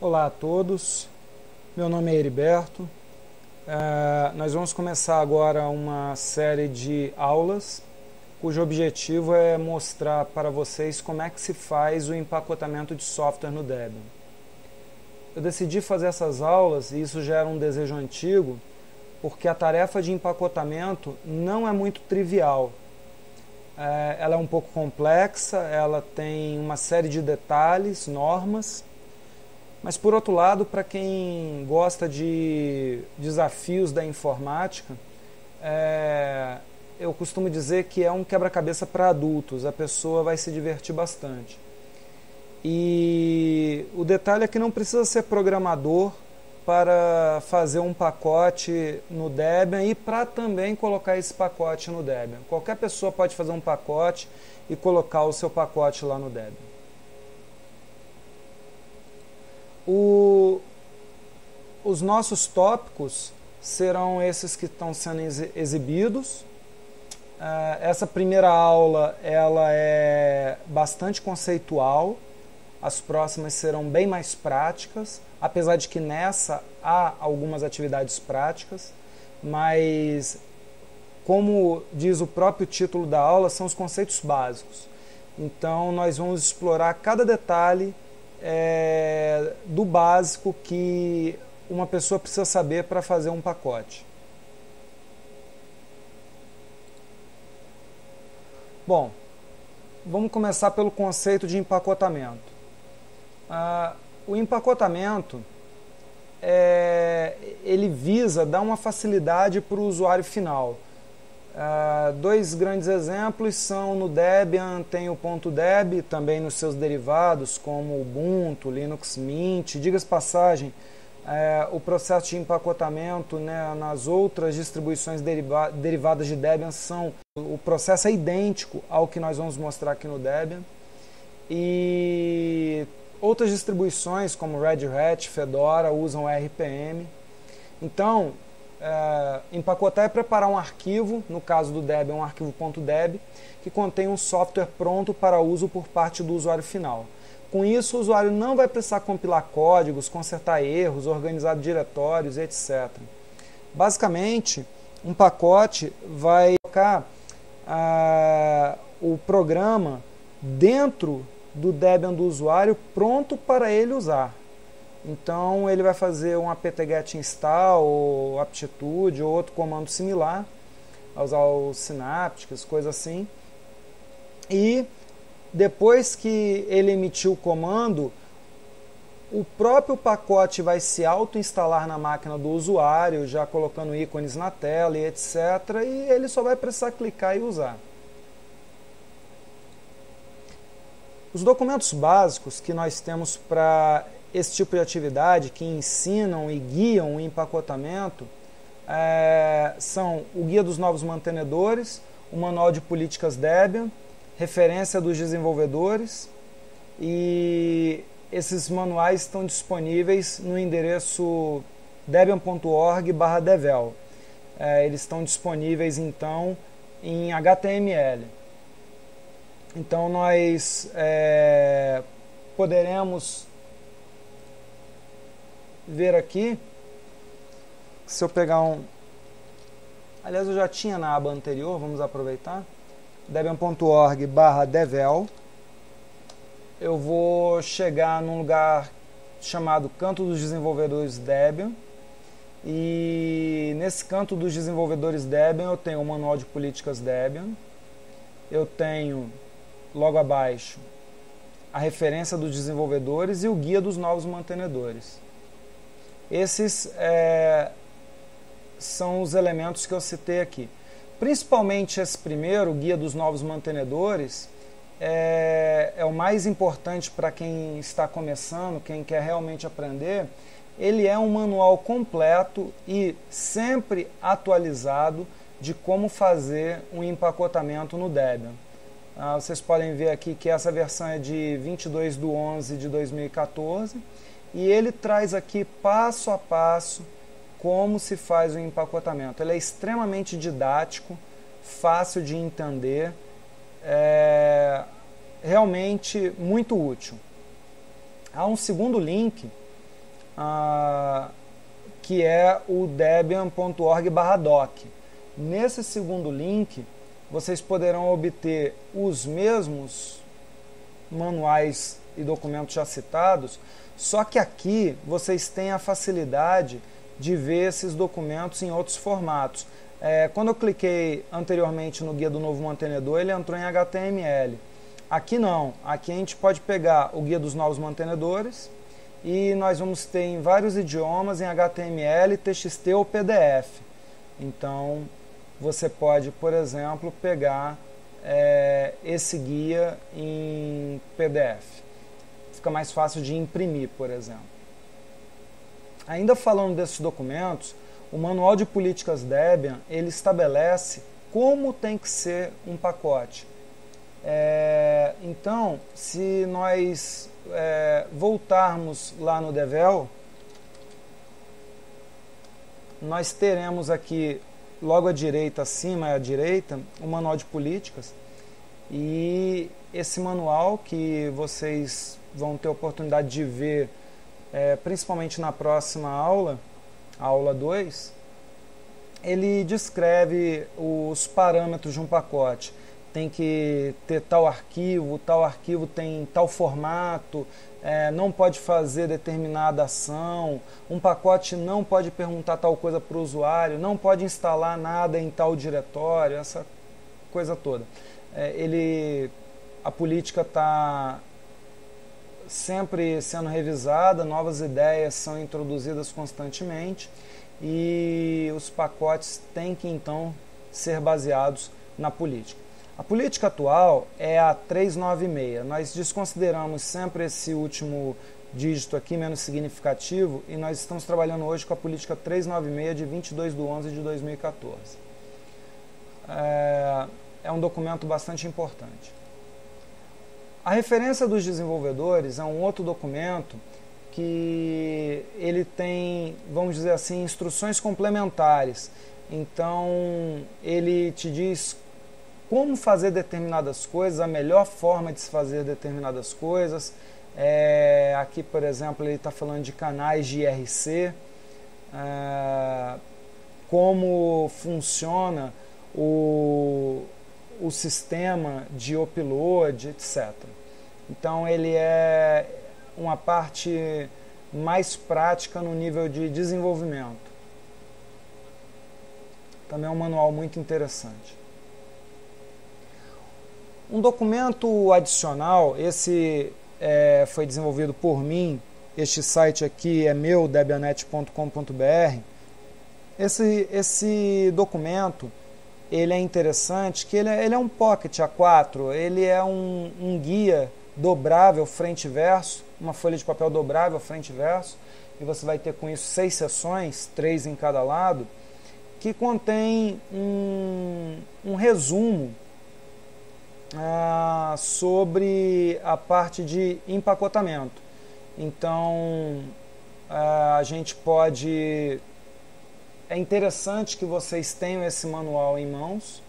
Olá a todos, meu nome é Heriberto. Nós vamos começar agora uma série de aulas cujo objetivo é mostrar para vocês como é que se faz o empacotamento de software no Debian. Eu decidi fazer essas aulas, e isso já era um desejo antigo, porque a tarefa de empacotamento não é muito trivial. Ela é um pouco complexa, ela tem uma série de detalhes, normas, mas por outro lado, para quem gosta de desafios da informática, eu costumo dizer que é um quebra-cabeça para adultos, a pessoa vai se divertir bastante. E o detalhe é que não precisa ser programador para fazer um pacote no Debian e para também colocar esse pacote no Debian. Qualquer pessoa pode fazer um pacote e colocar o seu pacote lá no Debian. Os nossos tópicos serão esses que estão sendo exibidos. Essa primeira aula ela é bastante conceitual, as próximas serão bem mais práticas, apesar de que nessa há algumas atividades práticas, mas como diz o próprio título da aula, são os conceitos básicos. Então nós vamos explorar cada detalhe do básico que uma pessoa precisa saber para fazer um pacote. Bom, vamos começar pelo conceito de empacotamento. O empacotamento ele visa dar uma facilidade para o usuário final. Dois grandes exemplos são no Debian, tem o .deb, também nos seus derivados como Ubuntu, Linux Mint. Diga-se passagem, o processo de empacotamento, né, nas outras distribuições derivadas de Debian, o processo é idêntico ao que nós vamos mostrar aqui no Debian. E outras distribuições como Red Hat, Fedora usam RPM. Então, empacotar é preparar um arquivo, no caso do Debian, um arquivo .deb, que contém um software pronto para uso por parte do usuário final. Com isso, o usuário não vai precisar compilar códigos, consertar erros, organizar diretórios, etc. Basicamente, um pacote vai colocar o programa dentro do Debian do usuário pronto para ele usar. Então ele vai fazer um apt-get install, ou aptitude, ou outro comando similar, usar os Synaptics, coisa assim. E depois que ele emitiu o comando, o próprio pacote vai se auto-instalar na máquina do usuário, já colocando ícones na tela e etc. E ele só vai precisar clicar e usar. Os documentos básicos que nós temos para esse tipo de atividade, que ensinam e guiam o empacotamento, são o Guia dos Novos Mantenedores, o Manual de Políticas Debian, referência dos desenvolvedores, e esses manuais estão disponíveis no endereço debian.org/devel. Eles estão disponíveis então em HTML. Então nós poderemos ver aqui, se eu pegar aliás, eu já tinha na aba anterior, vamos aproveitar, debian.org/devel. Eu vou chegar num lugar chamado Canto dos Desenvolvedores Debian, e nesse Canto dos Desenvolvedores Debian eu tenho o Manual de Políticas Debian, eu tenho logo abaixo a referência dos desenvolvedores e o Guia dos Novos Mantenedores. Esses são os elementos que eu citei aqui. Principalmente esse primeiro, o Guia dos Novos Mantenedores, é o mais importante para quem está começando, quem quer realmente aprender. Ele é um manual completo e sempre atualizado de como fazer um empacotamento no Debian. Vocês podem ver aqui que essa versão é de 22/11/2014 e ele traz aqui passo a passo como se faz o empacotamento. Ele é extremamente didático, fácil de entender, realmente muito útil. Há um segundo link que é o debian.org/doc. Nesse segundo link, vocês poderão obter os mesmos manuais e documentos já citados, só que aqui vocês têm a facilidade de ver esses documentos em outros formatos. Quando eu cliquei anteriormente no Guia do Novo Mantenedor, ele entrou em HTML. Aqui não, aqui a gente pode pegar o Guia dos Novos Mantenedores e nós vamos ter em vários idiomas em HTML, TXT ou PDF. Então, você pode, por exemplo, pegar esse guia em PDF. Fica mais fácil de imprimir, por exemplo. Ainda falando desses documentos, o Manual de Políticas Debian, ele estabelece como tem que ser um pacote. Então, se nós voltarmos lá no Devel, nós teremos aqui, logo à direita, acima à direita, o Manual de Políticas. E esse manual, que vocês vão ter a oportunidade de ver, principalmente na próxima aula, a aula 2, ele descreve os parâmetros de um pacote. Tem que ter tal arquivo tem tal formato, não pode fazer determinada ação, um pacote não pode perguntar tal coisa para o usuário, não pode instalar nada em tal diretório, essa coisa toda. A política está sempre sendo revisada, novas ideias são introduzidas constantemente e os pacotes têm que então ser baseados na política. A política atual é a 396. Nós desconsideramos sempre esse último dígito aqui, menos significativo, e nós estamos trabalhando hoje com a política 396 de 22/11/2014. É um documento bastante importante. A referência dos desenvolvedores é um outro documento que ele tem, vamos dizer assim, instruções complementares. Então, ele te diz como fazer determinadas coisas, a melhor forma de se fazer determinadas coisas. Aqui, por exemplo, ele está falando de canais de IRC, como funciona o sistema de upload, etc. Então, ele é uma parte mais prática no nível de desenvolvimento. Também é um manual muito interessante. Um documento adicional, esse foi desenvolvido por mim, este site aqui é meu, debianet.com.br. Esse documento, ele é interessante, que ele é um Pocket A4, ele é um guia dobrável frente e verso, uma folha de papel dobrável frente e verso, e você vai ter com isso 6 seções, 3 em cada lado, que contém um resumo sobre a parte de empacotamento. Então, a gente pode... É interessante que vocês tenham esse manual em mãos.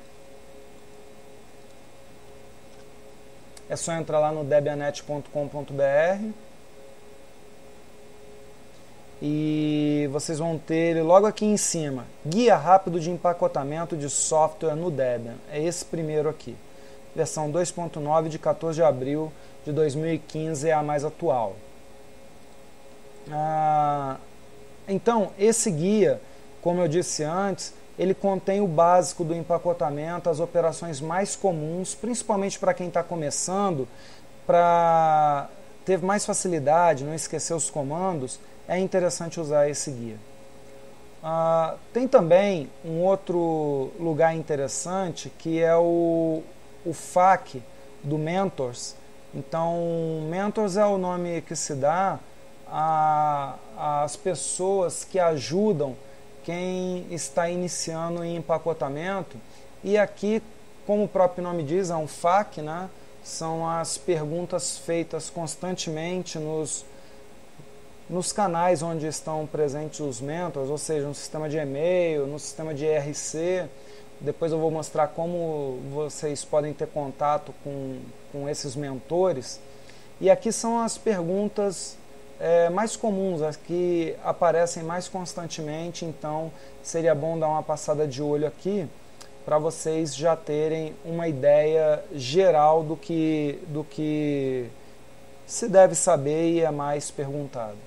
É só entrar lá no debianet.com.br e vocês vão ter ele logo aqui em cima. Guia rápido de empacotamento de software no Debian. É esse primeiro aqui. Versão 2.9 de 14 de abril de 2015 é a mais atual. Então, esse guia, como eu disse antes, ele contém o básico do empacotamento, as operações mais comuns, principalmente para quem está começando, para ter mais facilidade, não esquecer os comandos, é interessante usar esse guia. Tem também um outro lugar interessante, que é o FAQ do Mentors. Então, Mentors é o nome que se dá às pessoas que ajudam quem está iniciando em empacotamento. E aqui, como o próprio nome diz, é um FAQ, né? São as perguntas feitas constantemente nos canais onde estão presentes os mentors, ou seja, no sistema de e-mail, no sistema de IRC. Depois eu vou mostrar como vocês podem ter contato com esses mentores. E aqui são as perguntas mais comuns, as que aparecem mais constantemente, então seria bom dar uma passada de olho aqui para vocês já terem uma ideia geral do que se deve saber e é mais perguntado.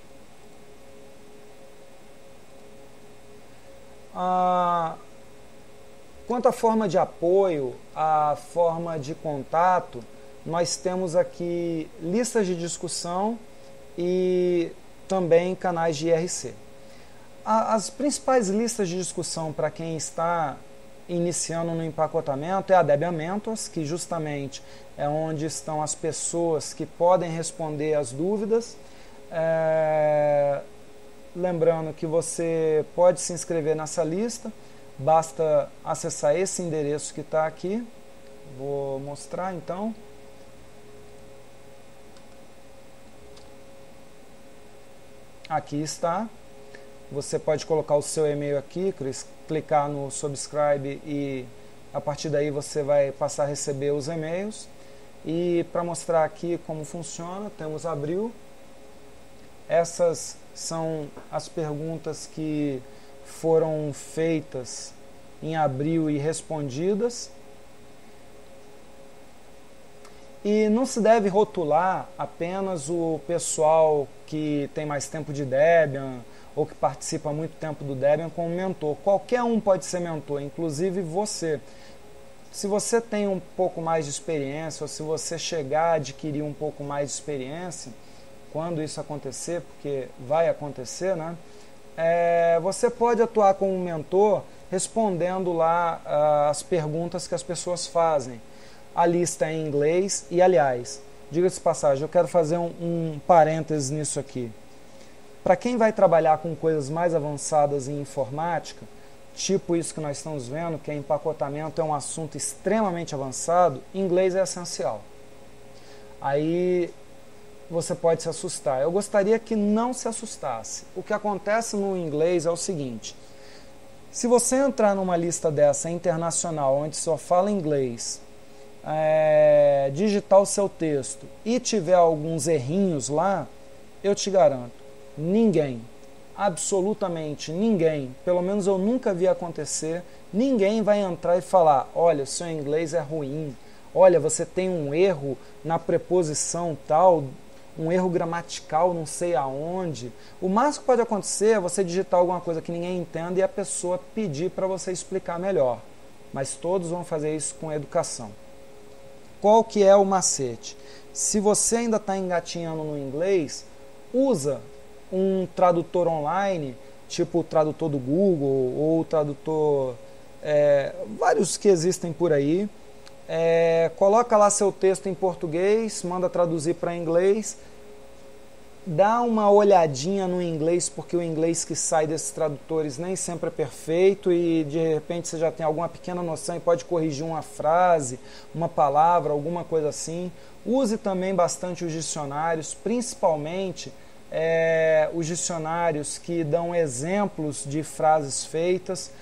Quanto à forma de apoio, a forma de contato, nós temos aqui listas de discussão e também canais de IRC. As principais listas de discussão para quem está iniciando no empacotamento é a Debian Mentors, que justamente é onde estão as pessoas que podem responder as dúvidas. Lembrando que você pode se inscrever nessa lista, basta acessar esse endereço que está aqui. Vou mostrar então. Aqui está. Você pode colocar o seu e-mail aqui, clicar no subscribe e a partir daí você vai passar a receber os e-mails. E para mostrar aqui como funciona, temos abril. Essas são as perguntas que foram feitas em abril e respondidas. E não se deve rotular apenas o pessoal que tem mais tempo de Debian ou que participa há muito tempo do Debian como mentor. Qualquer um pode ser mentor, inclusive você. Se você tem um pouco mais de experiência ou se você chegar a adquirir um pouco mais de experiência, quando isso acontecer, porque vai acontecer, né? Você pode atuar como mentor respondendo lá as perguntas que as pessoas fazem. A lista é em inglês e, aliás, diga-se de passagem, eu quero fazer um parênteses nisso aqui. Para quem vai trabalhar com coisas mais avançadas em informática, tipo isso que nós estamos vendo, que é empacotamento, é um assunto extremamente avançado, inglês é essencial. Aí você pode se assustar. Eu gostaria que não se assustasse. O que acontece no inglês é o seguinte: se você entrar numa lista dessa internacional, onde só fala inglês, digitar o seu texto e tiver alguns errinhos lá, eu te garanto, ninguém, absolutamente ninguém, pelo menos eu nunca vi acontecer, ninguém vai entrar e falar: olha, seu inglês é ruim, olha, você tem um erro na preposição tal, um erro gramatical não sei aonde. O máximo que pode acontecer é você digitar alguma coisa que ninguém entenda e a pessoa pedir para você explicar melhor, mas todos vão fazer isso com educação. Qual que é o macete? Se você ainda está engatinhando no inglês, usa um tradutor online, tipo o tradutor do Google ou o tradutor, vários que existem por aí. Coloca lá seu texto em português, manda traduzir para inglês, dá uma olhadinha no inglês, porque o inglês que sai desses tradutores nem sempre é perfeito e de repente você já tem alguma pequena noção e pode corrigir uma frase, uma palavra, alguma coisa assim. Use também bastante os dicionários, principalmente os dicionários que dão exemplos de frases feitas,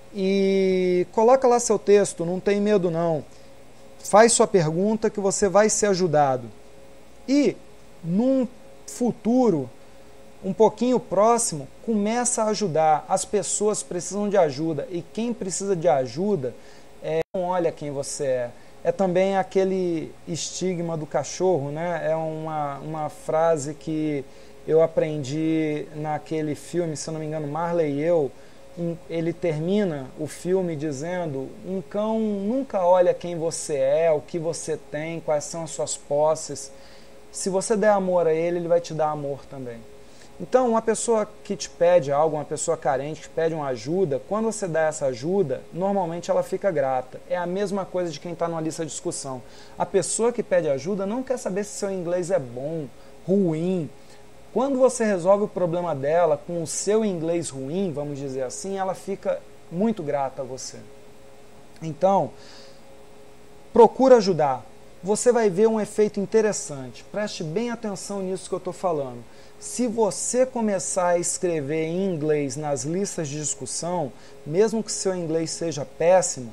e coloca lá seu texto, não tem medo não. Faz sua pergunta que você vai ser ajudado. E num futuro um pouquinho próximo, começa a ajudar. As pessoas precisam de ajuda e quem precisa de ajuda não olha quem você é. É também aquele estigma do cachorro, né? É uma frase que eu aprendi naquele filme, se eu não me engano, Marley e Eu. Ele termina o filme dizendo: um cão nunca olha quem você é, o que você tem, quais são as suas posses. Se você der amor a ele, ele vai te dar amor também. Então, uma pessoa que te pede algo, uma pessoa carente que pede uma ajuda, quando você dá essa ajuda, normalmente ela fica grata. É a mesma coisa de quem está numa lista de discussão. A pessoa que pede ajuda não quer saber se seu inglês é bom, ruim. Quando você resolve o problema dela com o seu inglês ruim, vamos dizer assim, ela fica muito grata a você. Então, procura ajudar. Você vai ver um efeito interessante. Preste bem atenção nisso que eu estou falando. Se você começar a escrever em inglês nas listas de discussão, mesmo que seu inglês seja péssimo,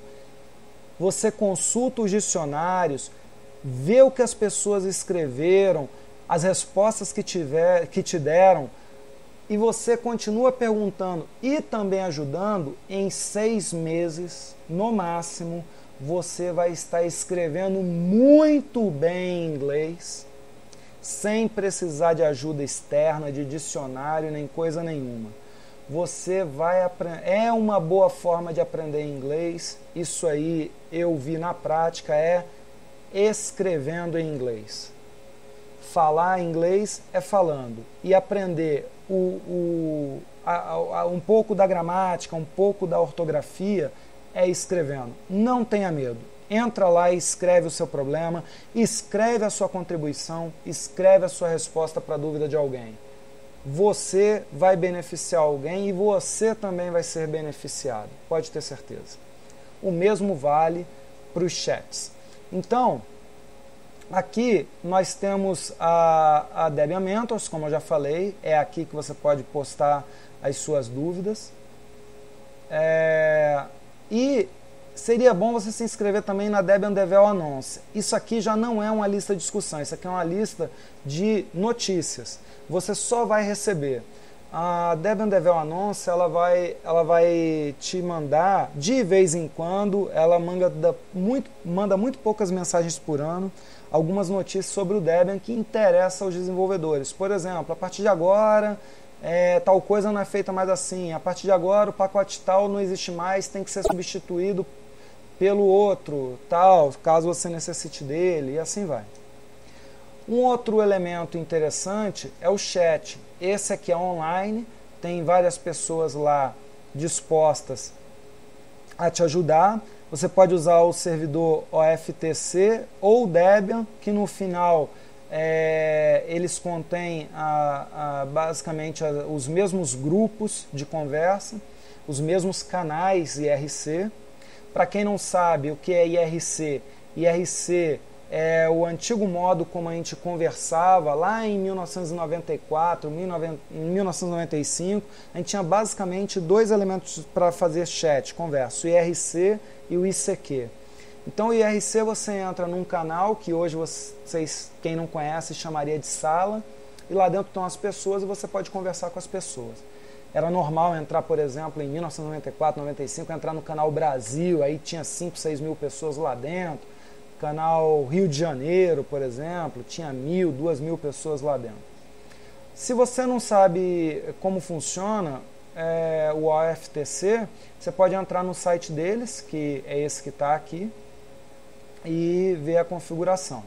você consulta os dicionários, vê o que as pessoas escreveram, as respostas que te deram, e você continua perguntando e também ajudando, em 6 meses, no máximo, você vai estar escrevendo muito bem em inglês, sem precisar de ajuda externa, de dicionário, nem coisa nenhuma. Você vai aprender. É uma boa forma de aprender inglês. Isso aí eu vi na prática, é escrevendo em inglês. Falar inglês é falando. E aprender um pouco da gramática, um pouco da ortografia é escrevendo. Não tenha medo. Entra lá e escreve o seu problema, escreve a sua contribuição, escreve a sua resposta para a dúvida de alguém. Você vai beneficiar alguém e você também vai ser beneficiado, pode ter certeza. O mesmo vale para os chats. Então, aqui nós temos a Debian Mentors, como eu já falei, é aqui que você pode postar as suas dúvidas. E seria bom você se inscrever também na Debian Devel Annonce. Isso aqui já não é uma lista de discussão, isso aqui é uma lista de notícias. Você só vai receber. A Debian Devel Annonce, ela vai te mandar, de vez em quando, ela manda muito poucas mensagens por ano, algumas notícias sobre o Debian que interessam aos desenvolvedores. Por exemplo, a partir de agora, tal coisa não é feita mais assim. A partir de agora, o pacote tal não existe mais, tem que ser substituído pelo outro, tal, caso você necessite dele, e assim vai. Um outro elemento interessante é o chat. Esse aqui é online, tem várias pessoas lá dispostas a te ajudar. Você pode usar o servidor OFTC ou Debian, que no final eles contêm basicamente os mesmos grupos de conversa, os mesmos canais IRC. Para quem não sabe o que é IRC, IRC é o antigo modo como a gente conversava lá em 1994, 1995. A gente tinha basicamente 2 elementos para fazer chat, conversa, o IRC e o ICQ. Então o IRC você entra num canal que hoje vocês, quem não conhece, chamaria de sala, e lá dentro estão as pessoas e você pode conversar com as pessoas. Era normal entrar, por exemplo, em 1994, 95, entrar no canal Brasil, aí tinha 5, 6 mil pessoas lá dentro. Canal Rio de Janeiro, por exemplo, tinha 1.000, 2.000 pessoas lá dentro. Se você não sabe como funciona o OFTC, você pode entrar no site deles, que é esse que está aqui, e ver a configuração.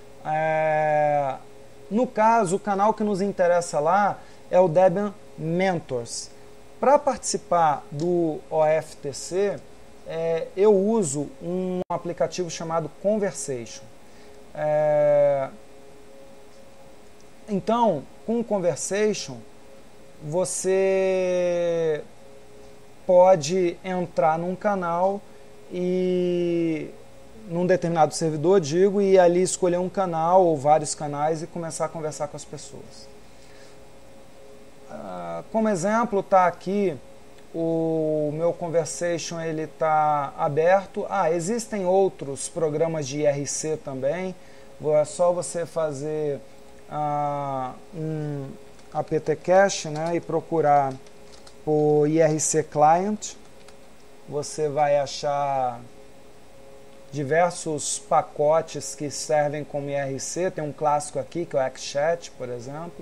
No caso, o canal que nos interessa lá é o Debian Mentors. Para participar do OFTC, eu uso um aplicativo chamado Conversation. Então, com o Conversation, você pode entrar num canal e num determinado servidor, e ali escolher um canal ou vários canais e começar a conversar com as pessoas. Como exemplo, está aqui o meu Conversation, ele está aberto. Existem outros programas de IRC também. É só você fazer um apt-cache, né, e procurar por IRC Client. Você vai achar diversos pacotes que servem como IRC. Tem um clássico aqui, que é o XChat, por exemplo.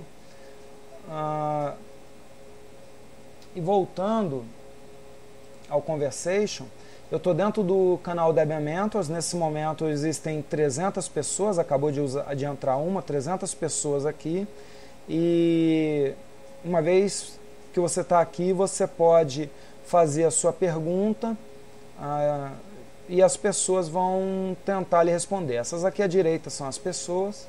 E voltando ao Conversation, eu estou dentro do canal Debian Mentors. Nesse momento existem 300 pessoas, acabou de entrar 300 pessoas aqui. E uma vez que você está aqui, você pode fazer a sua pergunta e as pessoas vão tentar lhe responder. Essas aqui à direita são as pessoas.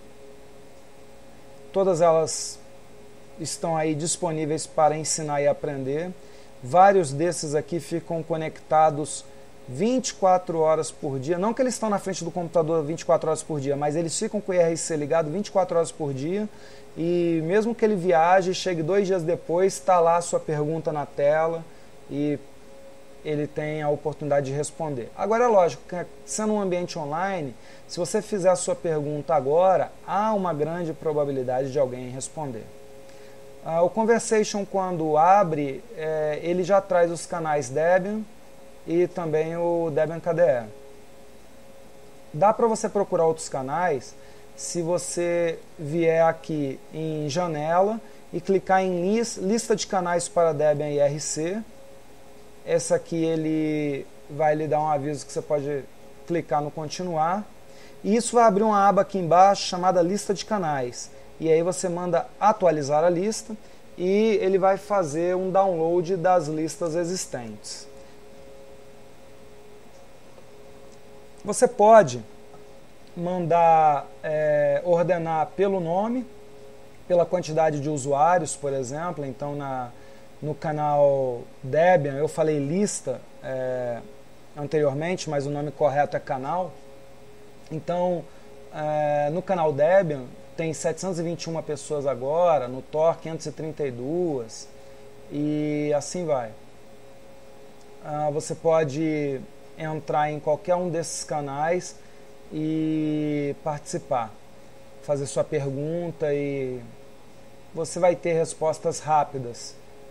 Todas elas estão aí disponíveis para ensinar e aprender. Vários desses aqui ficam conectados 24 horas por dia. Não que eles estão na frente do computador 24 horas por dia, mas eles ficam com o IRC ligado 24 horas por dia. E mesmo que ele viaje, chegue 2 dias depois, está lá a sua pergunta na tela. E ele tem a oportunidade de responder. Agora é lógico que, sendo um ambiente online, se você fizer a sua pergunta agora, há uma grande probabilidade de alguém responder. O Conversation, quando abre, ele já traz os canais Debian e também o Debian KDE. Dá para você procurar outros canais se você vier aqui em Janela e clicar em Lista de canais para Debian IRC. Essa aqui ele vai lhe dar um aviso que você pode clicar no Continuar. E isso vai abrir uma aba aqui embaixo chamada Lista de canais. E aí você manda atualizar a lista e ele vai fazer um download das listas existentes. Você pode mandar ordenar pelo nome, pela quantidade de usuários, por exemplo. Então no canal Debian eu falei lista anteriormente, mas o nome correto é canal. Então no canal Debian tem 721 pessoas agora, no Tor 532 e assim vai. Você pode entrar em qualquer um desses canais e participar, fazer sua pergunta e você vai ter respostas rápidas.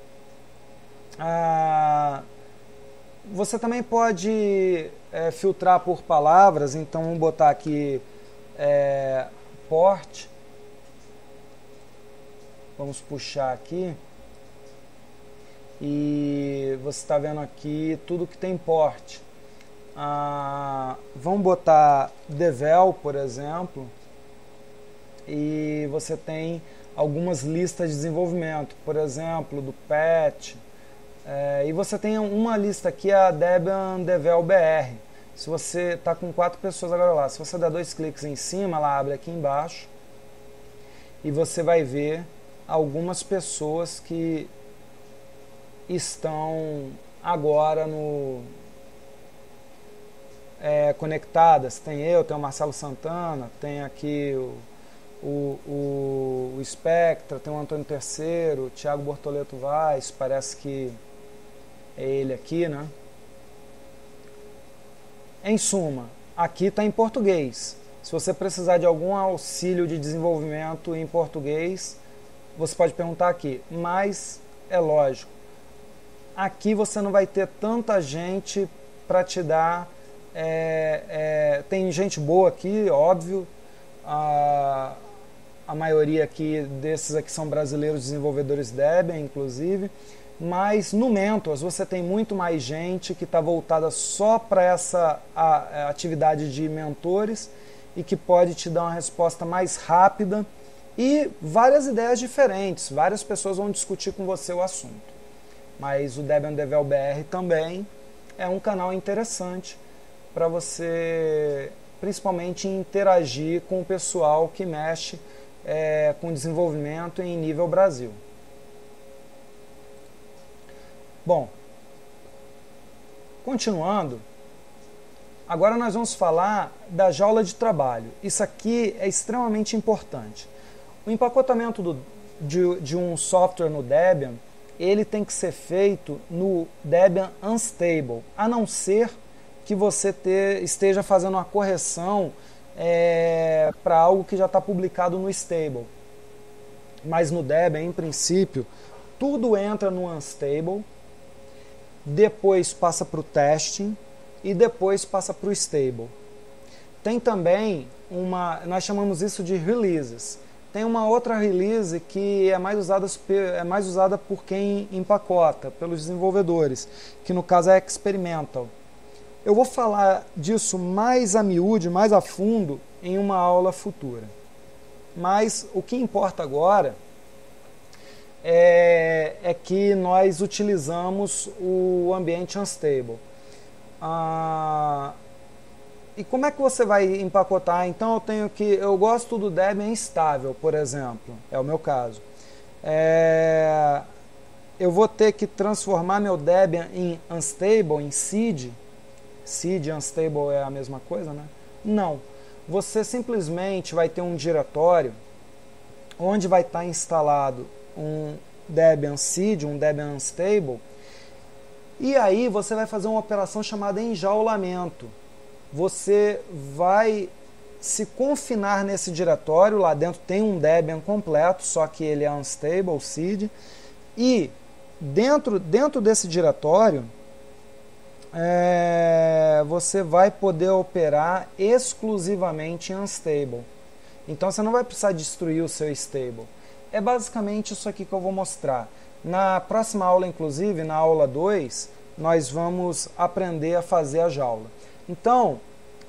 Você também pode filtrar por palavras, então vamos botar aqui port. Vamos puxar aqui e você está vendo aqui tudo que tem port. Vamos botar Devel, por exemplo, e você tem algumas listas de desenvolvimento, por exemplo, do Patch, e você tem uma lista aqui, a Debian Devel BR. Se você está com 4 pessoas agora lá, se você der 2 cliques em cima, ela abre aqui embaixo e você vai ver algumas pessoas que estão agora conectadas. Tem eu, tem o Marcelo Santana, tem aqui o Spectra, tem o Antônio Terceiro, o Thiago Bortoleto Vaz, parece que é ele aqui, né? Em suma, aqui está em português. Se você precisar de algum auxílio de desenvolvimento em português, você pode perguntar aqui, mas é lógico, aqui você não vai ter tanta gente para te dar. Tem gente boa aqui, óbvio, a maioria aqui desses aqui são brasileiros desenvolvedores Debian, inclusive, mas no Mentors você tem muito mais gente que está voltada só para essa atividade de mentores e que pode te dar uma resposta mais rápida e várias ideias diferentes, várias pessoas vão discutir com você o assunto. Mas o Debian Devel BR também é um canal interessante para você, principalmente, interagir com o pessoal que mexe com desenvolvimento em nível Brasil. Bom, continuando, agora nós vamos falar da jaula de trabalho. Isso aqui é extremamente importante. O empacotamento de um software no Debian, ele tem que ser feito no Debian Unstable, a não ser que você esteja fazendo uma correção para algo que já está publicado no Stable. Mas no Debian, em princípio, tudo entra no Unstable, depois passa para o Testing e depois passa para o Stable. Tem também nós chamamos isso de releases. Tem uma outra release que é mais usada por quem empacota, pelos desenvolvedores, que no caso é Experimental. Eu vou falar disso mais a miúde, mais a fundo, em uma aula futura. Mas o que importa agora é que nós utilizamos o ambiente Unstable. E como é que você vai empacotar? Então eu gosto do Debian estável, por exemplo, é o meu caso. Eu vou ter que transformar meu Debian em Unstable, em seed. Seed e Unstable é a mesma coisa, né? Não. Você simplesmente vai ter um diretório onde vai estar instalado um Debian Seed, um Debian Unstable, E aí você vai fazer uma operação chamada enjaulamento. Você vai se confinar nesse diretório, lá dentro tem um Debian completo, só que ele é unstable, seed, e dentro desse diretório você vai poder operar exclusivamente em unstable. Então você não vai precisar destruir o seu stable. É basicamente isso aqui que eu vou mostrar. Na próxima aula, inclusive, na aula 2, nós vamos aprender a fazer a jaula. Então,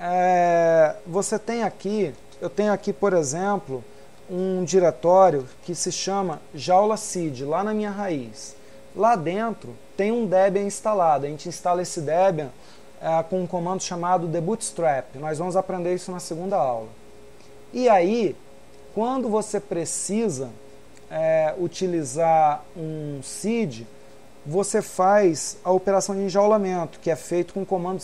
você tem aqui, eu tenho aqui, por exemplo, um diretório que se chama jaula seed, lá na minha raiz. Lá dentro tem um Debian instalado. A gente instala esse Debian com um comando chamado debootstrap. Nós vamos aprender isso na segunda aula. E aí, quando você precisa utilizar um seed, você faz a operação de enjaulamento, que é feito com o comando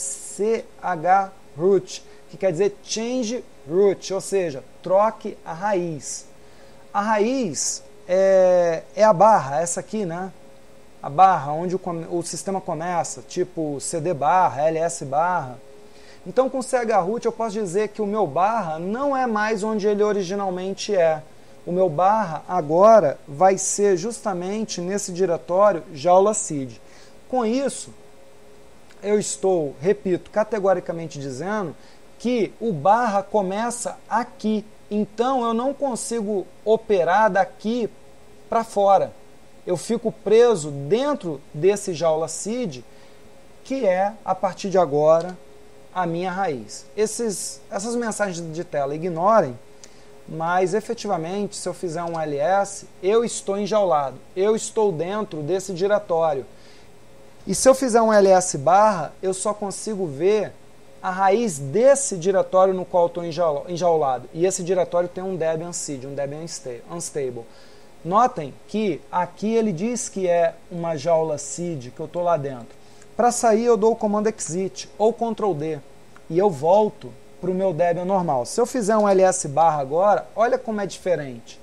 chroot, que quer dizer change root, ou seja, troque a raiz. A raiz é a barra, essa aqui, né? A barra onde o sistema começa, tipo cd barra, ls barra. Então com chroot eu posso dizer que o meu barra não é mais onde ele originalmente é. O meu barra agora vai ser justamente nesse diretório jaula seed. Com isso, eu estou, repito, categoricamente dizendo que o barra começa aqui. Então eu não consigo operar daqui para fora. Eu fico preso dentro desse jaula seed, que é, a partir de agora, a minha raiz. Essas mensagens de tela ignorem, mas efetivamente, se eu fizer um ls, eu estou enjaulado, eu estou dentro desse diretório. E se eu fizer um ls barra, eu só consigo ver a raiz desse diretório no qual eu estou enjaulado. E esse diretório tem um Debian seed, um Debian unstable. Notem que aqui ele diz que é uma jaula seed, que eu estou lá dentro. Para sair eu dou o comando exit ou Ctrl D e eu volto para o meu Debian normal. Se eu fizer um ls barra agora, olha como é diferente.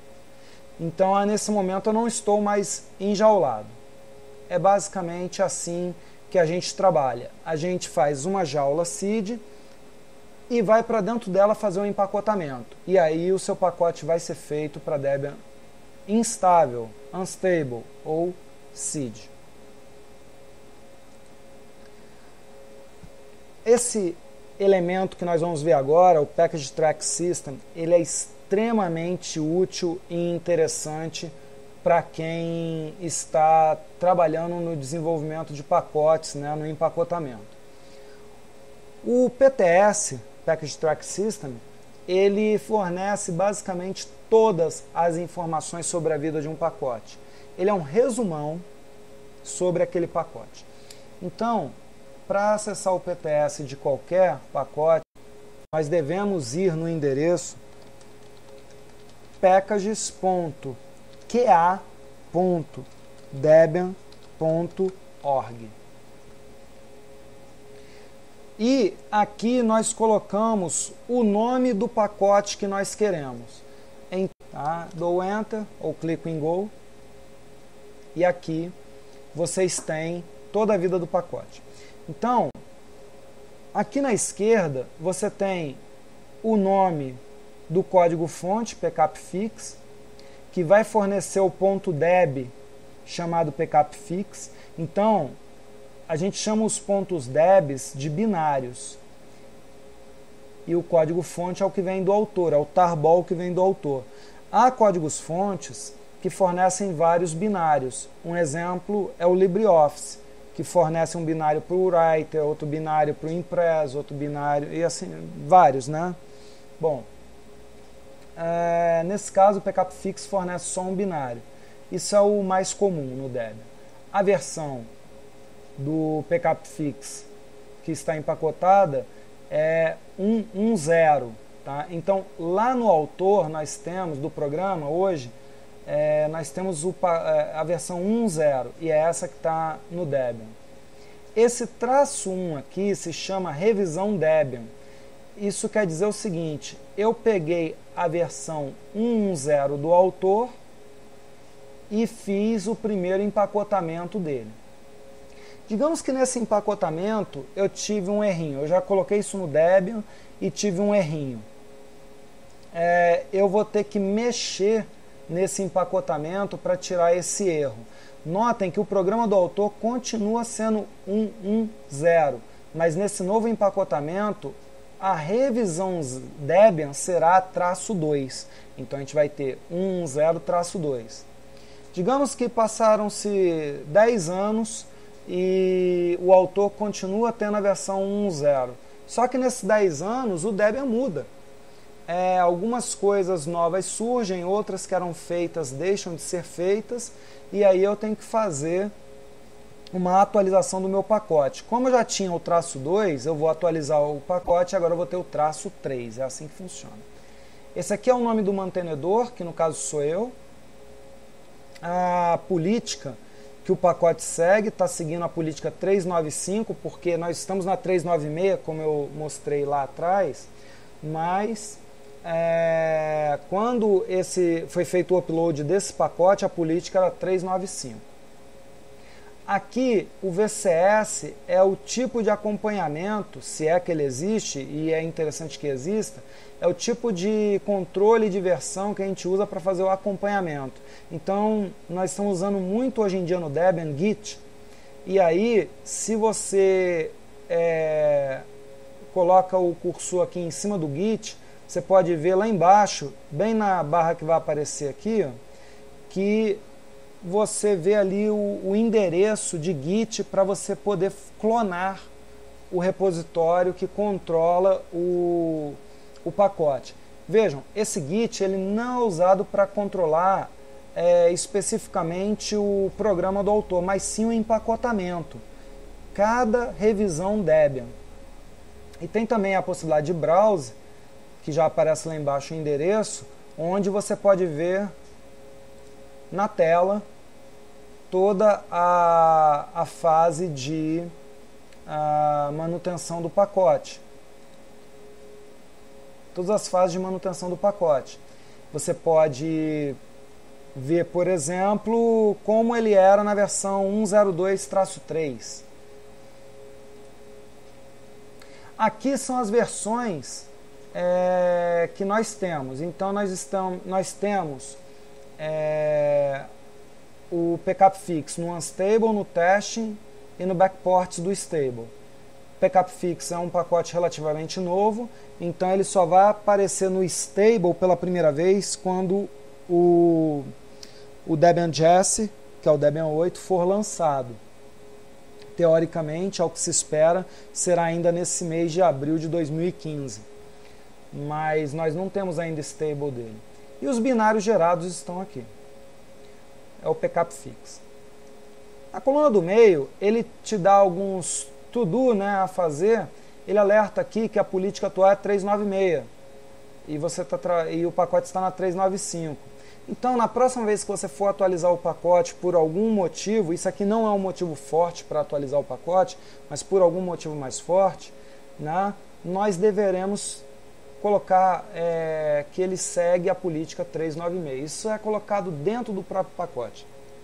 Então nesse momento eu não estou mais enjaulado. É basicamente assim que a gente trabalha. A gente faz uma jaula seed e vai para dentro dela fazer um empacotamento. E aí o seu pacote vai ser feito para Debian instável, unstable ou seed. Esse elemento que nós vamos ver agora, o Package Track System, ele é extremamente útil e interessante para quem está trabalhando no desenvolvimento de pacotes, né, no empacotamento. O PTS, Package Track System, ele fornece basicamente todas as informações sobre a vida de um pacote. Ele é um resumão sobre aquele pacote. Então, para acessar o PTS de qualquer pacote, nós devemos ir no endereço packages.ka.debian.org. E aqui nós colocamos o nome do pacote que nós queremos. Dou Enter ou clico em Go. E aqui vocês têm toda a vida do pacote. Então, aqui na esquerda você tem o nome do código-fonte, pkpfix, que vai fornecer o .deb chamado pkpfix. Então, a gente chama os pontos debs de binários. E o código-fonte é o que vem do autor, é o tarball que vem do autor. Há códigos-fontes que fornecem vários binários. Um exemplo é o LibreOffice, que fornece um binário para o Writer, outro binário para o Impress, outro binário, e assim, vários, né? Bom, nesse caso o pkpfix fornece só um binário. Isso é o mais comum no Debian. A versão do pkpfix que está empacotada é 1.1.0, tá? Então lá no autor nós temos do programa hoje nós temos a versão 1.0 e é essa que está no Debian. Esse -1 aqui se chama revisão Debian. Isso quer dizer o seguinte: eu peguei a versão 1.1.0 do autor e fiz o primeiro empacotamento dele. Digamos que nesse empacotamento eu tive um errinho. Eu já coloquei isso no Debian e tive um errinho. Eu vou ter que mexer nesse empacotamento para tirar esse erro. Notem que o programa do autor continua sendo 110, mas nesse novo empacotamento a revisão Debian será -2. Então a gente vai ter 110-2. Digamos que passaram-se 10 anos e o autor continua tendo a versão 1.0. Só que nesses 10 anos o Debian muda. Algumas coisas novas surgem, outras que eram feitas deixam de ser feitas, e aí eu tenho que fazer uma atualização do meu pacote. Como eu já tinha o -2, eu vou atualizar o pacote e agora eu vou ter o -3. É assim que funciona. Esse aqui é o nome do mantenedor, que no caso sou eu. A política que o pacote segue está seguindo a política 395, porque nós estamos na 396, como eu mostrei lá atrás, mas quando foi feito o upload desse pacote, a política era 395. Aqui o VCS é o tipo de acompanhamento, se é que ele existe, e é interessante que exista, é o tipo de controle de versão que a gente usa para fazer o acompanhamento. Então, nós estamos usando muito hoje em dia no Debian Git, e aí, se você coloca o cursor aqui em cima do Git, você pode ver lá embaixo, bem na barra que vai aparecer aqui, ó, que você vê ali o endereço de Git para você poder clonar o repositório que controla o pacote. Vejam, esse Git ele não é usado para controlar especificamente o programa do autor, mas sim o empacotamento. Cada revisão Debian. E tem também a possibilidade de browse, que já aparece lá embaixo o endereço, onde você pode ver na tela toda a fase de manutenção do pacote. Todas as fases de manutenção do pacote. Você pode ver, por exemplo, como ele era na versão 1.02-3. Aqui são as versões que nós temos. Então nós temos o PKPFix no Unstable, no Testing e no Backports do Stable. O PKPFix é um pacote relativamente novo, então ele só vai aparecer no Stable pela primeira vez quando o Debian Jessie, que é o Debian 8, for lançado. Teoricamente, ao que se espera, será ainda nesse mês de abril de 2015. Mas nós não temos ainda stable dele. E os binários gerados estão aqui. É o PKPFix. Na coluna do meio, ele te dá alguns to-do, né, a fazer. Ele alerta aqui que a política atual é 396 e o pacote está na 395. Então, na próxima vez que você for atualizar o pacote por algum motivo, isso aqui não é um motivo forte para atualizar o pacote, mas por algum motivo mais forte, né, nós deveremos colocar que ele segue a política 396. Isso é colocado dentro do próprio pacote.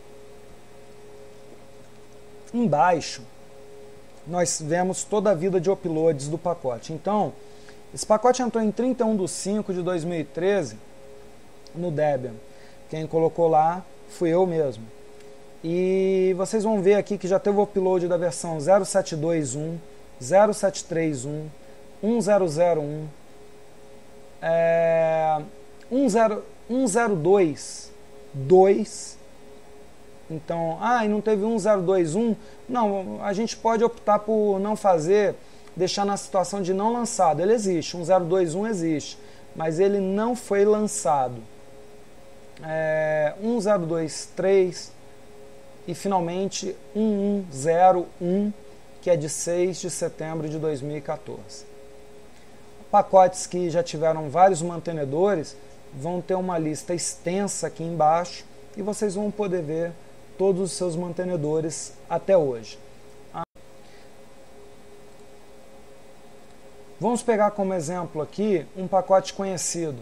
Embaixo, nós vemos toda a vida de uploads do pacote. Então, esse pacote entrou em 31/5/2013 no Debian. Quem colocou lá fui eu mesmo. E vocês vão ver aqui que já teve o upload da versão 0721, 0731, 1001, 102.2. Então, e não teve 1021? Não, a gente pode optar por não fazer, deixar na situação de não lançado. Ele existe, 1021 existe, mas ele não foi lançado. 1023 e finalmente 1101, que é de 6 de setembro de 2014. Pacotes que já tiveram vários mantenedores vão ter uma lista extensa aqui embaixo e vocês vão poder ver todos os seus mantenedores até hoje. Vamos pegar como exemplo aqui um pacote conhecido.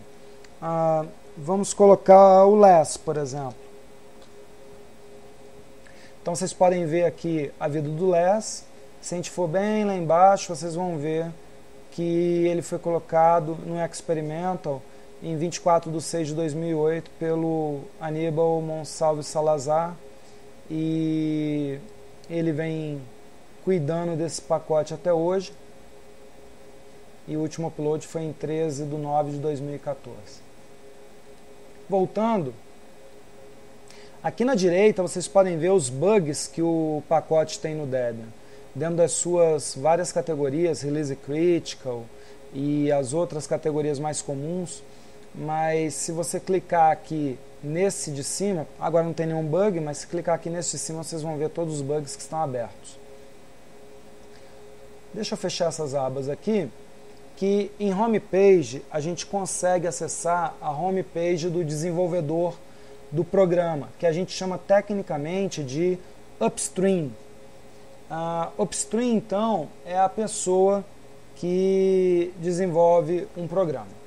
Vamos colocar o less, por exemplo. Então vocês podem ver aqui a vida do Les. Se a gente for bem lá embaixo, vocês vão ver que ele foi colocado no Experimental em 24/6/2008 pelo Aníbal Monsalve Salazar, e ele vem cuidando desse pacote até hoje, e o último upload foi em 13/9/2014. Voltando, aqui na direita vocês podem ver os bugs que o pacote tem no Debian, dentro das suas várias categorias, Release Critical e as outras categorias mais comuns. Mas se você clicar aqui nesse de cima, agora não tem nenhum bug, mas se clicar aqui nesse de cima vocês vão ver todos os bugs que estão abertos. Deixa eu fechar essas abas aqui, que em Homepage a gente consegue acessar a homepage do desenvolvedor do programa, que a gente chama tecnicamente de Upstream. Upstream, então, é a pessoa que desenvolve um programa.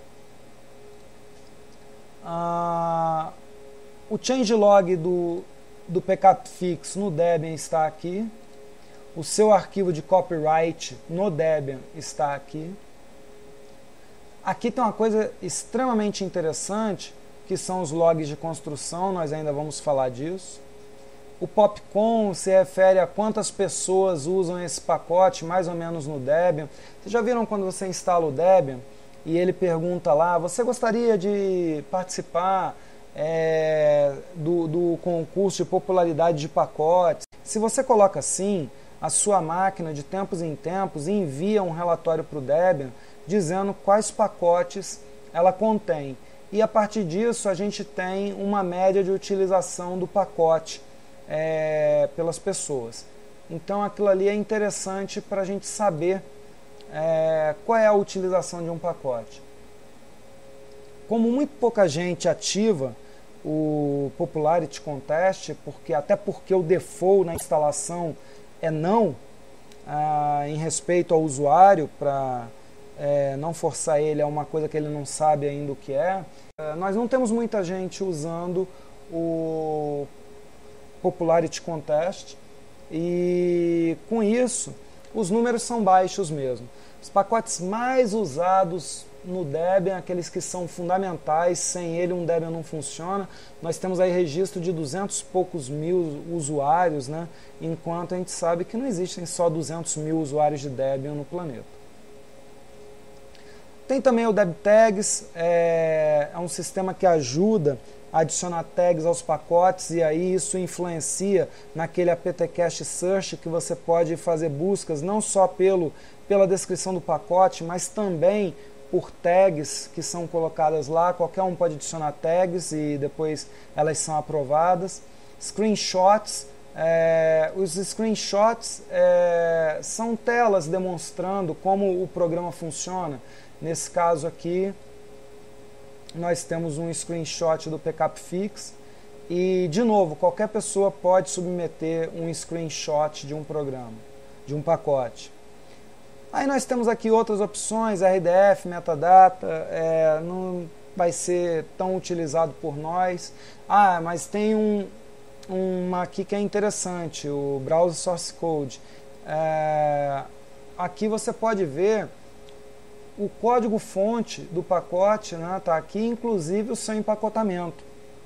O changelog do pkpfix no Debian está aqui. O seu arquivo de copyright no Debian está aqui. Aqui tem uma coisa extremamente interessante, que são os logs de construção, nós ainda vamos falar disso. O popcon se refere a quantas pessoas usam esse pacote, mais ou menos no Debian. Vocês já viram quando você instala o Debian e ele pergunta lá, você gostaria de participar do concurso de popularidade de pacotes? Se você coloca assim, a sua máquina de tempos em tempos envia um relatório para o Debian dizendo quais pacotes ela contém. E a partir disso a gente tem uma média de utilização do pacote pelas pessoas. Então aquilo ali é interessante para a gente saber qual é a utilização de um pacote. Como muito pouca gente ativa o Popularity Contest, até porque o default na instalação é não, em respeito ao usuário, para não forçar ele a uma coisa que ele não sabe ainda o que é, nós não temos muita gente usando o Popularity Contest, e com isso os números são baixos mesmo. Os pacotes mais usados no Debian, aqueles que são fundamentais, sem ele um Debian não funciona. Nós temos aí registro de 200 e poucos mil usuários, né? Enquanto a gente sabe que não existem só 200 mil usuários de Debian no planeta. Tem também o DebTags, é um sistema que ajuda a adicionar tags aos pacotes, e aí isso influencia naquele apt-cache search, que você pode fazer buscas não só pela descrição do pacote, mas também por tags que são colocadas lá. Qualquer um pode adicionar tags e depois elas são aprovadas. Screenshots, os screenshots são telas demonstrando como o programa funciona. Nesse caso aqui, nós temos um screenshot do pkpfix e, de novo, qualquer pessoa pode submeter um screenshot de um programa, de um pacote. Aí nós temos aqui outras opções, RDF, metadata, não vai ser tão utilizado por nós. Mas tem uma aqui que é interessante, o Browse Source Code. Aqui você pode ver o código-fonte do pacote, né, tá aqui, inclusive o seu empacotamento.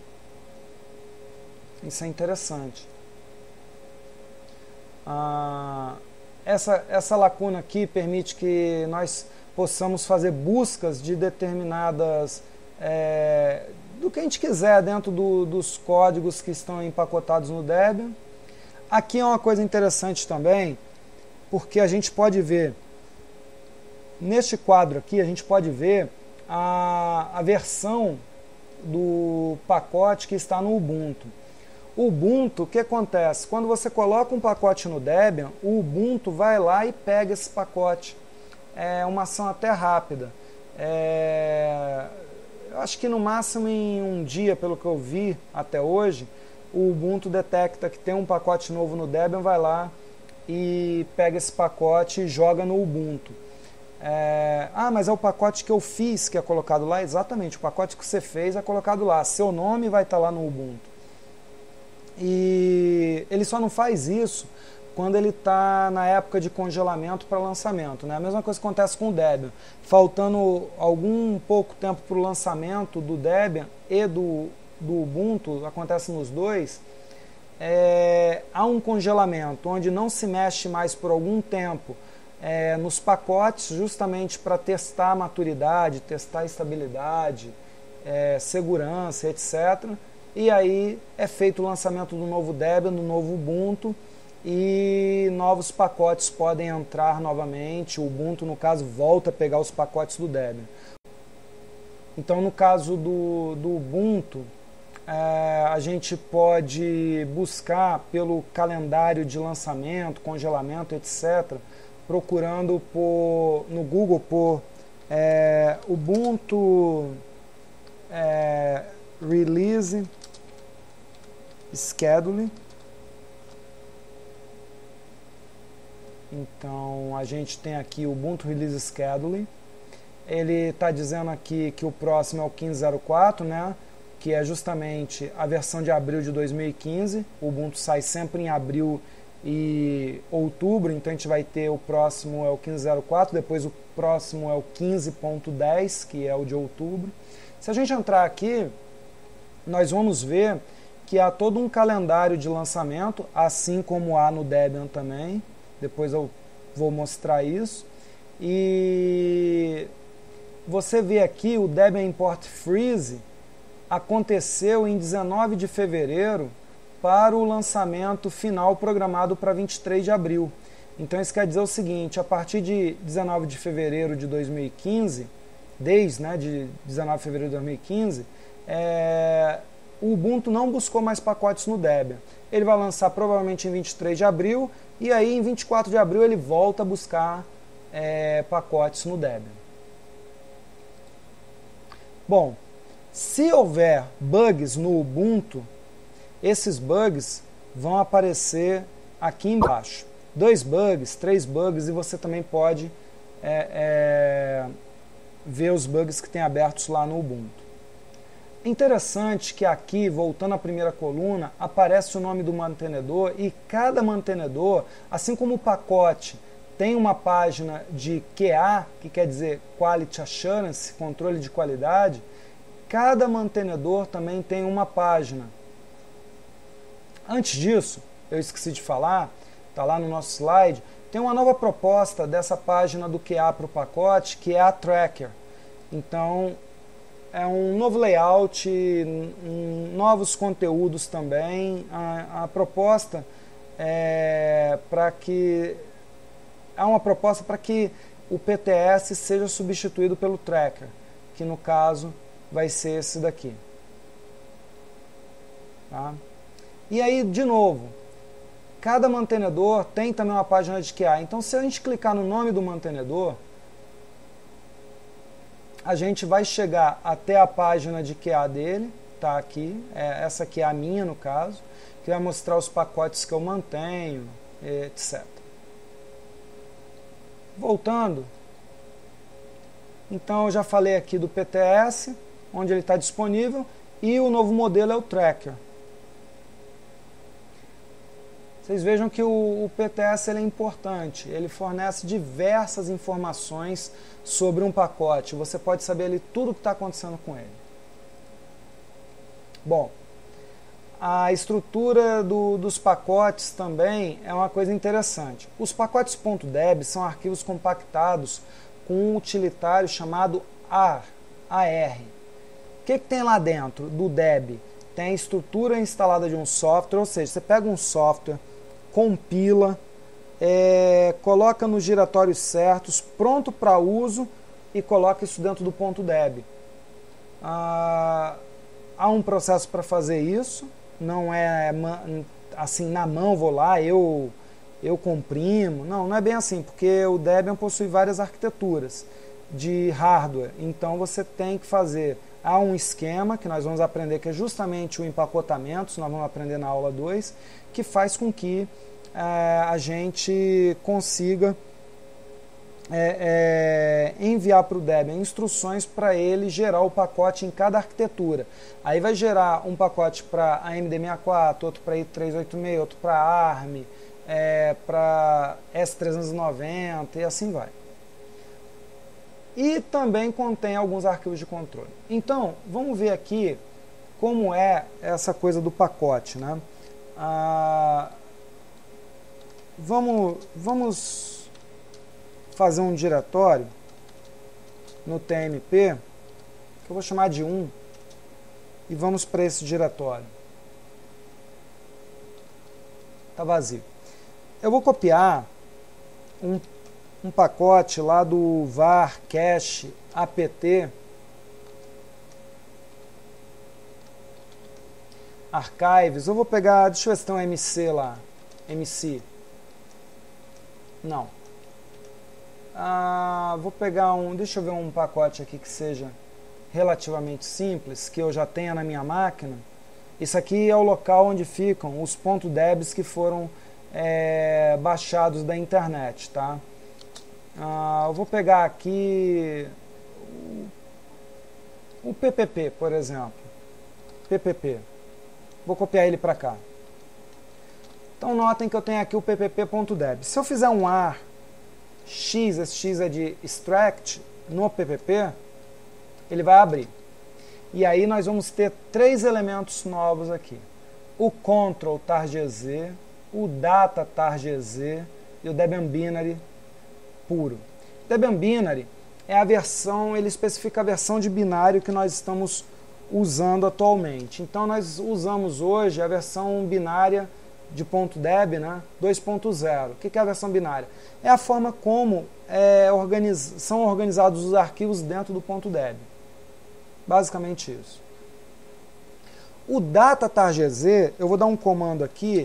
Isso é interessante. Essa lacuna aqui permite que nós possamos fazer buscas de determinadas, do que a gente quiser dentro dos códigos que estão empacotados no Debian. Aqui é uma coisa interessante também, porque a gente pode ver, neste quadro aqui, a gente pode ver a versão do pacote que está no Ubuntu. O Ubuntu, o que acontece? Quando você coloca um pacote no Debian, o Ubuntu vai lá e pega esse pacote. É uma ação até rápida. Eu acho que no máximo em um dia, pelo que eu vi até hoje, o Ubuntu detecta que tem um pacote novo no Debian, vai lá e pega esse pacote e joga no Ubuntu. Mas é o pacote que eu fiz que é colocado lá? Exatamente, o pacote que você fez é colocado lá. Seu nome vai estar lá no Ubuntu. E ele só não faz isso quando ele está na época de congelamento para lançamento, né? A mesma coisa acontece com o Debian. Faltando algum pouco tempo para o lançamento do Debian e do Ubuntu, acontece nos dois, há um congelamento onde não se mexe mais por algum tempo nos pacotes, justamente para testar a maturidade, testar a estabilidade, segurança, etc. E aí é feito o lançamento do novo Debian, do novo Ubuntu, e novos pacotes podem entrar novamente. O Ubuntu, no caso, volta a pegar os pacotes do Debian. Então, no caso do Ubuntu, a gente pode buscar pelo calendário de lançamento, congelamento, etc., procurando no Google por Ubuntu Release Schedule. Então a gente tem aqui o Ubuntu Release Schedule. Ele está dizendo aqui que o próximo é o 15.04, né? Que é justamente a versão de abril de 2015. O Ubuntu sai sempre em abril e outubro, então a gente vai ter o próximo é o 15.04, depois o próximo é o 15.10, que é o de outubro. Se a gente entrar aqui, nós vamos ver que há todo um calendário de lançamento, assim como há no Debian também. Depois eu vou mostrar isso. E você vê aqui o Debian Import Freeze aconteceu em 19 de fevereiro para o lançamento final programado para 23 de abril. Então isso quer dizer o seguinte, a partir de 19 de fevereiro de 2015, desde de 19 de fevereiro de 2015, o Ubuntu não buscou mais pacotes no Debian. Ele vai lançar provavelmente em 23 de abril e aí em 24 de abril ele volta a buscar pacotes no Debian. Bom, se houver bugs no Ubuntu, esses bugs vão aparecer aqui embaixo. 2 bugs, 3 bugs, e você também pode ver os bugs que tem abertos lá no Ubuntu. Interessante que aqui, voltando à primeira coluna, aparece o nome do mantenedor e cada mantenedor, assim como o pacote tem uma página de QA, que quer dizer Quality Assurance, controle de qualidade, cada mantenedor também tem uma página. Antes disso, eu esqueci de falar, está lá no nosso slide, tem uma nova proposta dessa página do QA para o pacote, que é a Tracker. Então, é um novo layout, novos conteúdos também. A proposta é uma proposta para que o PTS seja substituído pelo Tracker, que no caso vai ser esse daqui. Tá? E aí, de novo, cada mantenedor tem também uma página de QA. Então, se a gente clicar no nome do mantenedor, a gente vai chegar até a página de QA dele, tá aqui, essa aqui é a minha no caso, que vai mostrar os pacotes que eu mantenho, etc. Voltando, então eu já falei aqui do PTS, onde ele está disponível, e o novo modelo é o Tracker. Vocês vejam que o PTS ele é importante, ele fornece diversas informações sobre um pacote, você pode saber ali tudo o que está acontecendo com ele. Bom, a estrutura dos pacotes também é uma coisa interessante. Os pacotes .deb são arquivos compactados com um utilitário chamado AR. O que tem lá dentro do Deb? Tem a estrutura instalada de um software, ou seja, você pega um software, compila, coloca nos giratórios certos, pronto para uso, e coloca isso dentro do .deb. Há um processo para fazer isso, não é assim na mão, vou lá, eu comprimo, não é bem assim, porque o Debian possui várias arquiteturas de hardware, então você tem que fazer, há um esquema que nós vamos aprender, que é justamente o empacotamento, isso nós vamos aprender na aula 2, que faz com que a gente consiga enviar para o Debian instruções para ele gerar o pacote em cada arquitetura. Aí vai gerar um pacote para AMD64, outro para i386, outro para ARM, para S390 e assim vai. E também contém alguns arquivos de controle. Então, vamos ver aqui como é essa coisa do pacote, né? Vamos fazer um diretório no TMP, que eu vou chamar de 1, e vamos para esse diretório. Está vazio. Eu vou copiar um pacote lá do var cache apt archives. Eu vou pegar, deixa eu ver se tem um MC lá. MC. Não. Vou pegar deixa eu ver um pacote aqui que seja relativamente simples, que eu já tenha na minha máquina. Isso aqui é o local onde ficam os .debs que foram baixados da internet, tá? Eu vou pegar aqui o PPP, por exemplo. PPP. Vou copiar ele para cá. Então notem que eu tenho aqui o ppp.deb. Se eu fizer um ar x, esse x é de extract, no ppp, ele vai abrir. E aí nós vamos ter 3 elementos novos aqui. O control targz, o data targz e o Debian Binary puro. Debian Binary é a versão, ele especifica a versão de binário que nós estamos usando atualmente. Então nós usamos hoje a versão binária de .deb, né? 2.0. O que é a versão binária? É a forma como são organizados os arquivos dentro do .deb. Basicamente isso. O data targz, eu vou dar um comando aqui.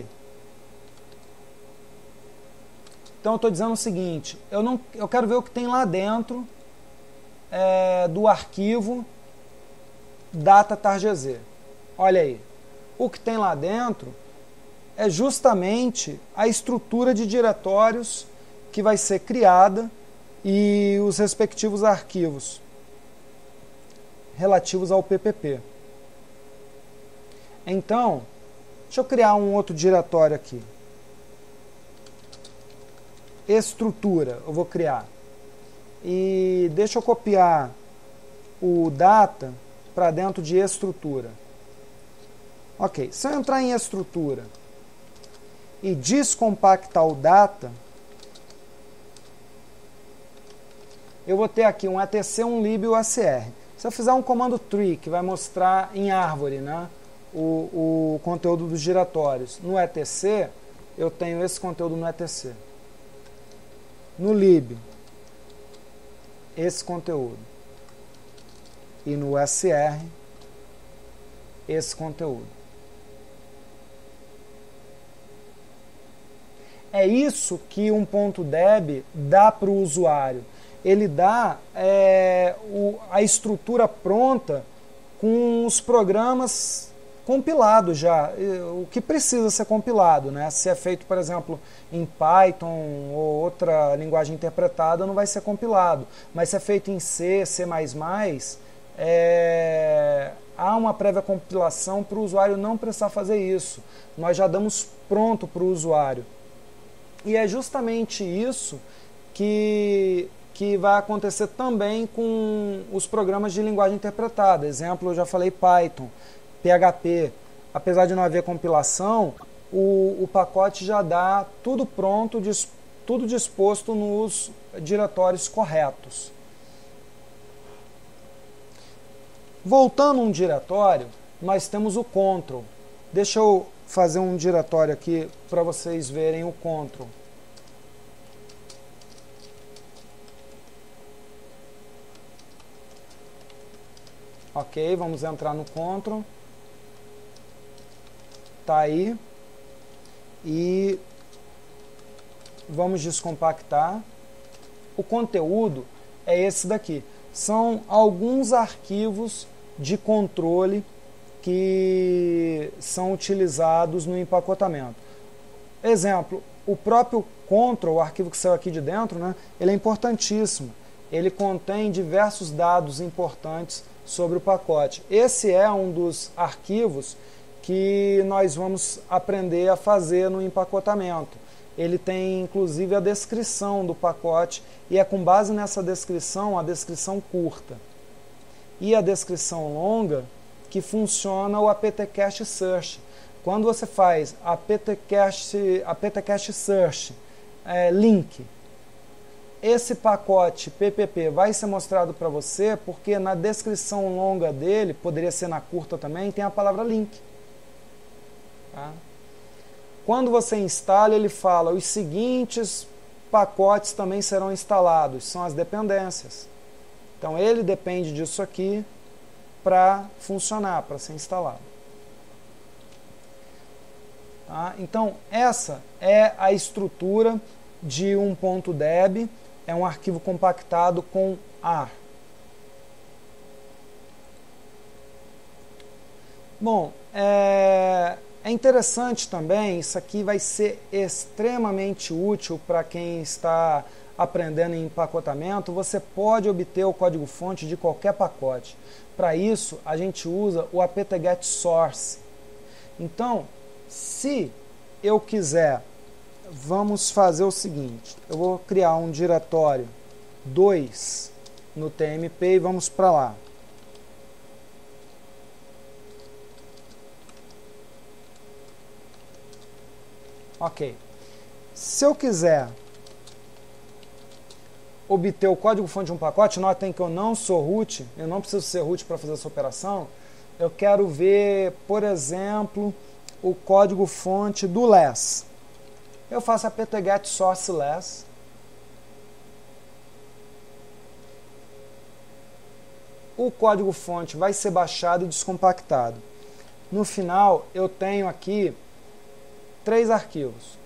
Então eu estou dizendo o seguinte, eu quero ver o que tem lá dentro do arquivo data targz. Olha aí, o que tem lá dentro é justamente a estrutura de diretórios que vai ser criada e os respectivos arquivos relativos ao PPP. Então, deixa eu criar um outro diretório aqui. Estrutura, eu vou criar. E deixa eu copiar o data para dentro de estrutura. Ok, se eu entrar em estrutura e descompactar o data, eu vou ter aqui um etc, um lib e o acr. Se eu fizer um comando tree, que vai mostrar em árvore, né, o conteúdo dos diretórios, no etc, eu tenho esse conteúdo no etc. No lib, esse conteúdo. E no acr, esse conteúdo. É isso que um .deb dá para o usuário. Ele dá a estrutura pronta com os programas compilados já, o que precisa ser compilado, né? Se é feito, por exemplo, em Python ou outra linguagem interpretada, não vai ser compilado. Mas se é feito em C, C++, há uma prévia compilação para o usuário não precisar fazer isso. Nós já damos pronto para o usuário. E é justamente isso que vai acontecer também com os programas de linguagem interpretada. Exemplo, eu já falei Python, PHP. Apesar de não haver compilação, o pacote já dá tudo pronto, tudo disposto nos diretórios corretos. Voltando a um diretório, nós temos o control. Deixa eu fazer um diretório aqui para vocês verem o control. Ok, vamos entrar no control. Tá aí. E vamos descompactar. O conteúdo é esse daqui. São alguns arquivos de controle que são utilizados no empacotamento. Exemplo, o próprio control, o arquivo que saiu aqui de dentro, né, ele é importantíssimo. Ele contém diversos dados importantes sobre o pacote. Esse é um dos arquivos que nós vamos aprender a fazer no empacotamento. Ele tem inclusive a descrição do pacote e é com base nessa descrição, a descrição curta e a descrição longa, que funciona o apt-cache search. Quando você faz apt-cache search link, esse pacote PPP vai ser mostrado para você porque na descrição longa dele, poderia ser na curta também, tem a palavra link. Tá? Quando você instala, ele fala os seguintes pacotes também serão instalados, são as dependências. Então ele depende disso aqui para funcionar, para ser instalado. Tá? Então essa é a estrutura de um .deb, é um arquivo compactado com AR. Bom, é interessante também, isso aqui vai ser extremamente útil para quem está aprendendo em empacotamento. Você pode obter o código-fonte de qualquer pacote. Para isso, a gente usa o apt-get source. Então, se eu quiser, vamos fazer o seguinte, eu vou criar um diretório 2 no TMP e vamos para lá. Ok. Se eu quiser obter o código-fonte de um pacote, notem que eu não sou root, eu não preciso ser root para fazer essa operação. Eu quero ver, por exemplo, o código-fonte do less. Eu faço apt-get source less. O código-fonte vai ser baixado e descompactado. No final, eu tenho aqui 3 arquivos.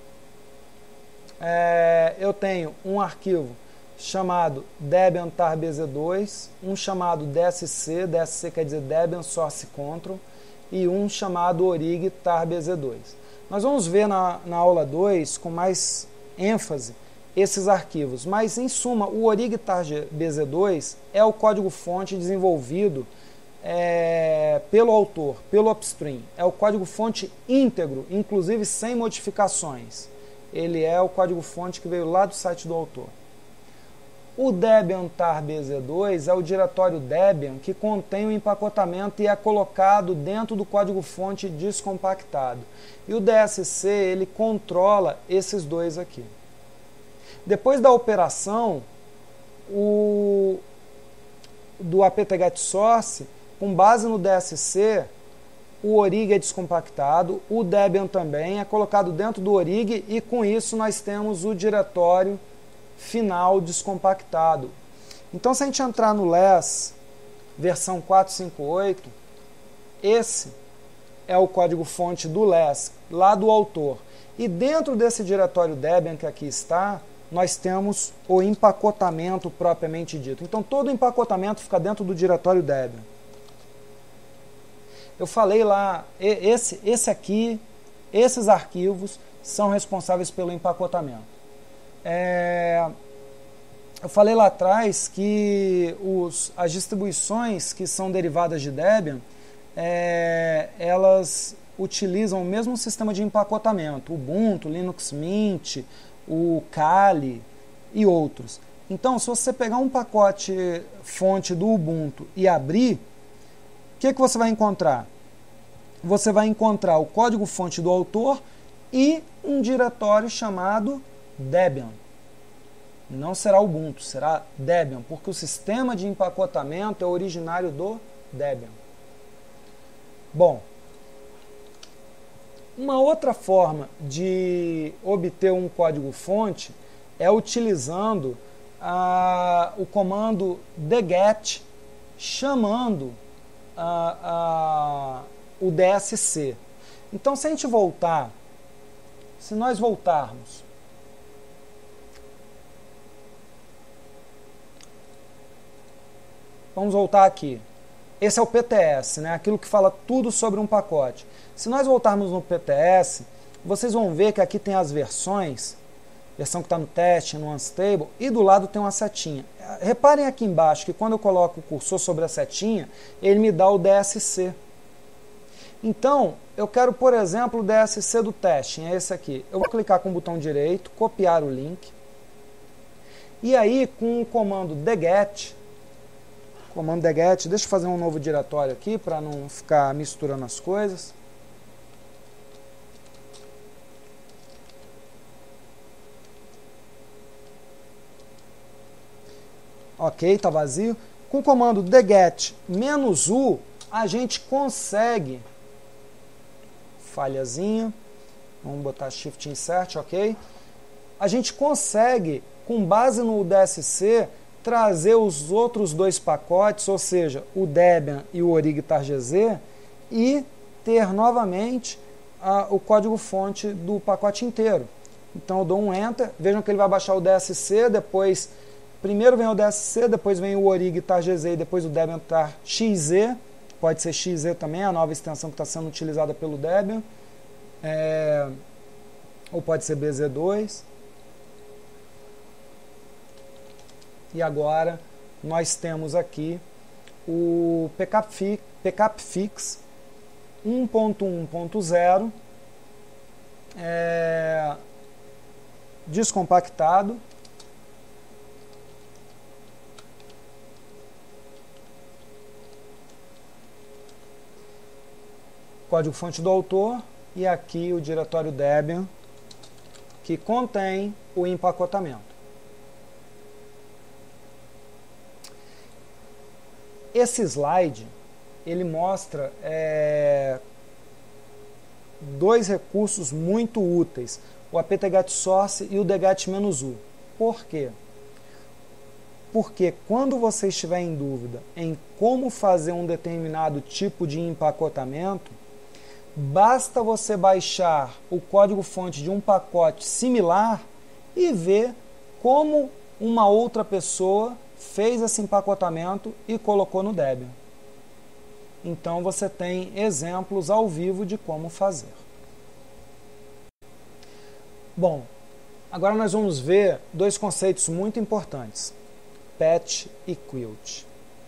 Eu tenho um arquivo chamado Debian tarbz2, um chamado DSC, DSC quer dizer Debian Source Control, e um chamado Orig tarbz2. Nós vamos ver na aula 2 com mais ênfase esses arquivos, mas em suma o Orig tarbz2 é o código-fonte desenvolvido pelo autor, pelo upstream. É o código-fonte íntegro, inclusive sem modificações. Ele é o código-fonte que veio lá do site do autor. O Debian tarbz2 é o diretório Debian que contém o empacotamento e é colocado dentro do código-fonte descompactado. E o DSC, ele controla esses dois aqui. Depois da operação do apt-get source, com base no DSC, o Orig é descompactado, o Debian também é colocado dentro do Orig e com isso nós temos o diretório final descompactado. Então se a gente entrar no less versão 458, esse é o código-fonte do less, lá do autor. E dentro desse diretório Debian que aqui está, nós temos o empacotamento propriamente dito. Então todo o empacotamento fica dentro do diretório Debian. Eu falei lá, esses arquivos são responsáveis pelo empacotamento. Eu falei lá atrás que as distribuições que são derivadas de Debian, elas utilizam o mesmo sistema de empacotamento, Ubuntu, Linux Mint, o Kali e outros. Então, se você pegar um pacote fonte do Ubuntu e abrir, o que você vai encontrar? Você vai encontrar o código-fonte do autor e um diretório chamado Debian. Não será Ubuntu, será Debian, porque o sistema de empacotamento é originário do Debian. Bom, uma outra forma de obter um código-fonte é utilizando o comando dget chamando o DSC. Então, se nós voltarmos vamos voltar aqui. Esse é o PTS, né? Aquilo que fala tudo sobre um pacote. Se nós voltarmos no PTS, vocês vão ver que aqui tem as versões, versão que está no teste, no Unstable, e do lado tem uma setinha. Reparem aqui embaixo que quando eu coloco o cursor sobre a setinha, ele me dá o DSC. Então, eu quero, por exemplo, o DSC do testing, é esse aqui. Eu vou clicar com o botão direito, copiar o link, e aí com o comando dget, deixa eu fazer um novo diretório aqui para não ficar misturando as coisas. Ok, está vazio. Com o comando dget -u, a gente consegue, falhazinha, vamos botar Shift Insert, ok? A gente consegue, com base no DSC, trazer os outros dois pacotes, ou seja, o Debian e o Orig-Targz, e ter novamente o código-fonte do pacote inteiro. Então eu dou um Enter, vejam que ele vai baixar o DSC, depois, primeiro vem o DSC, depois vem o Orig-Targz e depois o Debian-Tar-XZ, pode ser XZ também, a nova extensão que está sendo utilizada pelo Debian, ou pode ser BZ2. E agora nós temos aqui o PKPFix 1.1.0 descompactado. Código-fonte do autor e aqui o diretório Debian que contém o empacotamento. Esse slide, ele mostra dois recursos muito úteis, o apt-get source e o dget-u. Por quê? Porque quando você estiver em dúvida em como fazer um determinado tipo de empacotamento, basta você baixar o código-fonte de um pacote similar e ver como uma outra pessoa fez esse empacotamento e colocou no Debian. Então você tem exemplos ao vivo de como fazer. Bom, agora nós vamos ver dois conceitos muito importantes, patch e quilt.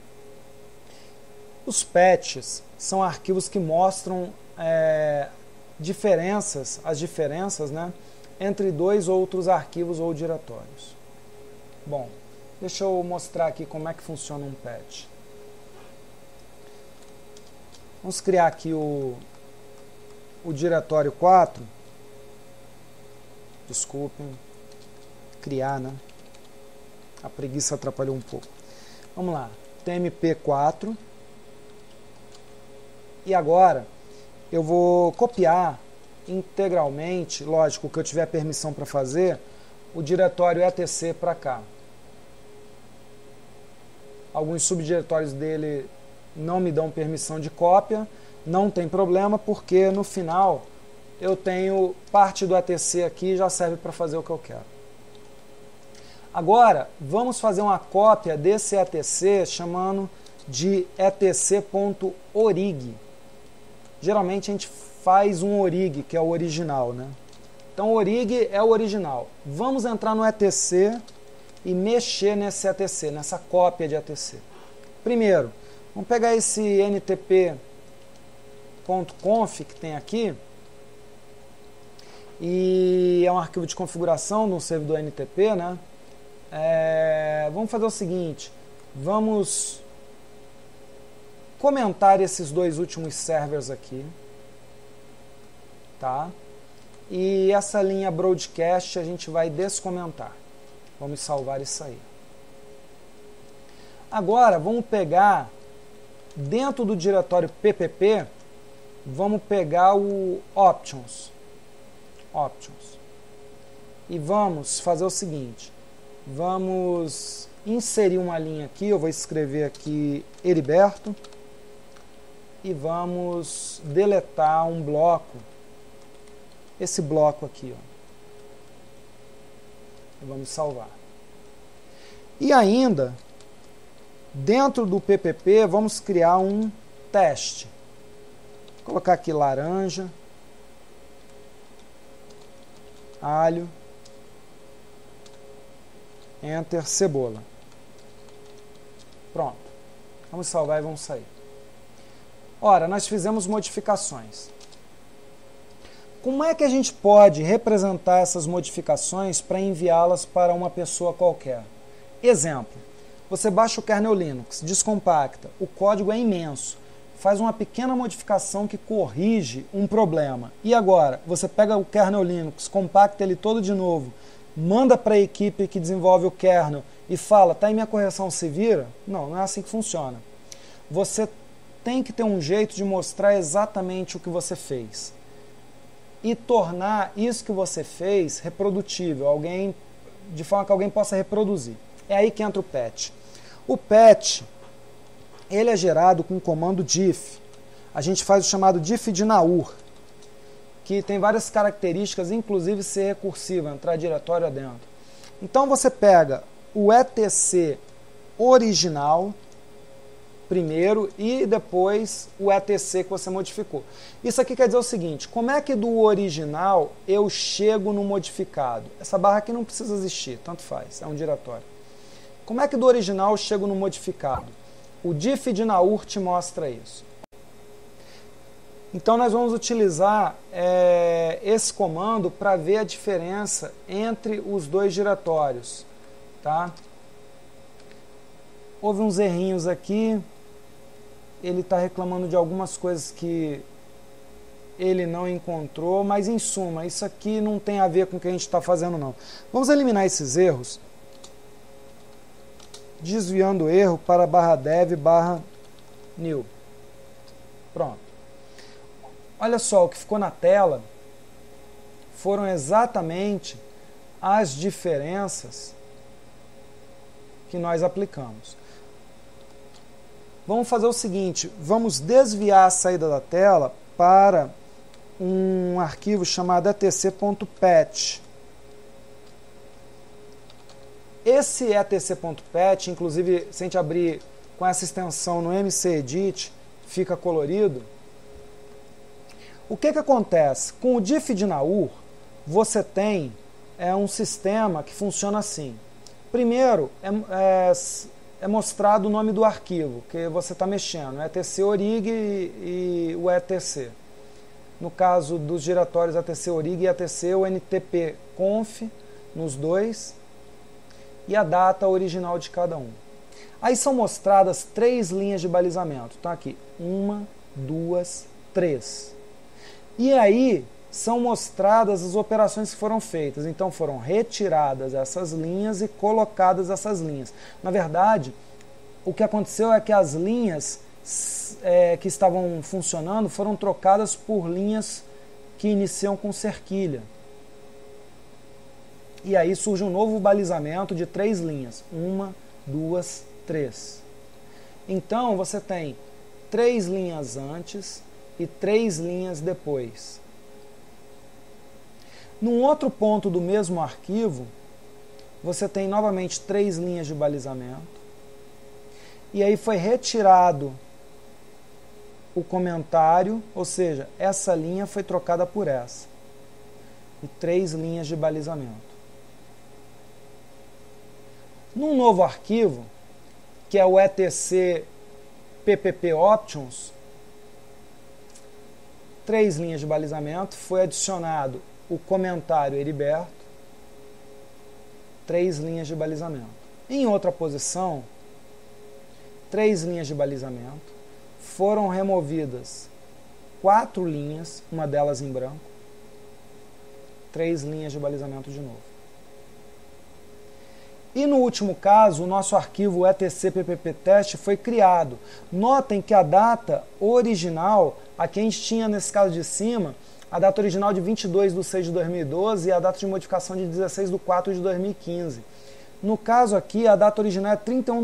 Os patches são arquivos que mostram as diferenças, né, entre dois outros arquivos ou diretórios. Bom, deixa eu mostrar aqui como é que funciona um patch. Vamos criar aqui o diretório 4. Desculpem, criar, né? A preguiça atrapalhou um pouco. Vamos lá, tmp4. E agora eu vou copiar integralmente, lógico que eu tiver permissão para fazer, o diretório etc para cá. Alguns subdiretórios dele não me dão permissão de cópia, não tem problema, porque no final eu tenho parte do etc aqui e já serve para fazer o que eu quero. Agora, vamos fazer uma cópia desse etc chamando de etc.orig. Geralmente a gente faz um orig, que é o original, né? Então o orig é o original. Vamos entrar no etc e mexer nesse etc, nessa cópia de etc. Primeiro, vamos pegar esse ntp.conf que tem aqui, e é um arquivo de configuração de um servidor NTP, né? Vamos fazer o seguinte, vamos comentar esses dois últimos servers aqui, tá? E essa linha broadcast a gente vai descomentar. Vamos salvar isso aí. Agora vamos pegar dentro do diretório ppp, vamos pegar o options e vamos fazer o seguinte, vamos inserir uma linha aqui, eu vou escrever aqui Heriberto e vamos deletar um bloco, esse bloco aqui, ó. E vamos salvar. E ainda, dentro do ppp, vamos criar um teste. Vou colocar aqui laranja. alho, enter, cebola. Pronto. Vamos salvar e vamos sair. Ora, nós fizemos modificações. Como é que a gente pode representar essas modificações para enviá-las para uma pessoa qualquer? Exemplo, você baixa o kernel Linux, descompacta, o código é imenso, faz uma pequena modificação que corrige um problema. E agora, você pega o kernel Linux, compacta ele todo de novo, manda para a equipe que desenvolve o kernel e fala, tá aí minha correção, se vira? Não, não é assim que funciona. Você tem que ter um jeito de mostrar exatamente o que você fez e tornar isso que você fez reprodutível, de forma que alguém possa reproduzir. É aí que entra o patch. O patch, ele é gerado com o comando diff. A gente faz o chamado diff de Naur, que tem várias características, inclusive ser recursivo, entrar diretório adentro. Então você pega o etc original primeiro e depois o etc que você modificou. Isso aqui quer dizer o seguinte, como é que do original eu chego no modificado? Essa barra aqui não precisa existir, tanto faz, é um diretório. Como é que do original eu chego no modificado? O diff de Naur te mostra isso. Então nós vamos utilizar esse comando para ver a diferença entre os dois diretórios. Tá? Houve uns errinhos aqui. Ele está reclamando de algumas coisas que ele não encontrou, mas em suma, isso aqui não tem a ver com o que a gente está fazendo não. Vamos eliminar esses erros, desviando o erro para /dev/new. Pronto. Olha só, o que ficou na tela foram exatamente as diferenças que nós aplicamos. Vamos fazer o seguinte, vamos desviar a saída da tela para um arquivo chamado etc.patch. Esse etc.patch, inclusive, se a gente abrir com essa extensão no MCEdit, fica colorido. O que acontece? Com o diff de Naur, você tem um sistema que funciona assim. Primeiro, é mostrado o nome do arquivo que você está mexendo, etc orig e o etc. No caso dos diretórios etc orig e etc, o ntp conf nos dois e a data original de cada um. Aí são mostradas 3 linhas de balizamento. Então aqui, 1, 2, 3. E aí são mostradas as operações que foram feitas. Então foram retiradas essas linhas e colocadas essas linhas. Na verdade, o que aconteceu é que as linhas que estavam funcionando foram trocadas por linhas que iniciam com cerquilha. E aí surge um novo balizamento de 3 linhas. 1, 2, 3. Então você tem 3 linhas antes e 3 linhas depois. Num outro ponto do mesmo arquivo, você tem novamente 3 linhas de balizamento. E aí foi retirado o comentário, ou seja, essa linha foi trocada por essa. E 3 linhas de balizamento. Num novo arquivo, que é o etc ppp options, 3 linhas de balizamento, foi adicionado o comentário Heriberto, 3 linhas de balizamento. Em outra posição, 3 linhas de balizamento, foram removidas 4 linhas, uma delas em branco, 3 linhas de balizamento de novo. E no último caso, o nosso arquivo etc.ppptest foi criado. Notem que a data original, aqui a gente tinha nesse caso de cima, a data original de 22/6/2012 e a data de modificação de 16/4/2015. No caso aqui, a data original é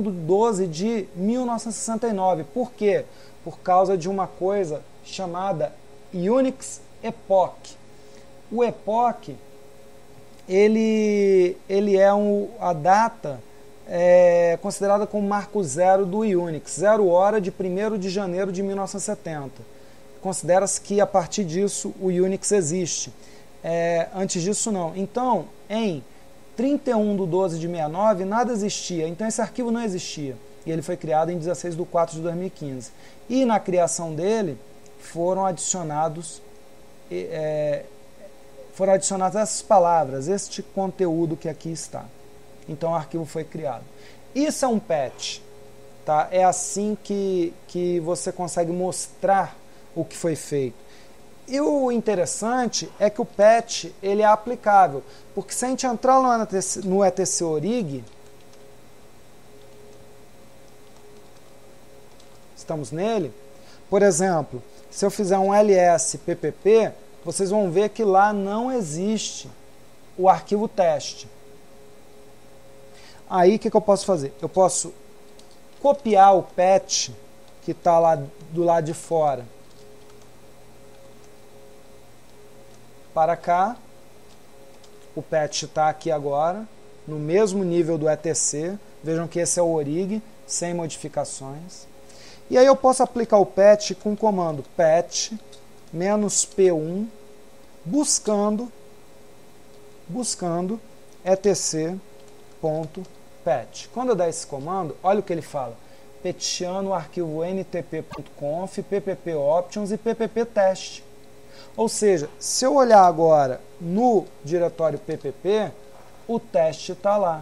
31/12/1969. Por quê? Por causa de uma coisa chamada Unix Epoch. O Epoch, ele é a data considerada como marco zero do Unix, 0 hora de 1º de janeiro de 1970. Considera-se que a partir disso o Unix existe. Antes disso não. Então, em 31/12/69, nada existia. Então esse arquivo não existia. E ele foi criado em 16/4/2015. E na criação dele foram adicionadas essas palavras, este conteúdo que aqui está. Então o arquivo foi criado. Isso é um patch. Tá? É assim que você consegue mostrar o que foi feito. E o interessante é que o patch ele é aplicável, porque se a gente entrar no etc orig, estamos nele, por exemplo, se eu fizer um ls ppp, vocês vão ver que lá não existe o arquivo teste. Aí o que eu posso fazer? Eu posso copiar o patch que está lá do lado de fora para cá. O patch está aqui agora, no mesmo nível do etc. Vejam que esse é o orig, sem modificações. E aí eu posso aplicar o patch com o comando patch -p1 buscando etc.patch. Quando eu der esse comando, olha o que ele fala. Petiando o arquivo ntp.conf, pppoptions e ppptest. Ou seja, se eu olhar agora no diretório ppp, o teste está lá.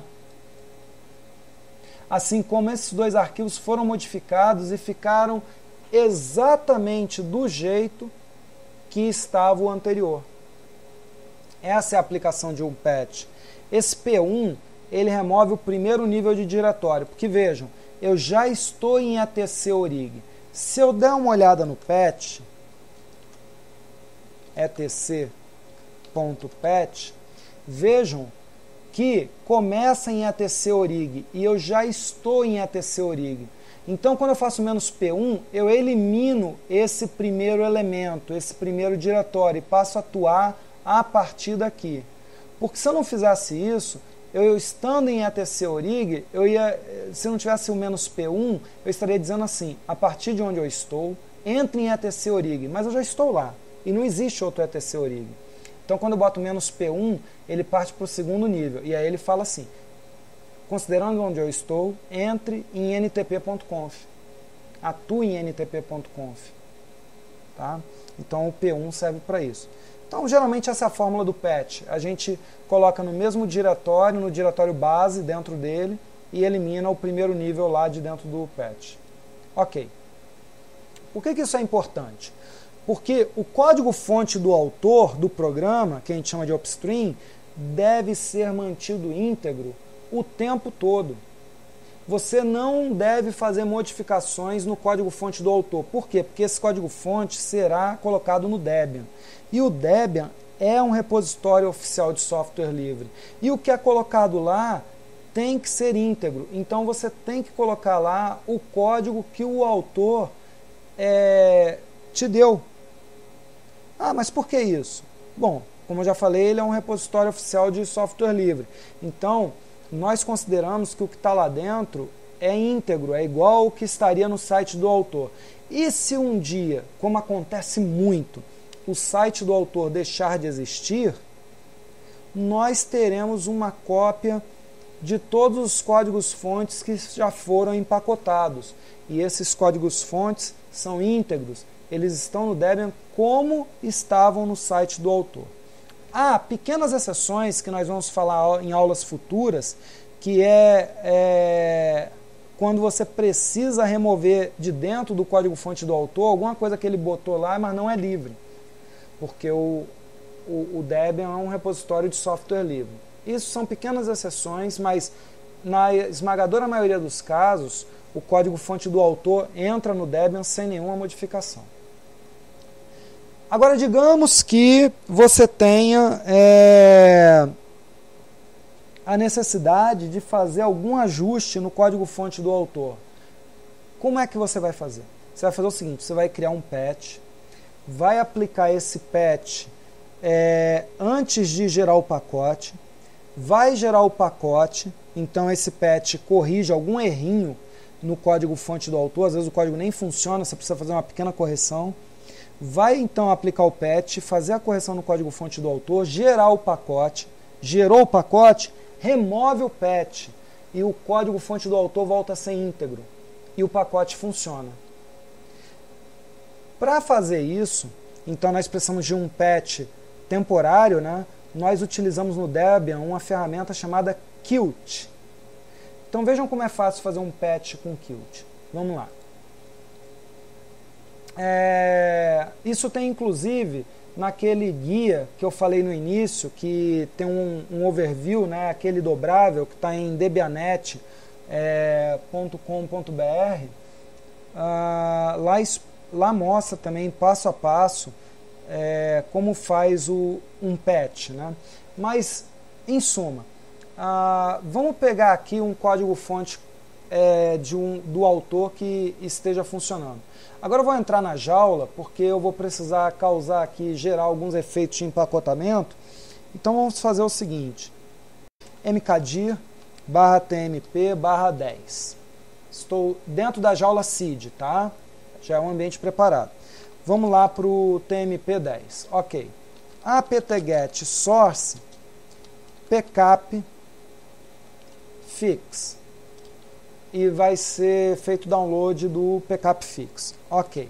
Assim como esses dois arquivos foram modificados e ficaram exatamente do jeito que estava o anterior. Essa é a aplicação de um patch. Esse P1, ele remove o primeiro nível de diretório, porque vejam, eu já estou em etc orig. Se eu der uma olhada no patch, etc.patch, vejam que começa em etc orig e eu já estou em etc orig. Então, quando eu faço -p1, eu elimino esse primeiro elemento, esse primeiro diretório, e passo a atuar a partir daqui. Porque se eu não fizesse isso, eu estando em etc orig, se não tivesse o -p1, eu estaria dizendo assim, a partir de onde eu estou, entre em etc orig, mas eu já estou lá. E não existe outro etc orig. Então, quando eu boto -p1, ele parte para o segundo nível. E aí ele fala assim, considerando onde eu estou, entre em ntp.conf. Atue em ntp.conf. Tá? Então, o P1 serve para isso. Então, geralmente, essa é a fórmula do patch. A gente coloca no mesmo diretório, no diretório base, dentro dele, e elimina o primeiro nível lá de dentro do patch. Ok. Por que isso é importante? Porque o código-fonte do autor do programa, que a gente chama de upstream, deve ser mantido íntegro o tempo todo. Você não deve fazer modificações no código-fonte do autor. Por quê? Porque esse código-fonte será colocado no Debian. E o Debian é um repositório oficial de software livre. E o que é colocado lá tem que ser íntegro. Então você tem que colocar lá o código que o autor te deu. Ah, mas por que isso? Bom, como eu já falei, ele é um repositório oficial de software livre. Então, nós consideramos que o que está lá dentro é íntegro, é igual ao que estaria no site do autor. E se um dia, como acontece muito, o site do autor deixar de existir, nós teremos uma cópia de todos os códigos-fontes que já foram empacotados. E esses códigos-fontes são íntegros. Eles estão no Debian como estavam no site do autor. Há pequenas exceções que nós vamos falar em aulas futuras, que é quando você precisa remover de dentro do código-fonte do autor alguma coisa que ele botou lá, mas não é livre. Porque o Debian é um repositório de software livre. Isso são pequenas exceções, mas na esmagadora maioria dos casos, o código-fonte do autor entra no Debian sem nenhuma modificação. Agora, digamos que você tenha a necessidade de fazer algum ajuste no código-fonte do autor. Como é que você vai fazer? Você vai fazer o seguinte, você vai criar um patch, vai aplicar esse patch antes de gerar o pacote, vai gerar o pacote, então esse patch corrige algum errinho no código-fonte do autor, às vezes o código nem funciona, você precisa fazer uma pequena correção. vai então aplicar o patch, fazer a correção no código-fonte do autor, gerar o pacote, gerou o pacote, remove o patch e o código-fonte do autor volta a ser íntegro e o pacote funciona. Para fazer isso, então nós precisamos de um patch temporário, né? Nós utilizamos no Debian uma ferramenta chamada Qt. Então vejam como é fácil fazer um patch com Qt. Vamos lá. Isso tem inclusive naquele guia que eu falei no início, que tem um overview, né, aquele dobrável que está em debianet.com.br. Lá mostra também passo a passo como faz um patch, né? Mas, em suma, vamos pegar aqui um código-fonte do autor que esteja funcionando. Agora eu vou entrar na jaula, porque eu vou precisar gerar alguns efeitos de empacotamento. Então vamos fazer o seguinte: mkdir /tmp/10. Estou dentro da jaula seed, tá? Já é um ambiente preparado. Vamos lá para o tmp10. Ok. apt-get source pkap fix. E vai ser feito download do pkap fix. Ok.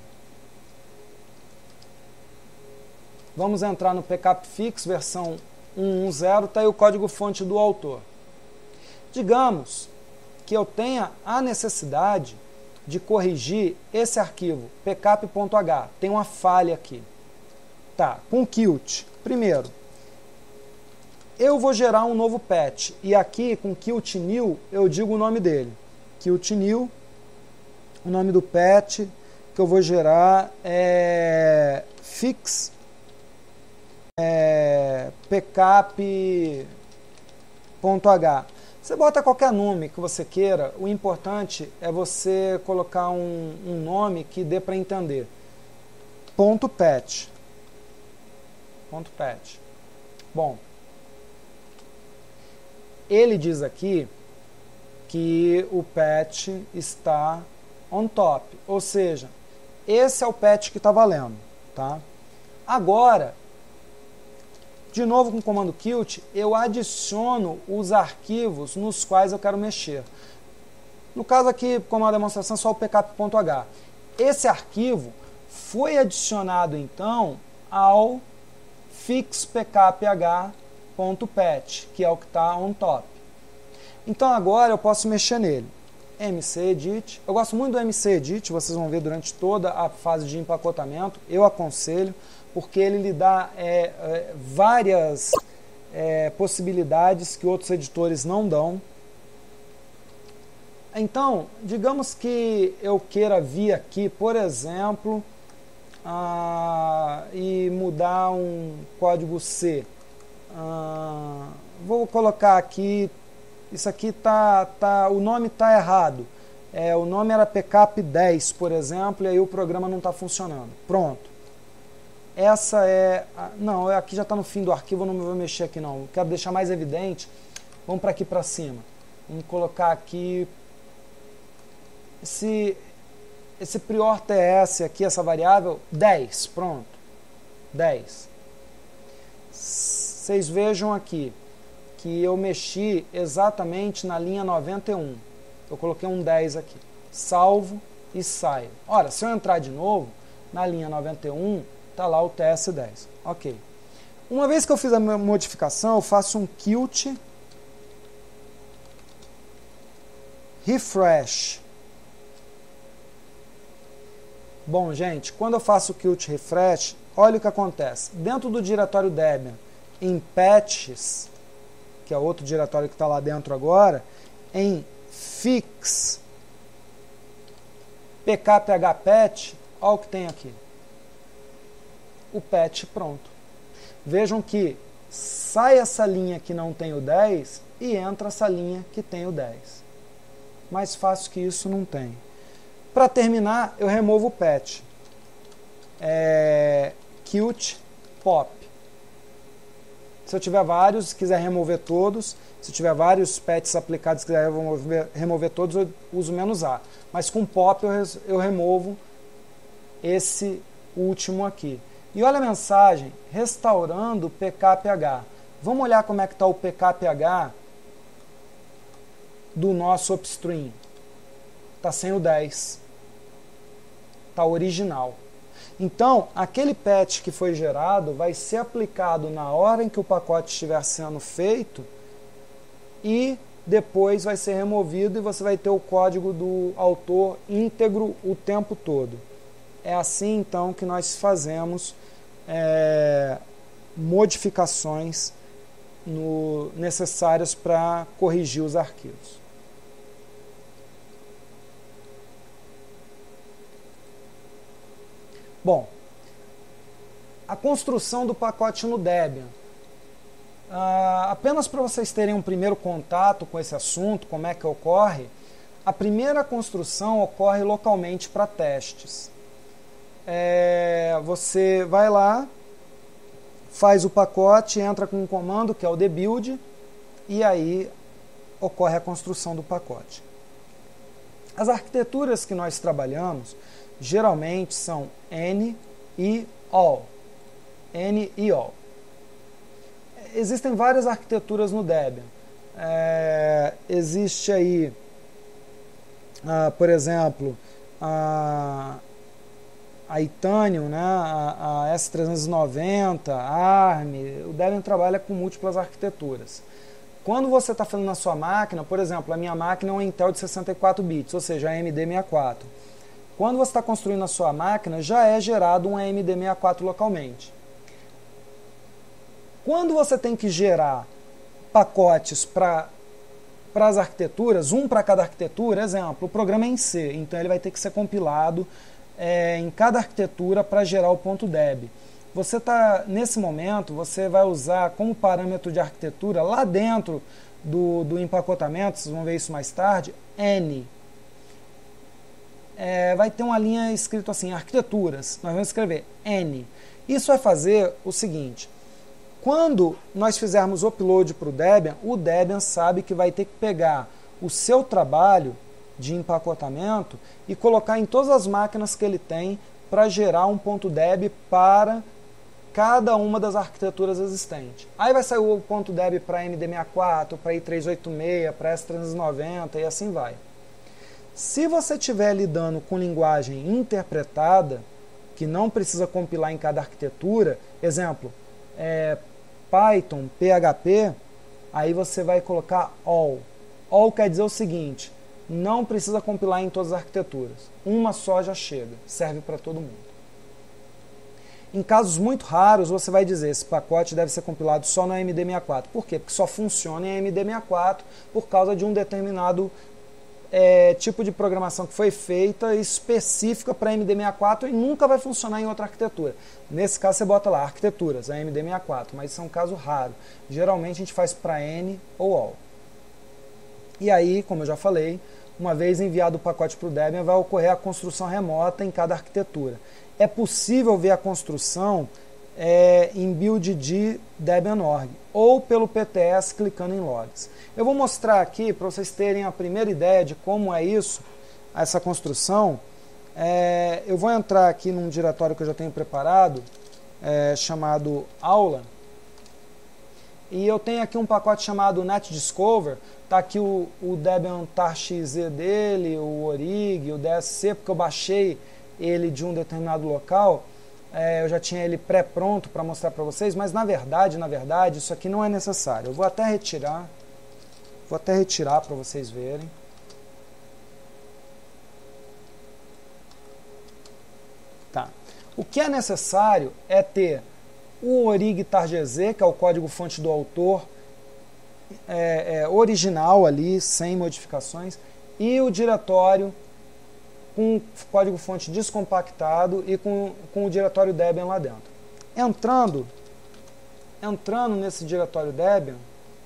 Vamos entrar no pkap fix versão 1.1.0, está aí o código-fonte do autor. Digamos que eu tenha a necessidade de corrigir esse arquivo, pkap.h. Tem uma falha aqui. Tá, com Qt. Primeiro, eu vou gerar um novo patch. E aqui, com Qt new, eu digo o nome dele. Qt new, o nome do patch que eu vou gerar é fix pkap.h. Você bota qualquer nome que você queira, o importante é você colocar um nome que dê para entender. .patch. Bom, ele diz aqui que o patch está on top, ou seja, esse é o patch que está valendo, tá? Agora, de novo com o comando Qt, eu adiciono os arquivos nos quais eu quero mexer. No caso aqui, como a demonstração, só o pkap.h. Esse arquivo foi adicionado então ao fixpkaph.patch, que é o que está on top. Então agora eu posso mexer nele. mcedit. Eu gosto muito do mcedit, vocês vão ver durante toda a fase de empacotamento. Eu aconselho, porque ele lhe dá várias possibilidades que outros editores não dão. Então, digamos que eu queira vir aqui, por exemplo, e mudar um código C. Vou colocar aqui, isso aqui o nome está errado. O nome era pkap10, por exemplo, e aí o programa não está funcionando. Pronto. Essa não, aqui já está no fim do arquivo, eu não vou mexer aqui não. Eu quero deixar mais evidente. Vamos para aqui para cima. Vamos colocar aqui esse prior ts aqui, essa variável, 10. Pronto. 10. Vocês vejam aqui que eu mexi exatamente na linha 91. Eu coloquei um 10 aqui. Salvo e saio. Ora, se eu entrar de novo, na linha 91, está lá o TS10. Ok. Uma vez que eu fiz a modificação, eu faço um Qt refresh. Bom, gente, quando eu faço o Qt refresh, olha o que acontece. Dentro do diretório Debian, em patches, que é outro diretório que está lá dentro agora, em fix pkphpatch, olha o que tem aqui. O patch pronto. Vejam que sai essa linha que não tem o 10 e entra essa linha que tem o 10. Mais fácil que isso não tem. Para terminar, eu removo o patch. Qt pop. Se eu tiver vários, se quiser remover todos, se tiver vários patches aplicados e quiser remover todos, eu uso -A. Mas com pop eu removo esse último aqui. E olha a mensagem, restaurando PKPH. Vamos olhar como é que está o PKPH do nosso upstream. Está sem o 10. Está original. Então, aquele patch que foi gerado vai ser aplicado na hora em que o pacote estiver sendo feito e depois vai ser removido e você vai ter o código do autor íntegro o tempo todo. É assim, então, que nós fazemos modificações necessárias para corrigir os arquivos. Bom, a construção do pacote no Debian. Apenas para vocês terem um primeiro contato com esse assunto, como é que ocorre, a primeira construção ocorre localmente para testes. Você vai lá, faz o pacote, entra com um comando que é o dbuild e aí ocorre a construção do pacote. As arquiteturas que nós trabalhamos geralmente são N e all. N e all. Existem várias arquiteturas no Debian. Existe aí, por exemplo, a Itanium, né, a S390, a ARM. O Debian trabalha com múltiplas arquiteturas. Quando você está fazendo na sua máquina, por exemplo, a minha máquina é um Intel de 64 bits, ou seja, AMD64. Quando você está construindo a sua máquina, já é gerado um AMD64 localmente. Quando você tem que gerar pacotes para as arquiteturas, um para cada arquitetura, exemplo, o programa é em C, então ele vai ter que ser compilado em cada arquitetura para gerar o .deb. Você nesse momento, você vai usar como parâmetro de arquitetura, lá dentro do empacotamento, vocês vão ver isso mais tarde, N. Vai ter uma linha escrito assim, arquiteturas, nós vamos escrever N. Isso vai fazer o seguinte, quando nós fizermos o upload para o Debian sabe que vai ter que pegar o seu trabalho de empacotamento e colocar em todas as máquinas que ele tem para gerar um .deb para cada uma das arquiteturas existentes. Aí vai sair o .deb para AMD64, para i386, para S390 e assim vai. Se você estiver lidando com linguagem interpretada, que não precisa compilar em cada arquitetura, exemplo, Python, PHP, aí você vai colocar all. All quer dizer o seguinte, não precisa compilar em todas as arquiteturas. Uma só já chega, serve para todo mundo. Em casos muito raros, você vai dizer esse pacote deve ser compilado só no AMD64. Por quê? Porque só funciona em AMD64 por causa de um determinado tipo de programação que foi feita específica para AMD64 e nunca vai funcionar em outra arquitetura. Nesse caso você bota lá, arquiteturas, AMD64, mas isso é um caso raro. Geralmente a gente faz para N ou all. E aí, como eu já falei, uma vez enviado o pacote para o Debian, vai ocorrer a construção remota em cada arquitetura. É possível ver a construção em build de Debian.org ou pelo PTS clicando em logs. Eu vou mostrar aqui para vocês terem a primeira ideia de como é isso, essa construção. Eu vou entrar aqui num diretório que eu já tenho preparado, chamado aula, e eu tenho aqui um pacote chamado netdiscover. Está aqui o Debian tar.xz dele, o orig, o DSC, porque eu baixei ele de um determinado local. Eu já tinha ele pré-pronto para mostrar para vocês, mas na verdade, isso aqui não é necessário. Eu vou até retirar para vocês verem. Tá. O que é necessário é ter o orig tar.gz, que é o código-fonte do autor, original ali, sem modificações, e o diretório com código-fonte descompactado e com o diretório Debian lá dentro. Entrando nesse diretório Debian,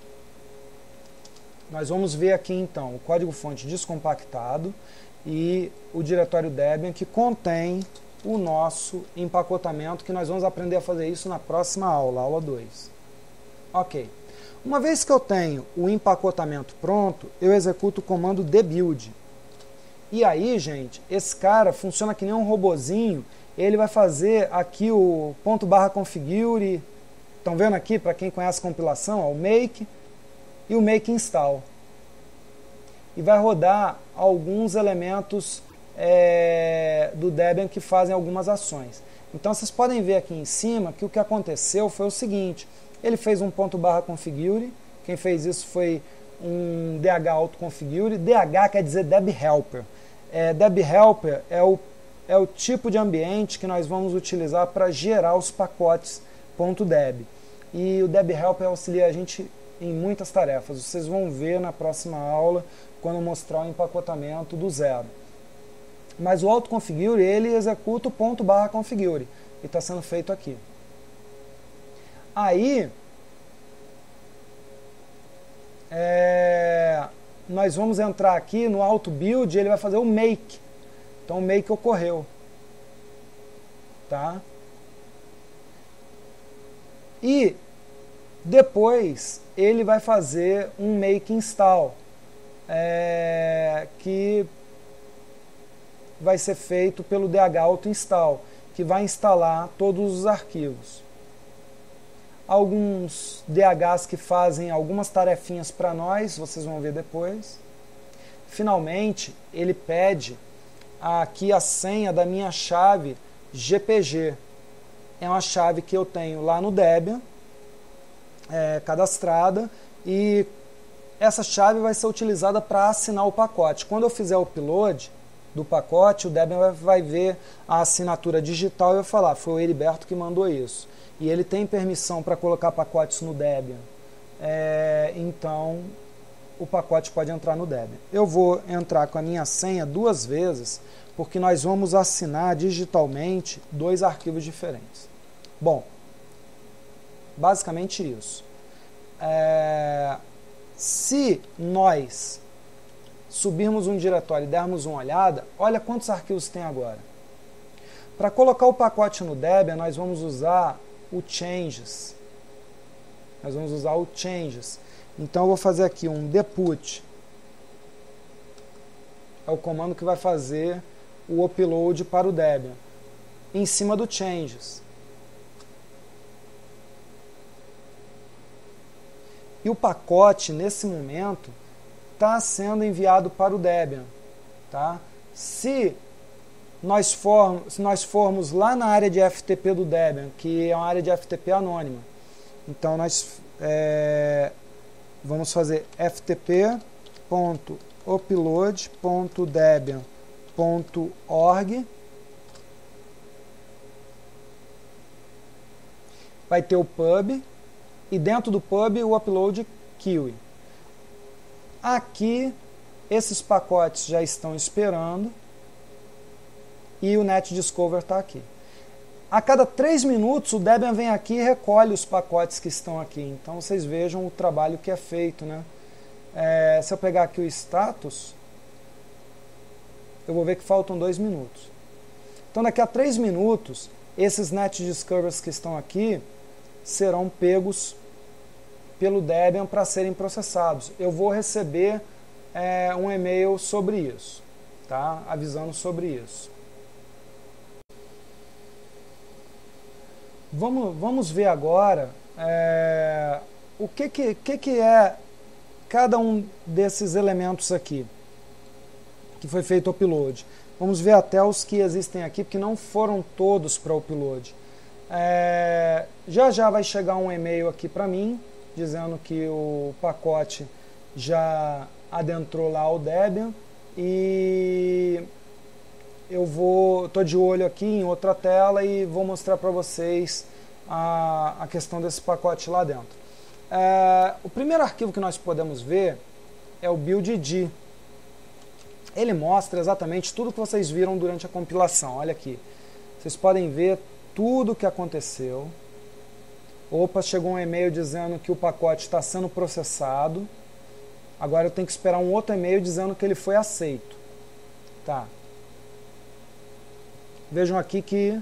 nós vamos ver aqui então o código-fonte descompactado e o diretório Debian que contém o nosso empacotamento, que nós vamos aprender a fazer isso na próxima aula, aula 2. Ok. Uma vez que eu tenho o empacotamento pronto, eu executo o comando dbuild. E aí, gente, esse cara funciona que nem um robozinho, ele vai fazer aqui o .configure, estão vendo aqui, para quem conhece a compilação, ó, o make e o make install. E vai rodar alguns elementos do Debian que fazem algumas ações. Então vocês podem ver aqui em cima que o que aconteceu foi o seguinte, ele fez um .configure, quem fez isso foi um DH autoconfigure, DH quer dizer Deb Helper. Deb Helper é o tipo de ambiente que nós vamos utilizar para gerar os pacotes .deb. E o Deb Helper auxilia a gente em muitas tarefas. Vocês vão ver na próxima aula, quando eu mostrar o empacotamento do zero. Mas o autoconfigure, ele executa o .configure, e está sendo feito aqui. Aí, nós vamos entrar aqui no auto build, ele vai fazer o make. Então o make ocorreu. Tá? E depois ele vai fazer um make install, que vai ser feito pelo DH auto install, que vai instalar todos os arquivos. Alguns DHs que fazem algumas tarefinhas para nós, vocês vão ver depois. Finalmente, ele pede aqui a senha da minha chave GPG. É uma chave que eu tenho lá no Debian, cadastrada, e essa chave vai ser utilizada para assinar o pacote. Quando eu fizer o upload do pacote, o Debian vai ver a assinatura digital e vai falar, foi o Heriberto que mandou isso. E ele tem permissão para colocar pacotes no Debian. Então, o pacote pode entrar no Debian. Eu vou entrar com a minha senha 2 vezes, porque nós vamos assinar digitalmente 2 arquivos diferentes. Bom, basicamente isso. Se nós subirmos um diretório e dermos uma olhada, olha quantos arquivos tem agora. Para colocar o pacote no Debian, nós vamos usar o changes. Então eu vou fazer aqui um deput. É o comando que vai fazer o upload para o Debian, em cima do changes. E o pacote, nesse momento, está sendo enviado para o Debian. Tá? Se nós formos lá na área de FTP do Debian, que é uma área de FTP anônima, então nós vamos fazer ftp.upload.debian.org. Vai ter o pub, e dentro do pub o upload queue. Aqui, esses pacotes já estão esperando, e o NetDiscover está aqui. A cada 3 minutos, o Debian vem aqui e recolhe os pacotes que estão aqui. Então, vocês vejam o trabalho que é feito. Né? Se eu pegar aqui o status, eu vou ver que faltam 2 minutos. Então, daqui a 3 minutos, esses NetDiscovers que estão aqui serão pegos pelo Debian para serem processados. Eu vou receber um e-mail sobre isso, tá? Avisando sobre isso. Vamos ver agora o que é cada um desses elementos aqui que foi feito o upload. Vamos ver até os que existem aqui, porque não foram todos para o upload. Já vai chegar um e-mail aqui para mim, dizendo que o pacote já adentrou lá o Debian, e eu estou de olho aqui em outra tela e vou mostrar para vocês a questão desse pacote lá dentro. O primeiro arquivo que nós podemos ver é o build.d. Ele mostra exatamente tudo que vocês viram durante a compilação. Olha aqui, vocês podem ver tudo o que aconteceu. Opa, chegou um e-mail dizendo que o pacote está sendo processado. Agora eu tenho que esperar um outro e-mail dizendo que ele foi aceito. Tá. Vejam aqui que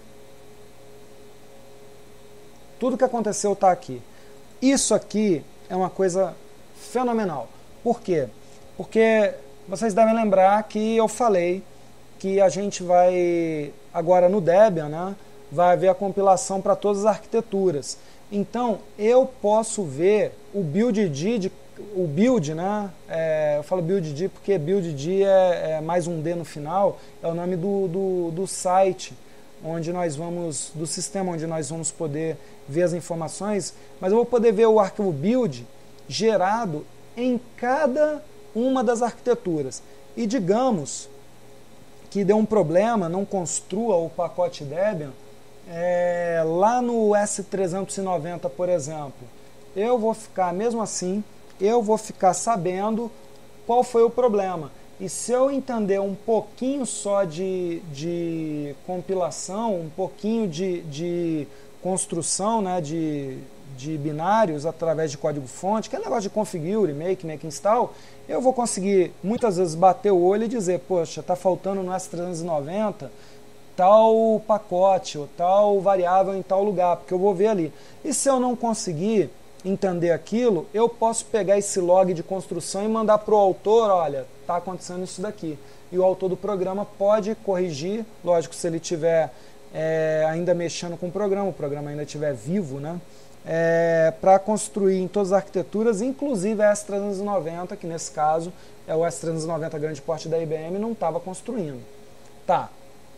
tudo que aconteceu está aqui. Isso aqui é uma coisa fenomenal. Por quê? Porque vocês devem lembrar que eu falei que a gente vai, agora no Debian, né, vai haver a compilação para todas as arquiteturas. Então, eu posso ver o build, né, eu falo build porque build é mais um D no final, é o nome do site, onde nós vamos, do sistema onde nós vamos poder ver as informações, mas eu vou poder ver o arquivo build gerado em cada uma das arquiteturas. E digamos que deu um problema, não construa o pacote Debian lá no S390, por exemplo. Eu vou ficar, mesmo assim, eu vou ficar sabendo qual foi o problema. E se eu entender um pouquinho só de compilação, um pouquinho de construção, né, de binários através de código-fonte, que é negócio de configure, make install, eu vou conseguir muitas vezes bater o olho e dizer, poxa, está faltando no S390 tal pacote ou tal variável em tal lugar, porque eu vou ver ali. E se eu não conseguir entender aquilo, eu posso pegar esse log de construção e mandar para o autor, olha, está acontecendo isso daqui. E o autor do programa pode corrigir, lógico, se ele estiver ainda mexendo com o programa ainda estiver vivo, né? Para construir em todas as arquiteturas, inclusive a S390, que nesse caso é o S390 grande porte da IBM, não estava construindo. Tá.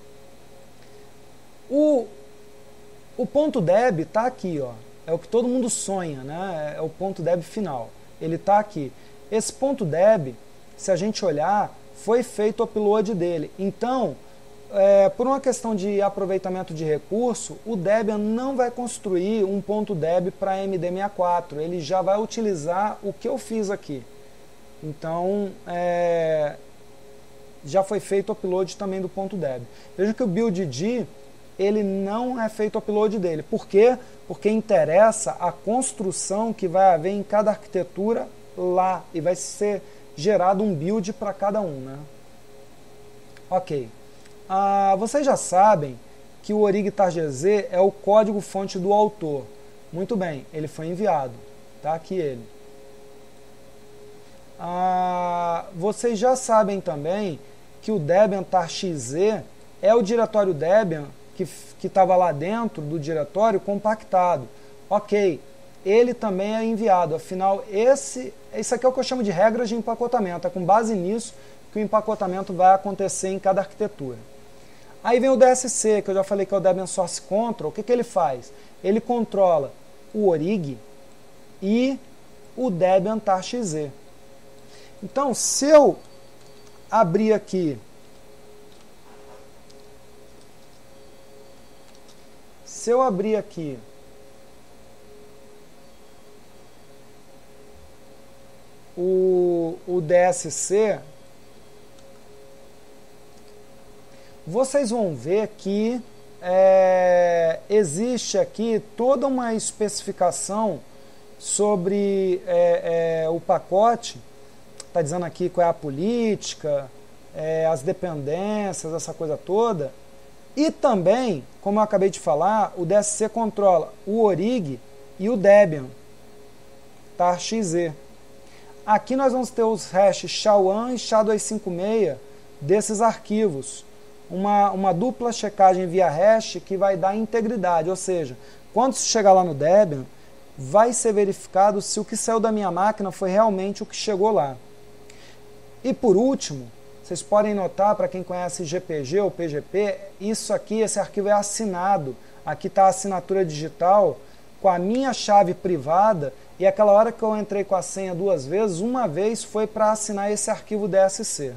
O ponto .deb está aqui, ó. É o que todo mundo sonha, né? É o ponto .deb final. Ele está aqui. Esse ponto .deb, se a gente olhar, foi feito o upload dele. Então, por uma questão de aproveitamento de recurso, o Debian não vai construir um ponto .deb para MD64. Ele já vai utilizar o que eu fiz aqui. Então, já foi feito o upload também do ponto .deb. Veja que o build ele não é feito o upload dele. Por quê? Porque interessa a construção que vai haver em cada arquitetura lá. E vai ser gerado um build para cada um, né? Ok. Vocês já sabem que o orig-targz é o código-fonte do autor. Muito bem, ele foi enviado. Tá aqui ele. Vocês já sabem também que o Debian-targz é o diretório Debian que estava lá dentro do diretório compactado. Ok, ele também é enviado. Afinal, isso aqui é o que eu chamo de regras de empacotamento. É com base nisso que o empacotamento vai acontecer em cada arquitetura. Aí vem o DSC, que eu já falei que é o Debian Source Control. O que ele faz? Ele controla o orig e o Debian-targz. Então, se eu abrir aqui o DSC, vocês vão ver que existe aqui toda uma especificação sobre o pacote. Está dizendo aqui qual é a política, as dependências, essa coisa toda. E também, como eu acabei de falar, o DSC controla o orig e o Debian-targz. Aqui nós vamos ter os hashes SHA-1 e SHA-256 desses arquivos. Uma dupla checagem via hash que vai dar integridade, ou seja, quando se chegar lá no Debian, vai ser verificado se o que saiu da minha máquina foi realmente o que chegou lá. E por último, vocês podem notar, para quem conhece GPG ou PGP, isso aqui, esse arquivo é assinado. Aqui está a assinatura digital com a minha chave privada, e aquela hora que eu entrei com a senha 2 vezes, uma vez foi para assinar esse arquivo DSC.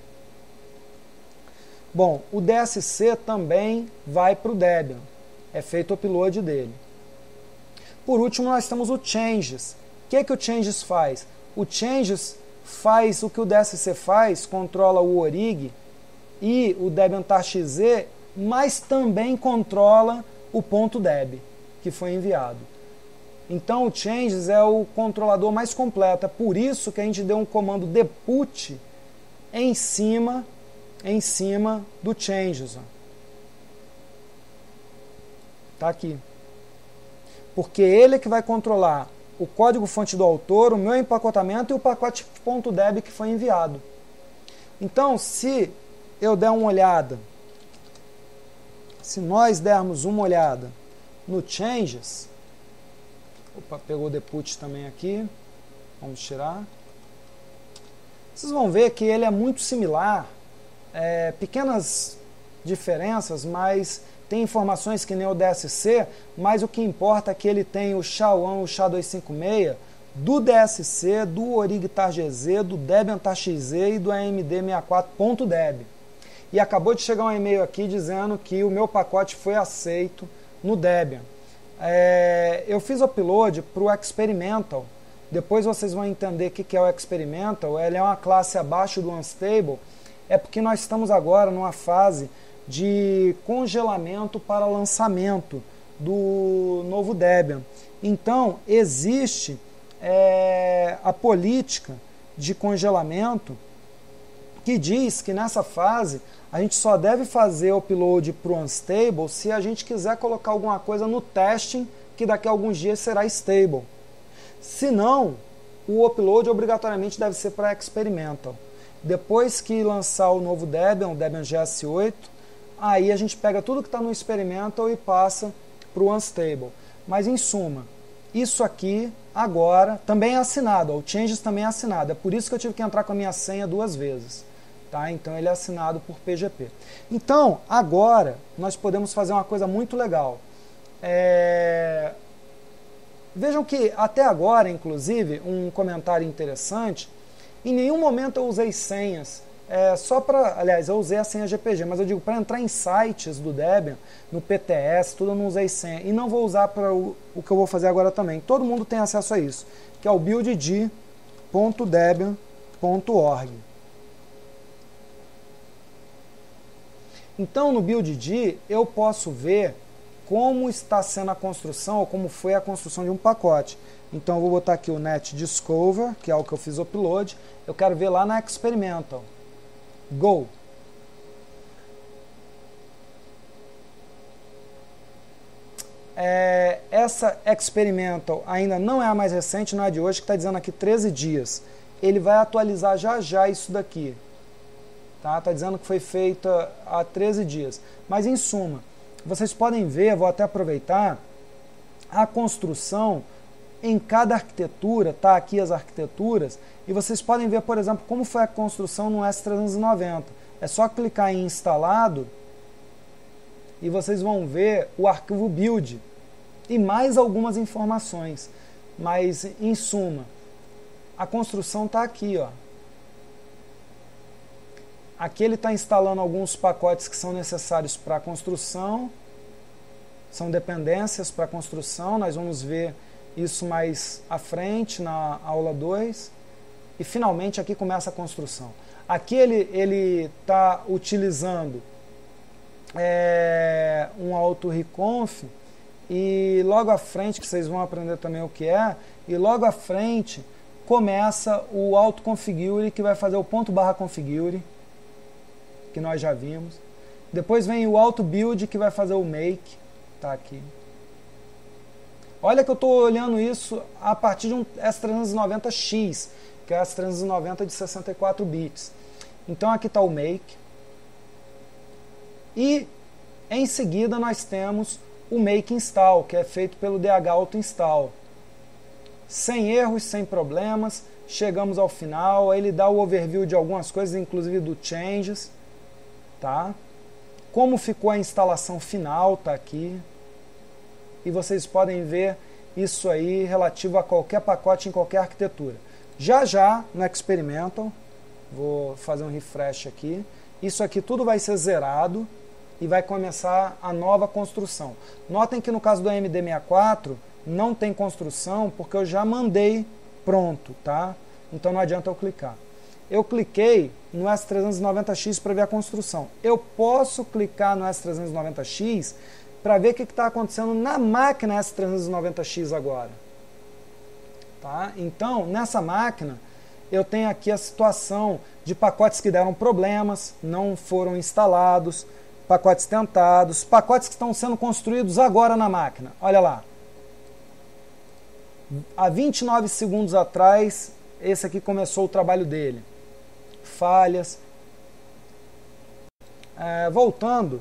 Bom, o DSC também vai para o Debian, é feito o upload dele. Por último, nós temos o changes. O que o changes faz? O changes faz o que o DSC faz, controla o orig e o Debian-targz, mas também controla o ponto .deb que foi enviado. Então o changes é o controlador mais completo. É por isso que a gente deu um comando deput em cima do changes. Está aqui. Porque ele é que vai controlar o código-fonte do autor, o meu empacotamento e o pacote .deb que foi enviado. Então, se eu der uma olhada, se nós dermos uma olhada no Changes, opa, pegou o Deput também aqui, vamos tirar, vocês vão ver que ele é muito similar, pequenas diferenças, mas tem informações que nem o DSC, mas o que importa é que ele tem o SHA-1, o SHA-256, do DSC, do ORIG-TAR-GZ, do Debian-TAR-XZ e do AMD64.deb. E acabou de chegar um e-mail aqui dizendo que o meu pacote foi aceito no Debian. Eu fiz o upload para o Experimental. Depois vocês vão entender o que é o Experimental. Ele é uma classe abaixo do Unstable. É porque nós estamos agora numa fase de congelamento para lançamento do novo Debian. Então, existe a política de congelamento que diz que nessa fase a gente só deve fazer o upload para o Unstable se a gente quiser colocar alguma coisa no testing que daqui a alguns dias será stable. Se não, o upload obrigatoriamente deve ser para Experimental. Depois que lançar o novo Debian, o Debian GS8, aí a gente pega tudo que está no Experimental e passa para o Unstable. Mas em suma, isso aqui agora também é assinado, o Changes também é assinado. É por isso que eu tive que entrar com a minha senha 2 vezes. Tá? Então ele é assinado por PGP. Então, agora, nós podemos fazer uma coisa muito legal. Vejam que até agora, inclusive, um comentário interessante, em nenhum momento eu usei senhas, aliás, eu usei a senha GPG, mas eu digo, para entrar em sites do Debian, no PTS, tudo eu não usei senha. E não vou usar para o que eu vou fazer agora também. Todo mundo tem acesso a isso, que é o build.debian.org. Então, no build eu posso ver como está sendo a construção, ou como foi a construção de um pacote. Então, eu vou botar aqui o net discover, que é o que eu fiz o upload. Eu quero ver lá na Experimental. Go! Essa Experimental ainda não é a mais recente, não é de hoje, que está dizendo aqui 13 dias. Ele vai atualizar já já isso daqui. Tá dizendo que foi feita há 13 dias. Mas, em suma, vocês podem ver, vou até aproveitar, a construção em cada arquitetura, tá aqui as arquiteturas, e vocês podem ver, por exemplo, como foi a construção no S390. É só clicar em instalado e vocês vão ver o arquivo build e mais algumas informações. Mas, em suma, a construção está aqui, ó. Aqui ele está instalando alguns pacotes que são necessários para a construção, são dependências para a construção, nós vamos ver isso mais à frente na aula 2. E finalmente aqui começa a construção. Aqui ele está utilizando um auto-reconf e logo à frente, que vocês vão aprender também o que é, e logo à frente começa o auto-configure, que vai fazer o /configure, que nós já vimos. Depois vem o auto-build, que vai fazer o make, tá aqui. Olha que eu estou olhando isso a partir de um S390X, que é o S390 de 64 bits. Então aqui está o make. E em seguida nós temos o make install, que é feito pelo DH Auto Install. Sem erros, sem problemas, chegamos ao final. Ele dá o overview de algumas coisas, inclusive do Changes. Tá? Como ficou a instalação final, tá aqui. E vocês podem ver isso aí relativo a qualquer pacote em qualquer arquitetura. Já já no Experimental, vou fazer um refresh aqui, isso aqui tudo vai ser zerado e vai começar a nova construção. Notem que no caso do AMD64 não tem construção porque eu já mandei pronto, tá? Então não adianta eu clicar. Eu cliquei no S390X para ver a construção. Eu posso clicar no S390X para ver o que está acontecendo na máquina S390X agora. Tá? Então, nessa máquina, eu tenho aqui a situação de pacotes que deram problemas, não foram instalados, pacotes tentados, pacotes que estão sendo construídos agora na máquina. Olha lá. Há 29 segundos atrás, esse aqui começou o trabalho dele. Falhas. Voltando,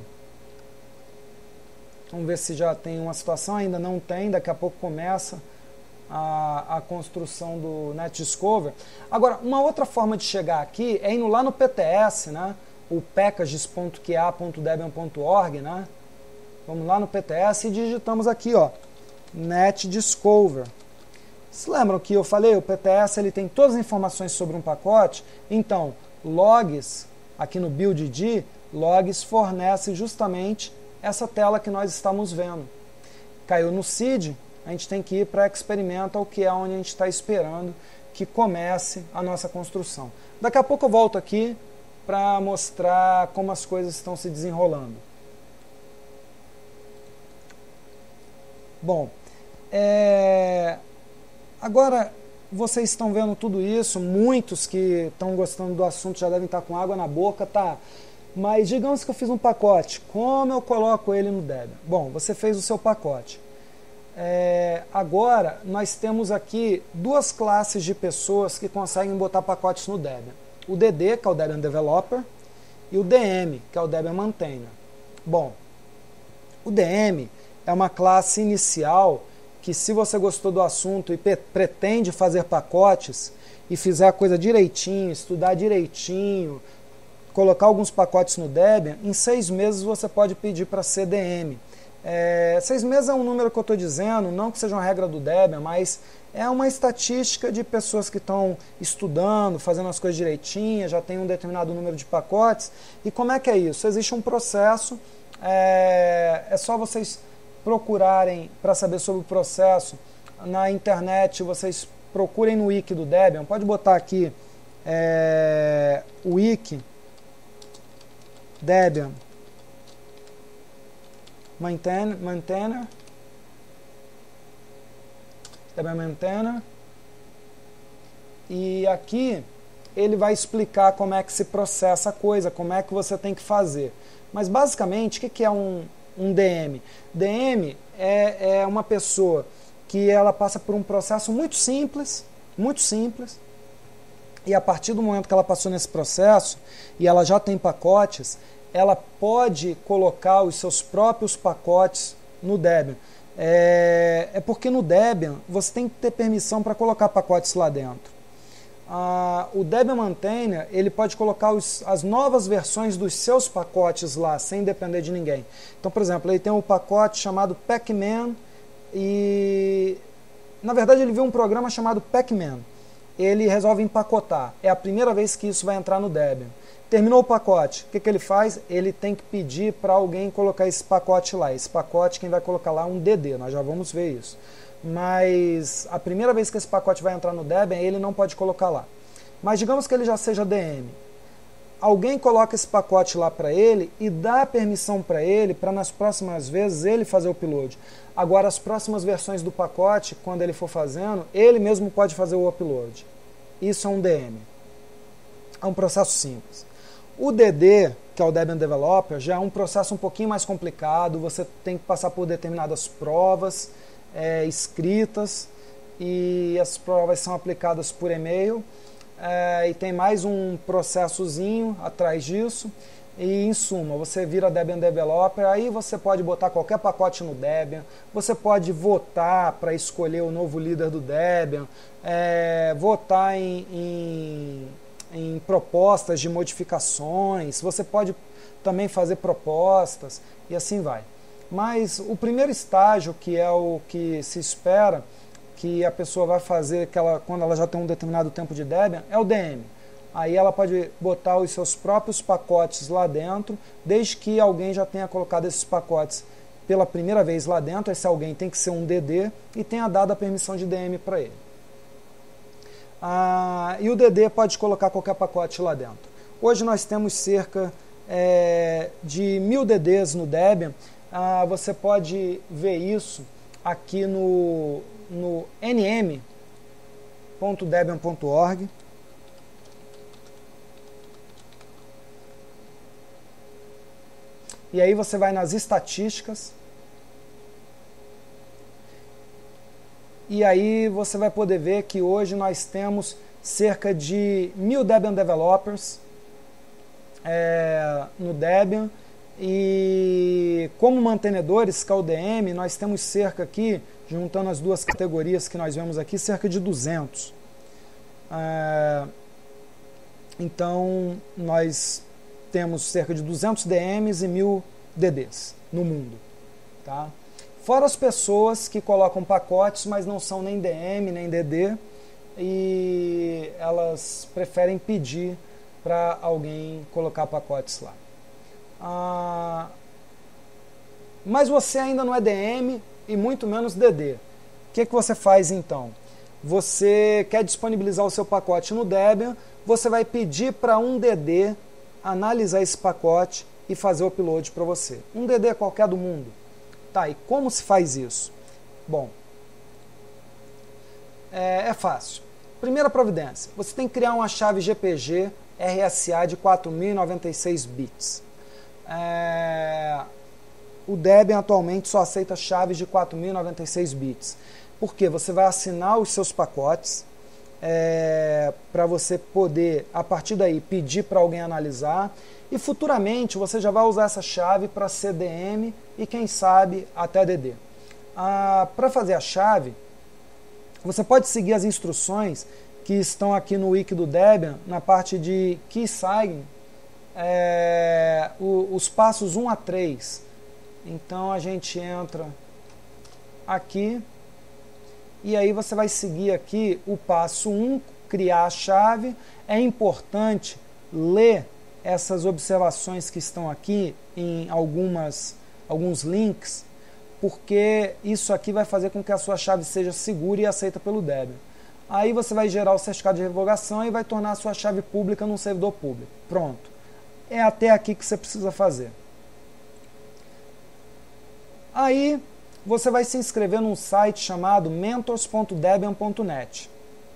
vamos ver se já tem uma situação, ainda não tem, daqui a pouco começa a construção do NetDiscover. Agora, uma outra forma de chegar aqui é indo lá no PTS, né? O packages.qa.debian.org, né? Vamos lá no PTS e digitamos aqui, ó, NetDiscover. Se lembram que eu falei, o PTS ele tem todas as informações sobre um pacote? Então, logs, aqui no build.id, logs fornece justamente essa tela que nós estamos vendo. Caiu no seed, a gente tem que ir para experimental, que é onde a gente está esperando que comece a nossa construção. Daqui a pouco eu volto aqui para mostrar como as coisas estão se desenrolando. Bom, agora vocês estão vendo tudo isso, muitos que estão gostando do assunto já devem estar com água na boca, tá? Mas digamos que eu fiz um pacote, como eu coloco ele no Debian? Bom, você fez o seu pacote. Agora nós temos aqui duas classes de pessoas que conseguem botar pacotes no Debian. O DD, que é o Debian Developer, e o DM, que é o Debian Maintainer. Bom, o DM é uma classe inicial que, se você gostou do assunto e pretende fazer pacotes e fizer a coisa direitinho, estudar direitinho, colocar alguns pacotes no Debian, em 6 meses você pode pedir para ser DM. 6 meses é um número que eu estou dizendo, não que seja uma regra do Debian, mas é uma estatística de pessoas que estão estudando, fazendo as coisas direitinhas, já tem um determinado número de pacotes. E como é que é isso? Existe um processo, é só vocês procurarem para saber sobre o processo na internet, vocês procurem no wiki do Debian, pode botar aqui wiki Debian Maintainer, Debian Maintainer, e aqui ele vai explicar como é que se processa a coisa, como é que você tem que fazer. Mas basicamente, o que é um DM? DM é uma pessoa que ela passa por um processo muito simples, e a partir do momento que ela passou nesse processo e ela já tem pacotes, ela pode colocar os seus próprios pacotes no Debian. Porque no Debian você tem que ter permissão para colocar pacotes lá dentro. O Debian Maintainer ele pode colocar as novas versões dos seus pacotes lá, sem depender de ninguém. Então, por exemplo, ele tem um pacote chamado Pacman e, na verdade, ele viu um programa chamado Pacman. Ele resolve empacotar. É a primeira vez que isso vai entrar no Debian. Terminou o pacote, o que ele faz? Ele tem que pedir para alguém colocar esse pacote lá. Esse pacote, quem vai colocar lá é um DD, nós já vamos ver isso. Mas a primeira vez que esse pacote vai entrar no Debian, ele não pode colocar lá. Mas digamos que ele já seja DM. Alguém coloca esse pacote lá para ele e dá permissão para ele, para nas próximas vezes ele fazer o upload. Agora, as próximas versões do pacote, quando ele for fazendo, ele mesmo pode fazer o upload. Isso é um DM. É um processo simples. O DD, que é o Debian Developer, já é um processo um pouquinho mais complicado, você tem que passar por determinadas provas escritas, e as provas são aplicadas por e-mail, e tem mais um processozinho atrás disso, e em suma, você vira Debian Developer, aí você pode botar qualquer pacote no Debian, você pode votar para escolher o novo líder do Debian, votar em propostas de modificações, você pode também fazer propostas e assim vai. Mas o primeiro estágio, que é o que se espera que a pessoa vai fazer quando ela já tem um determinado tempo de Debian, é o DM. Aí ela pode botar os seus próprios pacotes lá dentro, desde que alguém já tenha colocado esses pacotes pela primeira vez lá dentro. Esse alguém tem que ser um DD e tenha dado a permissão de DM para ele. E o DD pode colocar qualquer pacote lá dentro. Hoje nós temos cerca de 1000 DDs no Debian. Você pode ver isso aqui no nm.debian.org. E aí você vai nas estatísticas. E aí você vai poder ver que hoje nós temos cerca de 1000 Debian Developers no Debian. E como mantenedores KDM, nós temos cerca aqui, juntando as duas categorias que nós vemos aqui, cerca de 200. Então, nós temos cerca de 200 DMs e 1000 DDs no mundo. Tá? Fora as pessoas que colocam pacotes, mas não são nem DM, nem DD, e elas preferem pedir para alguém colocar pacotes lá. Mas você ainda não é DM e muito menos DD. O que você faz então? Você quer disponibilizar o seu pacote no Debian, você vai pedir para um DD analisar esse pacote e fazer o upload para você. Um DD qualquer do mundo. Tá, e como se faz isso? Bom, é fácil. Primeira providência, você tem que criar uma chave GPG RSA de 4096 bits. O Debian atualmente só aceita chaves de 4096 bits. Por quê? Você vai assinar os seus pacotes para você poder, a partir daí, pedir para alguém analisar, e futuramente você já vai usar essa chave para CDM e quem sabe até DD. Para fazer a chave, você pode seguir as instruções que estão aqui no wiki do Debian, na parte de keysign, os passos 1 a 3. Então a gente entra aqui e aí você vai seguir aqui o passo 1, criar a chave. É importante ler essas observações que estão aqui em alguns links, porque isso aqui vai fazer com que a sua chave seja segura e aceita pelo Debian. Aí você vai gerar o certificado de revogação e vai tornar a sua chave pública num servidor público. Pronto. É até aqui que você precisa fazer. Aí você vai se inscrever num site chamado mentors.debian.net.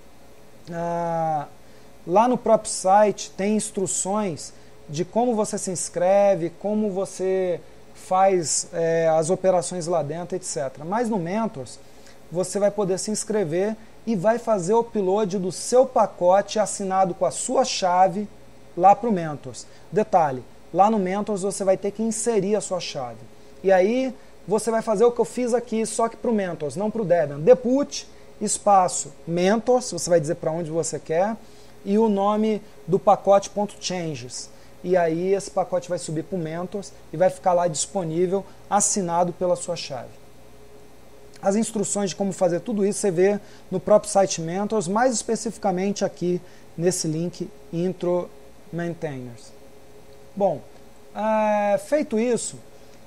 Lá no próprio site tem instruções de como você se inscreve, como você faz as operações lá dentro, etc. Mas no Mentors você vai poder se inscrever e vai fazer o upload do seu pacote assinado com a sua chave lá para o Mentors. Detalhe, lá no Mentors você vai ter que inserir a sua chave. E aí você vai fazer o que eu fiz aqui, só que para o Mentors, não para o Debian. Deput, espaço, Mentors, você vai dizer para onde você quer, e o nome do pacote .changes. E aí esse pacote vai subir para o Mentors e vai ficar lá disponível, assinado pela sua chave. As instruções de como fazer tudo isso você vê no próprio site Mentors, mais especificamente aqui nesse link Intro Maintainers. Bom, feito isso,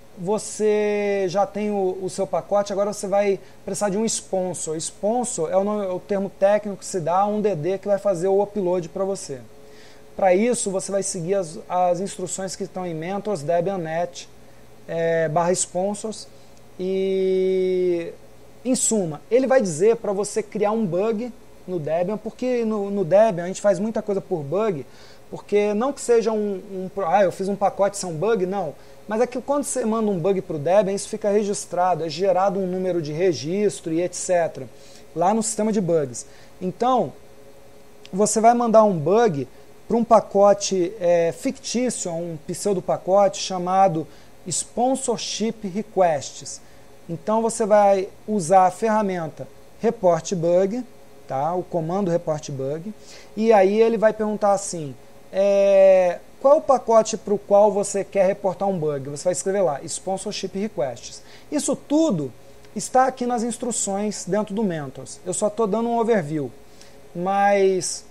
você já tem o seu pacote, agora você vai precisar de um sponsor. Sponsor é o termo técnico que se dá a um DD que vai fazer o upload para você. Para isso, você vai seguir as instruções que estão em Mentors, Debian.net, /sponsors, e, em suma, ele vai dizer para você criar um bug no Debian, porque no Debian a gente faz muita coisa por bug, porque não que seja eu fiz um pacote sem um bug, não. Mas é que quando você manda um bug para o Debian, isso fica registrado, é gerado um número de registro e etc. lá no sistema de bugs. Então, você vai mandar um bug para um pacote fictício, um pseudo pacote chamado Sponsorship Requests. Então, você vai usar a ferramenta Report Bug, tá? O comando Report Bug, e aí ele vai perguntar assim, qual é o pacote para o qual você quer reportar um bug? Você vai escrever lá, Sponsorship Requests. Isso tudo está aqui nas instruções dentro do Mentors. Eu só estou dando um overview. Mas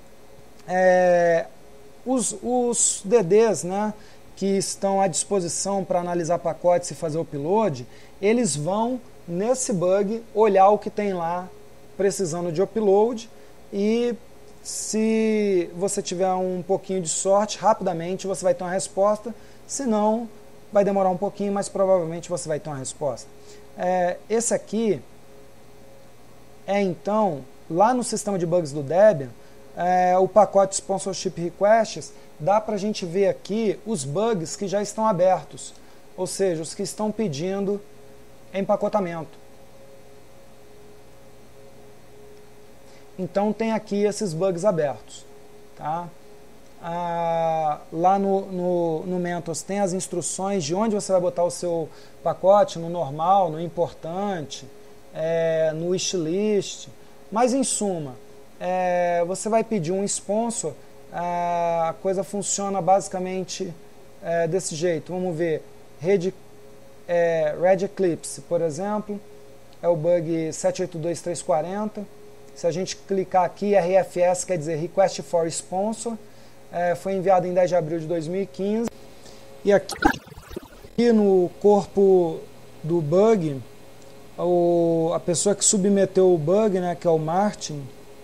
os DDs, né, que estão à disposição para analisar pacotes e fazer o upload, eles vão, nesse bug, olhar o que tem lá precisando de upload e se você tiver um pouquinho de sorte, rapidamente você vai ter uma resposta. Se não, vai demorar um pouquinho, mas provavelmente você vai ter uma resposta. Esse aqui então, lá no sistema de bugs do Debian, o pacote Sponsorship Requests, dá para a gente ver aqui os bugs que já estão abertos, ou seja, os que estão pedindo empacotamento. Então tem aqui esses bugs abertos, tá? lá no Mentos tem as instruções de onde você vai botar o seu pacote, no normal, no importante, no wishlist. Mas em suma, você vai pedir um sponsor, a coisa funciona basicamente desse jeito. Vamos ver, Red Eclipse, por exemplo, é o bug 782340. Se a gente clicar aqui, RFS quer dizer Request for Sponsor, foi enviado em 10 de abril de 2015. E aqui no corpo do bug, a pessoa que submeteu o bug, né, que é o Martin,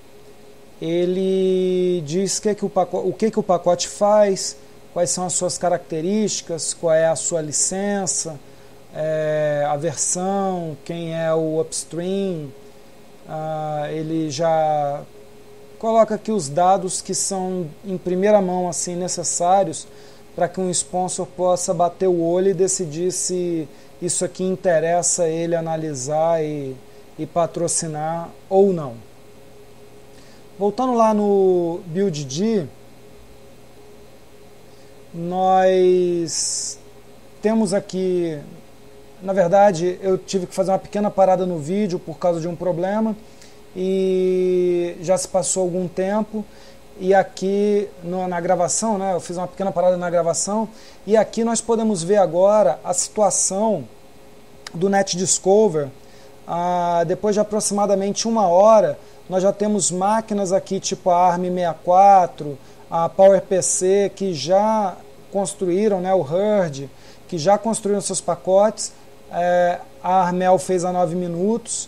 ele diz o que o pacote faz, quais são as suas características, qual é a sua licença, a versão, quem é o upstream. Ele já coloca aqui os dados que são em primeira mão assim necessários para que um sponsor possa bater o olho e decidir se isso aqui interessa ele analisar e patrocinar ou não. Voltando lá no BuildD, nós temos aqui, na verdade eu tive que fazer uma pequena parada no vídeo por causa de um problema e já se passou algum tempo, e aqui na gravação, né, eu fiz uma pequena parada na gravação, e aqui nós podemos ver agora a situação do NetDiscover. Depois de aproximadamente 1 hora, nós já temos máquinas aqui tipo a ARM64, a PowerPC, que já construíram, né, o Herd, que já construíram seus pacotes. A Armel fez a 9 minutos.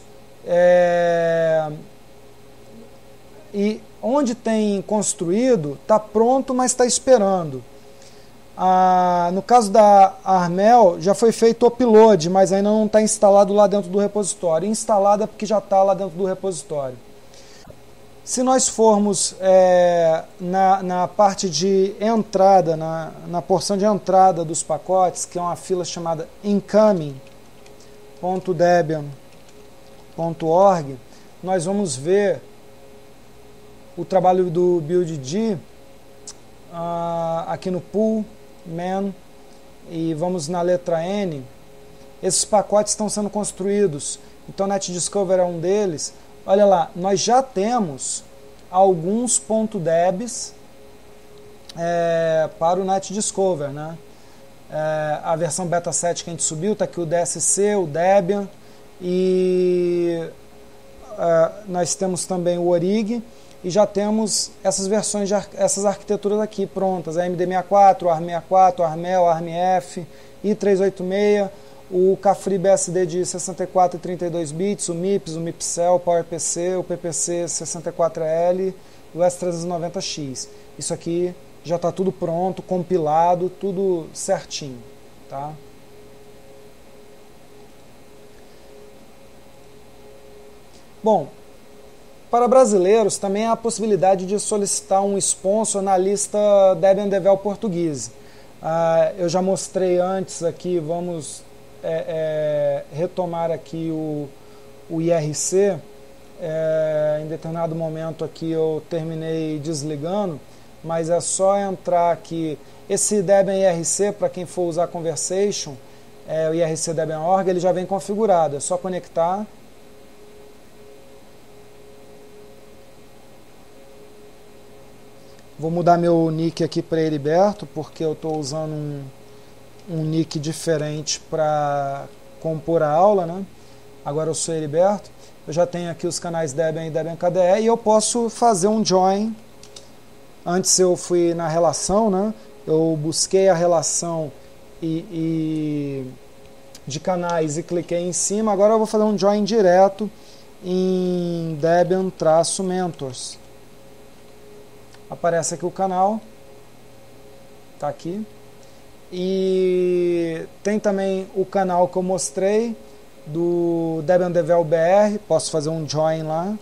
E onde tem construído, está pronto, mas está esperando. No caso da Armel, já foi feito o upload, mas ainda não está instalado lá dentro do repositório. Instalado é porque já está lá dentro do repositório. Se nós formos na parte de entrada, na porção de entrada dos pacotes, que é uma fila chamada incoming.debian.org, nós vamos ver o trabalho do BuildD aqui no pool, man, e vamos na letra N. Esses pacotes estão sendo construídos, então NetDiscover é um deles. Olha lá, nós já temos alguns .debs para o NetDiscover, né? A versão beta 7 que a gente subiu, está aqui o DSC, o Debian, e nós temos também o Orig, e já temos essas versões, essas arquiteturas aqui prontas, a MD64, o ARM64, o Armel, o ARMF, i386, o Cafri BSD de 64 e 32 bits, o MIPS, o MIPCell, o PowerPC, o PPC 64L e o S390X. Isso aqui já está tudo pronto, compilado, tudo certinho, tá? Bom, para brasileiros também há a possibilidade de solicitar um sponsor na lista Debian Devel Portuguese. Eu já mostrei antes aqui, vamos retomar aqui o IRC. Em determinado momento aqui eu terminei desligando, mas é só entrar aqui. Esse Debian IRC, para quem for usar Conversation, o IRC Debian.org, ele já vem configurado, é só conectar. Vou mudar meu nick aqui para Heriberto, porque eu estou usando um nick diferente para compor a aula, né? Agora eu sou Heriberto. Eu já tenho aqui os canais Debian e Debian KDE e eu posso fazer um join. Antes eu fui na relação, né? Eu busquei a relação de canais e cliquei em cima. Agora eu vou fazer um join direto em Debian-Mentors. Aparece aqui o canal, tá aqui, e tem também o canal que eu mostrei do Debian Devel BR, posso fazer um join lá.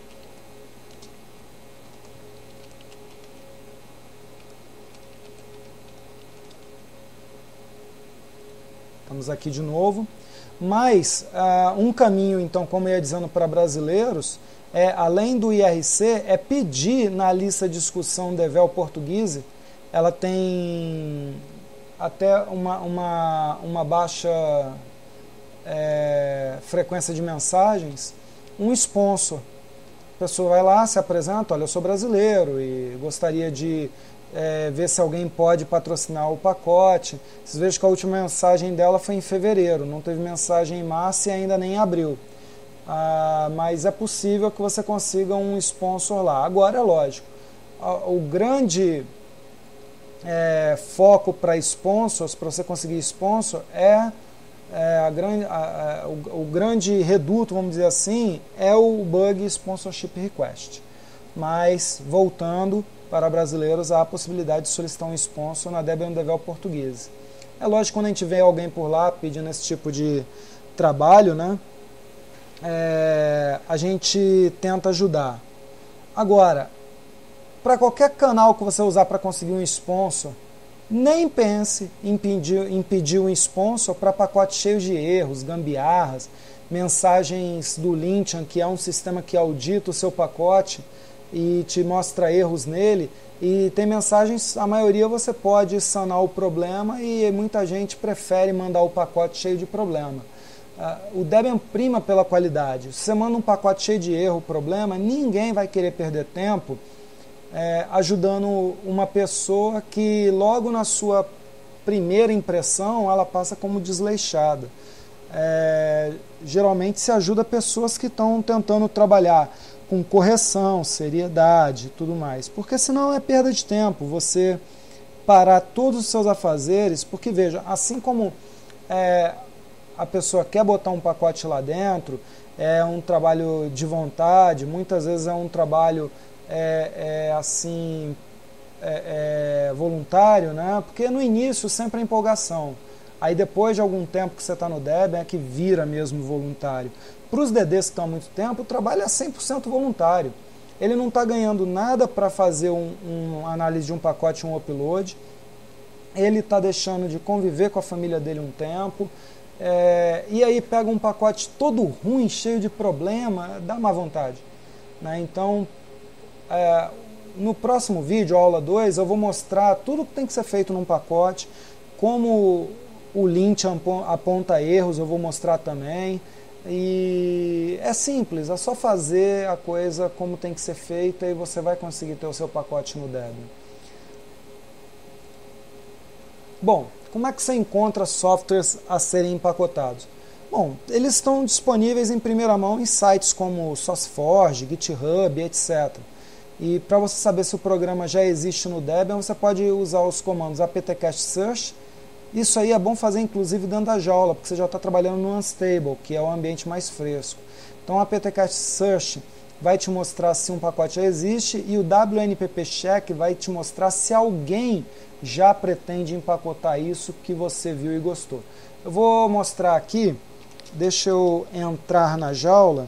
Estamos aqui de novo, mas um caminho, então, como eu ia dizendo, para brasileiros, além do IRC, é pedir na lista de discussão Devel Portuguese ela tem até uma baixa frequência de mensagens, um sponsor. A pessoa vai lá, se apresenta, olha, eu sou brasileiro e gostaria de ver se alguém pode patrocinar o pacote. Vocês vejam que a última mensagem dela foi em fevereiro, não teve mensagem em março e ainda nem em abril. Mas é possível que você consiga um sponsor lá. Agora, é lógico, o grande foco para sponsors, para você conseguir sponsor, o grande reduto, vamos dizer assim, é o bug Sponsorship Request. Mas, voltando para brasileiros, há a possibilidade de solicitar um sponsor na Debian Devel portuguesa. É lógico que quando a gente vê alguém por lá pedindo esse tipo de trabalho, né, a gente tenta ajudar. Agora, para qualquer canal que você usar para conseguir um sponsor, nem pense em pedir um sponsor para pacotes cheios de erros, gambiarras, mensagens do Lintian, que é um sistema que audita o seu pacote e te mostra erros nele, e tem mensagens, a maioria você pode sanar o problema e muita gente prefere mandar o pacote cheio de problema. O Debian prima pela qualidade. Se você manda um pacote cheio de erro, problema, ninguém vai querer perder tempo ajudando uma pessoa que logo na sua primeira impressão ela passa como desleixada. Geralmente se ajuda pessoas que estão tentando trabalhar com correção, seriedade e tudo mais, porque senão é perda de tempo você parar todos os seus afazeres, porque veja, assim como a pessoa quer botar um pacote lá dentro, é um trabalho de vontade, muitas vezes é um trabalho voluntário, né? Porque no início sempre é empolgação. Aí depois de algum tempo que você está no Debian é que vira mesmo voluntário. Para os DDs que estão há muito tempo, o trabalho é 100% voluntário. Ele não está ganhando nada para fazer uma análise de um pacote, um upload. Ele está deixando de conviver com a família dele um tempo. E aí pega um pacote todo ruim, cheio de problema, dá má vontade. Né? Então, no próximo vídeo, aula 2, eu vou mostrar tudo que tem que ser feito num pacote, como o lint aponta erros, eu vou mostrar também. E é simples, é só fazer a coisa como tem que ser feita e você vai conseguir ter o seu pacote no Debian. Bom, como é que você encontra softwares a serem empacotados? Bom, eles estão disponíveis em primeira mão em sites como SourceForge, GitHub, etc. E para você saber se o programa já existe no Debian, você pode usar os comandos apt-cast search. Isso aí é bom fazer inclusive dentro da jaula, porque você já está trabalhando no Unstable, que é o ambiente mais fresco. Então o apt-cast search vai te mostrar se um pacote já existe e o WNPP check vai te mostrar se alguém já pretende empacotar isso que você viu e gostou. Eu vou mostrar aqui, deixa eu entrar na jaula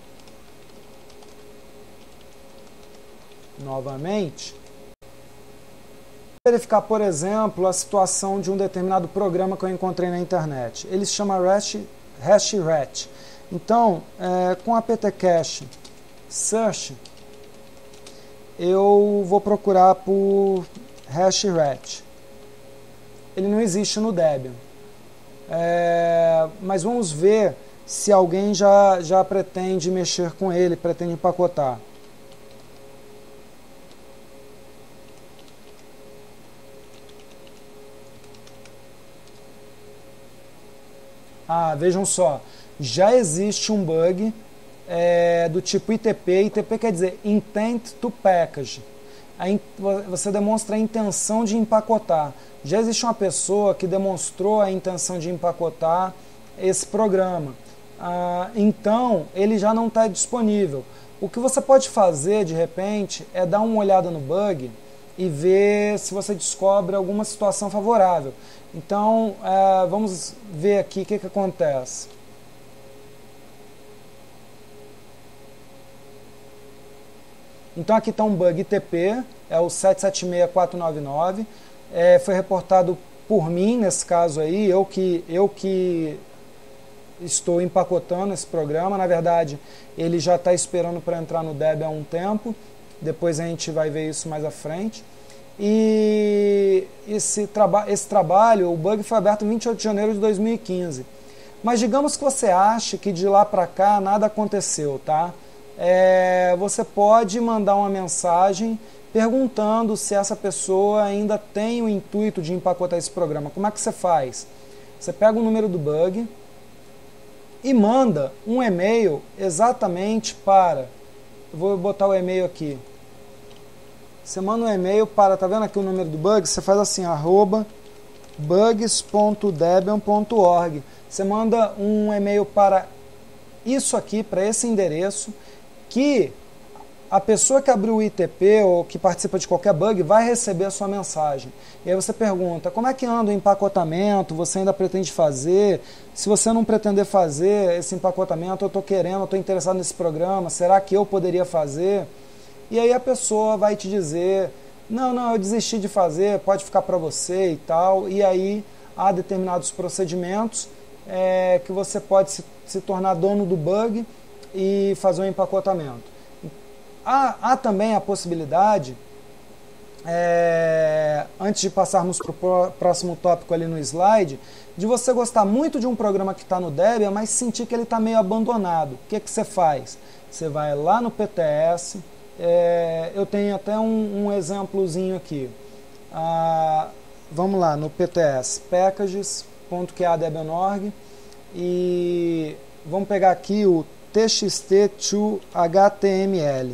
novamente. Verificar, por exemplo, a situação de um determinado programa que eu encontrei na internet. Ele se chama HashRat. Então, com a apt-cache search, eu vou procurar por HashRat. Ele não existe no Debian. Mas vamos ver se alguém já pretende mexer com ele, pretende empacotar. Vejam só, já existe um bug do tipo ITP. ITP quer dizer Intent to Package. Você demonstra a intenção de empacotar. Já existe uma pessoa que demonstrou a intenção de empacotar esse programa. Então, ele já não está disponível. O que você pode fazer, de repente, é dar uma olhada no bug e ver se você descobre alguma situação favorável. Então, vamos ver aqui o que acontece. Então aqui está um bug ITP, é o 776499, foi reportado por mim nesse caso aí, eu que estou empacotando esse programa. Na verdade, ele já está esperando para entrar no Debian há um tempo, depois a gente vai ver isso mais à frente. E esse trabalho, o bug foi aberto em 28 de janeiro de 2015. Mas digamos que você ache que de lá para cá nada aconteceu, tá? Você pode mandar uma mensagem perguntando se essa pessoa ainda tem o intuito de empacotar esse programa. Como é que você faz? Você pega o número do bug e manda um e-mail exatamente para... Eu vou botar o e-mail aqui. Você manda um e-mail para... Tá vendo aqui o número do bug? Você faz assim, @bugs.debian.org. Você manda um e-mail para isso aqui, para esse endereço, que a pessoa que abriu o ITP ou que participa de qualquer bug vai receber a sua mensagem. E aí você pergunta, como é que anda o empacotamento? Você ainda pretende fazer? Se você não pretender fazer esse empacotamento, eu estou querendo, eu estou interessado nesse programa, será que eu poderia fazer? E aí a pessoa vai te dizer, não, eu desisti de fazer, pode ficar para você e tal. E aí há determinados procedimentos que você pode se tornar dono do bug e fazer um empacotamento. Há também a possibilidade, antes de passarmos para o próximo tópico ali no slide, de você gostar muito de um programa que está no Debian, mas sentir que ele está meio abandonado. O que você faz? Você vai lá no PTS, eu tenho até um exemplozinho aqui. Vamos lá no PTS, packages.qadebian.org, e vamos pegar aqui o txt2html.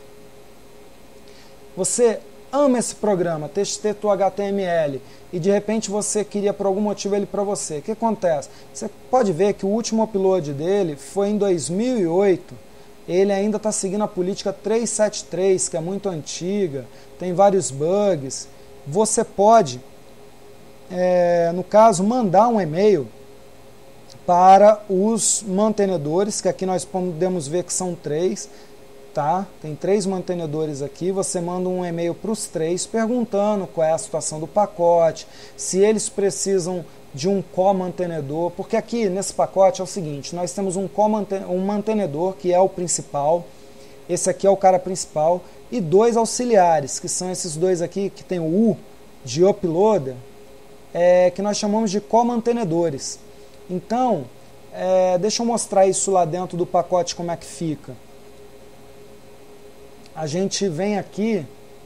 Você ama esse programa, txt2html, e de repente você queria por algum motivo ele para você. O que acontece? Você pode ver que o último upload dele foi em 2008. Ele ainda está seguindo a política 373, que é muito antiga, tem vários bugs. Você pode, no caso, mandar um e-mail para os mantenedores, que aqui nós podemos ver que são 3, tá? Tem 3 mantenedores aqui. Você manda um e-mail para os 3 perguntando qual é a situação do pacote, se eles precisam de um co-mantenedor, porque aqui nesse pacote é o seguinte, nós temos um mantenedor que é o principal, esse aqui é o cara principal, e 2 auxiliares, que são esses 2 aqui, que tem o U de uploader, que nós chamamos de co-mantenedores. Então, deixa eu mostrar isso lá dentro do pacote, como é que fica. A gente vem aqui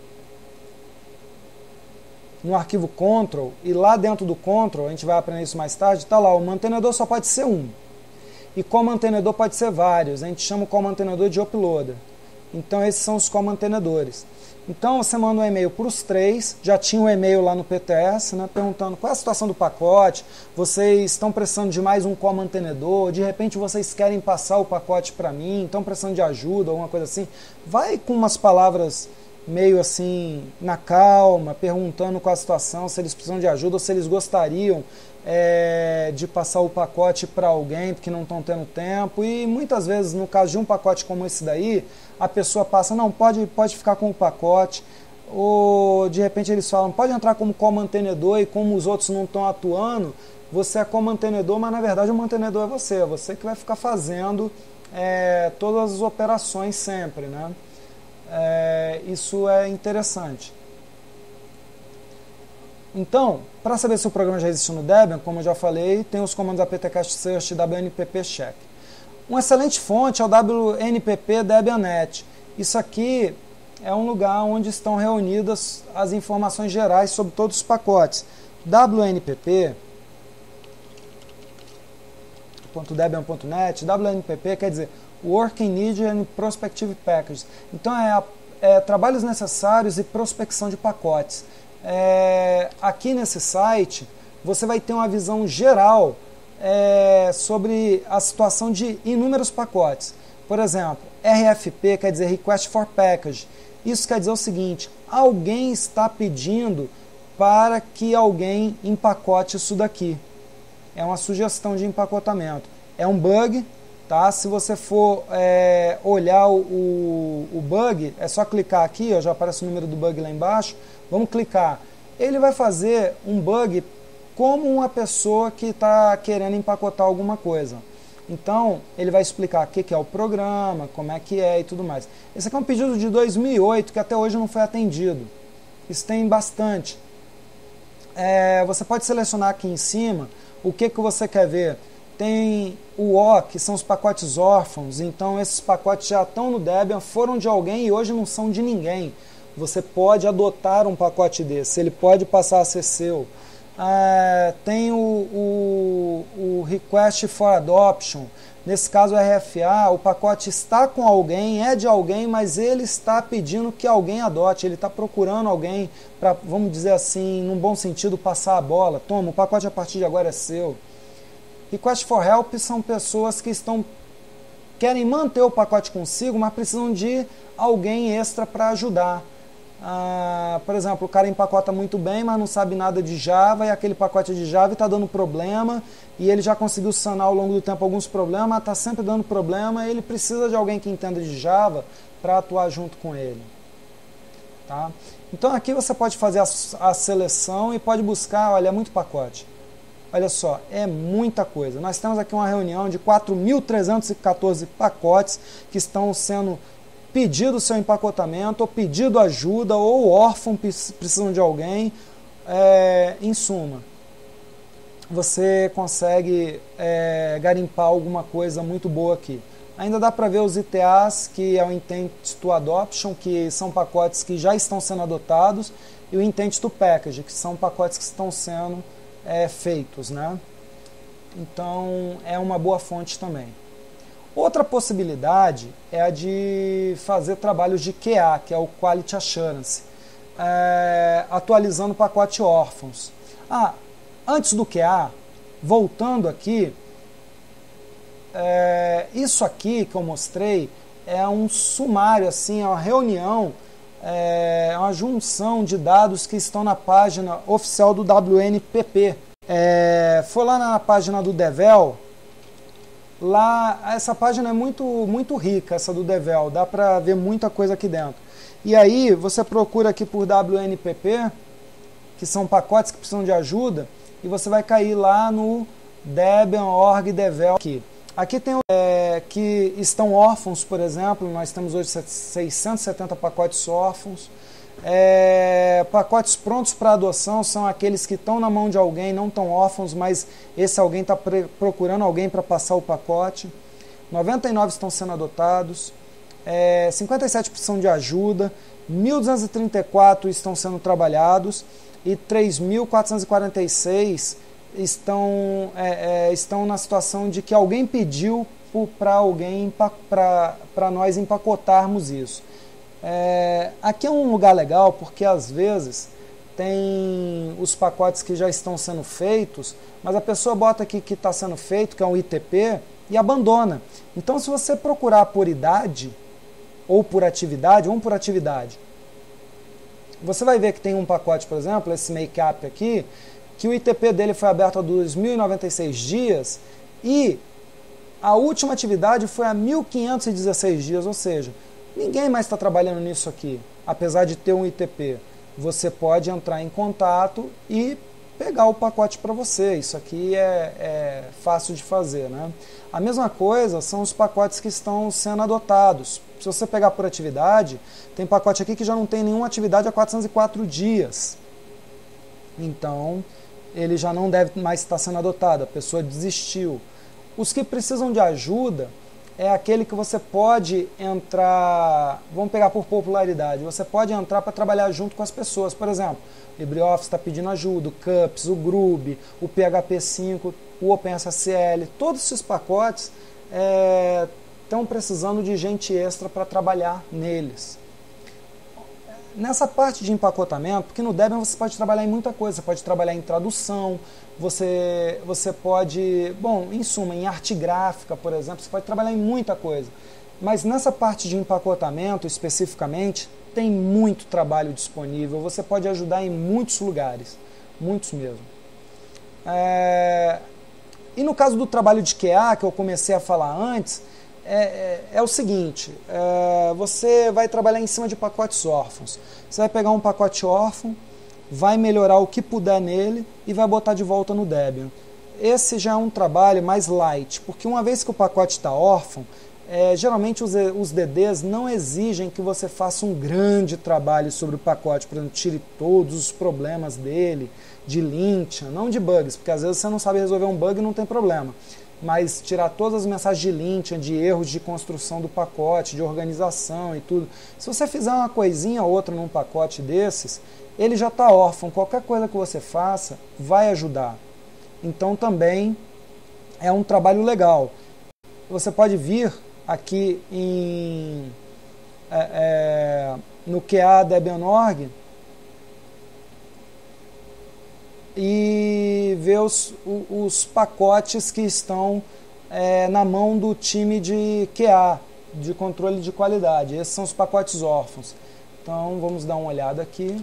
no arquivo control, e lá dentro do control, a gente vai aprender isso mais tarde, está lá, o mantenedor só pode ser um. E co-mantenedor pode ser vários, a gente chama o co-mantenedor de uploader. Então esses são os co-mantenedores. Então você manda um e-mail para os 3, já tinha um e-mail lá no PTS, né, perguntando qual é a situação do pacote, vocês estão precisando de mais um co-mantenedor, de repente vocês querem passar o pacote para mim, estão precisando de ajuda, alguma coisa assim. Vai com umas palavras meio assim, na calma, perguntando qual a situação, se eles precisam de ajuda ou se eles gostariam de passar o pacote para alguém porque não estão tendo tempo. E muitas vezes, no caso de um pacote como esse daí, a pessoa passa, não, pode ficar com o pacote, ou de repente eles falam, pode entrar como co-mantenedor, e como os outros não estão atuando, você é co-mantenedor, mas na verdade o mantenedor é você que vai ficar fazendo todas as operações sempre, né? Isso é interessante. Então, para saber se o programa já existe no Debian, como eu já falei, tem os comandos aptcast search e wnpp check. Uma excelente fonte é o WNPP Debianet. Isso aqui é um lugar onde estão reunidas as informações gerais sobre todos os pacotes. WNPP.debian.net, WNPP quer dizer Working Need and Prospective Packages. Então trabalhos necessários e prospecção de pacotes. Aqui nesse site você vai ter uma visão geral sobre a situação de inúmeros pacotes. Por exemplo, RFP quer dizer Request for Package. Isso quer dizer o seguinte, alguém está pedindo para que alguém empacote isso daqui. É uma sugestão de empacotamento. É um bug, tá? Se você for olhar o bug, é só clicar aqui, ó, já aparece o número do bug lá embaixo. Vamos clicar. Ele vai fazer um bug como uma pessoa que está querendo empacotar alguma coisa. Então, ele vai explicar o que é o programa, como é que é e tudo mais. Esse aqui é um pedido de 2008 que até hoje não foi atendido. Isso tem bastante. Você pode selecionar aqui em cima o que você quer ver. Tem o O, que são os pacotes órfãos, então esses pacotes já estão no Debian, foram de alguém e hoje não são de ninguém. Você pode adotar um pacote desse, ele pode passar a ser seu. Tem o Request for Adoption, nesse caso o RFA, o pacote está com alguém, é de alguém, mas ele está pedindo que alguém adote, ele está procurando alguém para, vamos dizer assim, num bom sentido, passar a bola. Toma, o pacote a partir de agora é seu. Request for Help são pessoas que querem manter o pacote consigo, mas precisam de alguém extra para ajudar. Por exemplo, o cara empacota muito bem, mas não sabe nada de Java, e aquele pacote é de Java está dando problema, e ele já conseguiu sanar ao longo do tempo alguns problemas, mas está sempre dando problema, e ele precisa de alguém que entenda de Java para atuar junto com ele. Tá? Então aqui você pode fazer a seleção e pode buscar, olha, é muito pacote. Olha só, é muita coisa. Nós temos aqui uma reunião de 4.314 pacotes que estão sendo pedido seu empacotamento, ou pedido ajuda, ou órfão precisam de alguém. Em suma, você consegue garimpar alguma coisa muito boa aqui. Ainda dá para ver os ITAs, que é o Intent to Adoption, que são pacotes que já estão sendo adotados, e o Intent to Package, que são pacotes que estão sendo feitos, né? Então é uma boa fonte também. Outra possibilidade é a de fazer trabalhos de QA, que é o Quality Assurance, atualizando o pacote órfãos. Antes do QA, voltando aqui, isso aqui que eu mostrei é um sumário, assim, é uma reunião, é uma junção de dados que estão na página oficial do WNPP. Foi lá na página do Devel, lá essa página é muito rica, essa do Devel, dá para ver muita coisa aqui dentro. E aí você procura aqui por WNPP, que são pacotes que precisam de ajuda, e você vai cair lá no Debian org Devel aqui. Aqui tem que estão órfãos, por exemplo, nós temos hoje 670 pacotes órfãos. Pacotes prontos para adoção são aqueles que estão na mão de alguém, não estão órfãos, mas esse alguém está procurando alguém para passar o pacote. 99 estão sendo adotados, 57 precisam de ajuda, 1.234 estão sendo trabalhados e 3.446 estão na situação de que alguém pediu para nós empacotarmos isso. Aqui é um lugar legal porque às vezes tem os pacotes que já estão sendo feitos, mas a pessoa bota aqui que está sendo feito, que é um ITP, e abandona. Então, se você procurar por idade ou por atividade, vamos por atividade, você vai ver que tem um pacote, por exemplo, esse Makeup aqui, que o ITP dele foi aberto há 2.096 dias e a última atividade foi há 1.516 dias, ou seja, ninguém mais está trabalhando nisso aqui, apesar de ter um ITP. Você pode entrar em contato e pegar o pacote para você. Isso aqui é fácil de fazer, né? A mesma coisa são os pacotes que estão sendo adotados. Se você pegar por atividade, tem pacote aqui que já não tem nenhuma atividade há 404 dias. Então, ele já não deve mais estar sendo adotado, a pessoa desistiu. Os que precisam de ajuda é aquele que você pode entrar, vamos pegar por popularidade, você pode entrar para trabalhar junto com as pessoas. Por exemplo, o LibreOffice está pedindo ajuda, o CUPS, o Groove, o PHP 5, o OpenSSL, todos esses pacotes estão precisando de gente extra para trabalhar neles. Nessa parte de empacotamento, porque no Debian você pode trabalhar em muita coisa, você pode trabalhar em tradução, você pode, em suma, em arte gráfica, por exemplo, você pode trabalhar em muita coisa. Mas nessa parte de empacotamento, especificamente, tem muito trabalho disponível, você pode ajudar em muitos lugares, muitos mesmo. E no caso do trabalho de QA, que eu comecei a falar antes, é o seguinte, você vai trabalhar em cima de pacotes órfãos. Você vai pegar um pacote órfão, vai melhorar o que puder nele e vai botar de volta no Debian. Esse já é um trabalho mais light, porque uma vez que o pacote está órfão, Geralmente os DDs não exigem que você faça um grande trabalho sobre o pacote, por exemplo, tire todos os problemas dele, de linting, não de bugs, porque às vezes você não sabe resolver um bug e não tem problema, mas tirar todas as mensagens de linting, de erros de construção do pacote, de organização e tudo. Se você fizer uma coisinha ou outra num pacote desses, ele já está órfão, qualquer coisa que você faça vai ajudar. Então também é um trabalho legal. Você pode vir aqui no QA Debian.org e ver os pacotes que estão na mão do time de QA, de controle de qualidade. Esses são os pacotes órfãos. Então vamos dar uma olhada aqui.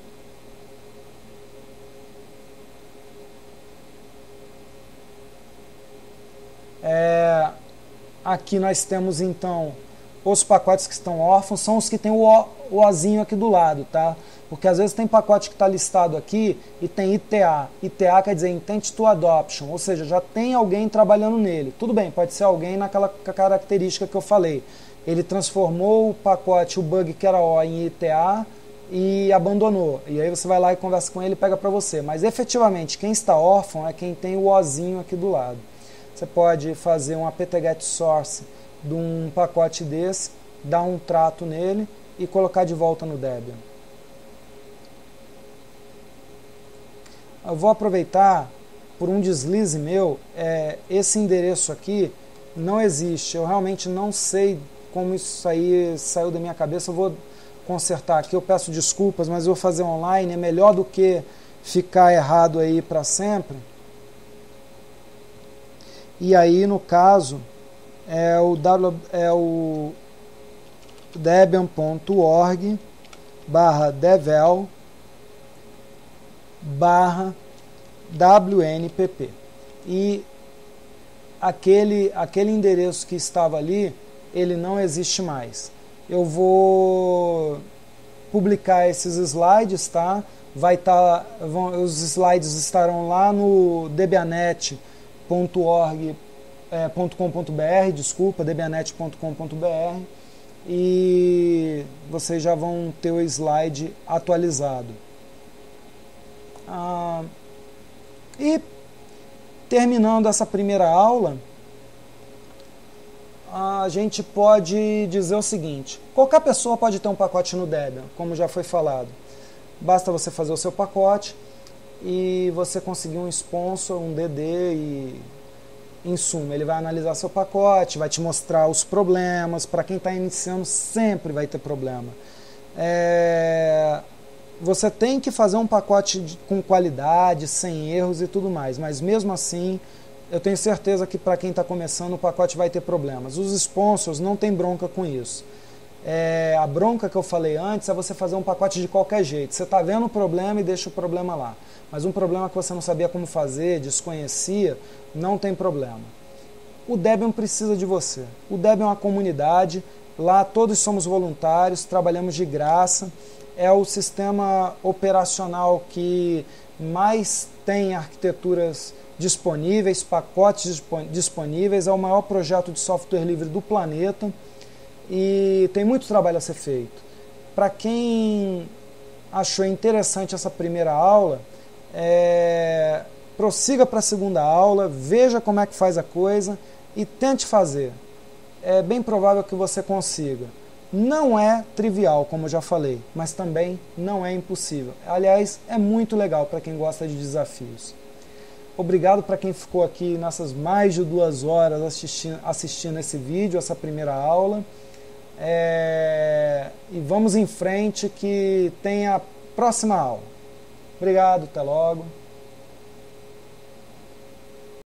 Aqui nós temos então os pacotes que estão órfãos, são os que tem o Ozinho aqui do lado, tá? Porque às vezes tem pacote que está listado aqui e tem ITA. ITA quer dizer Intent to Adoption, ou seja, já tem alguém trabalhando nele. Tudo bem, pode ser alguém naquela característica que eu falei. Ele transformou o pacote, o bug que era O em ITA e abandonou. E aí você vai lá e conversa com ele e pega para você. Mas efetivamente quem está órfão é quem tem o Ozinho aqui do lado. Você pode fazer um apt-get source de um pacote desse, dar um trato nele e colocar de volta no Debian. Eu vou aproveitar, por um deslize meu, esse endereço aqui não existe. Eu realmente não sei como isso aí saiu da minha cabeça. Eu vou consertar aqui, eu peço desculpas, mas eu vou fazer online, é melhor do que ficar errado aí para sempre. E aí, no caso, é o debian.org/devel/WNPP. E aquele endereço que estava ali, ele não existe mais. Eu vou publicar esses slides, tá? Os slides estarão lá no debianet.com.br, debianet.com.br, e vocês já vão ter o slide atualizado. E terminando essa primeira aula, a gente pode dizer o seguinte: qualquer pessoa pode ter um pacote no Debian, como já foi falado. Basta você fazer o seu pacote e você conseguir um sponsor, um DD, e em suma, ele vai analisar seu pacote, vai te mostrar os problemas. Para quem está iniciando, sempre vai ter problema. Você tem que fazer um pacote com qualidade, sem erros e tudo mais, mas mesmo assim, eu tenho certeza que para quem está começando, o pacote vai ter problemas. Os sponsors não tem bronca com isso. A bronca que eu falei antes é você fazer um pacote de qualquer jeito. Você está vendo o problema e deixa o problema lá. Mas um problema que você não sabia como fazer, desconhecia, não tem problema. O Debian precisa de você. O Debian é uma comunidade, lá todos somos voluntários, trabalhamos de graça. É o sistema operacional que mais tem arquiteturas disponíveis, pacotes disponíveis, é o maior projeto de software livre do planeta e tem muito trabalho a ser feito. Para quem achou interessante essa primeira aula, prossiga para a segunda aula, veja como é que faz a coisa e tente fazer. É bem provável que você consiga. Não é trivial, como eu já falei, mas também não é impossível. Aliás, é muito legal para quem gosta de desafios. Obrigado para quem ficou aqui nessas mais de 2 horas assistindo esse vídeo, essa primeira aula. E vamos em frente que tem a próxima aula. Obrigado, até logo.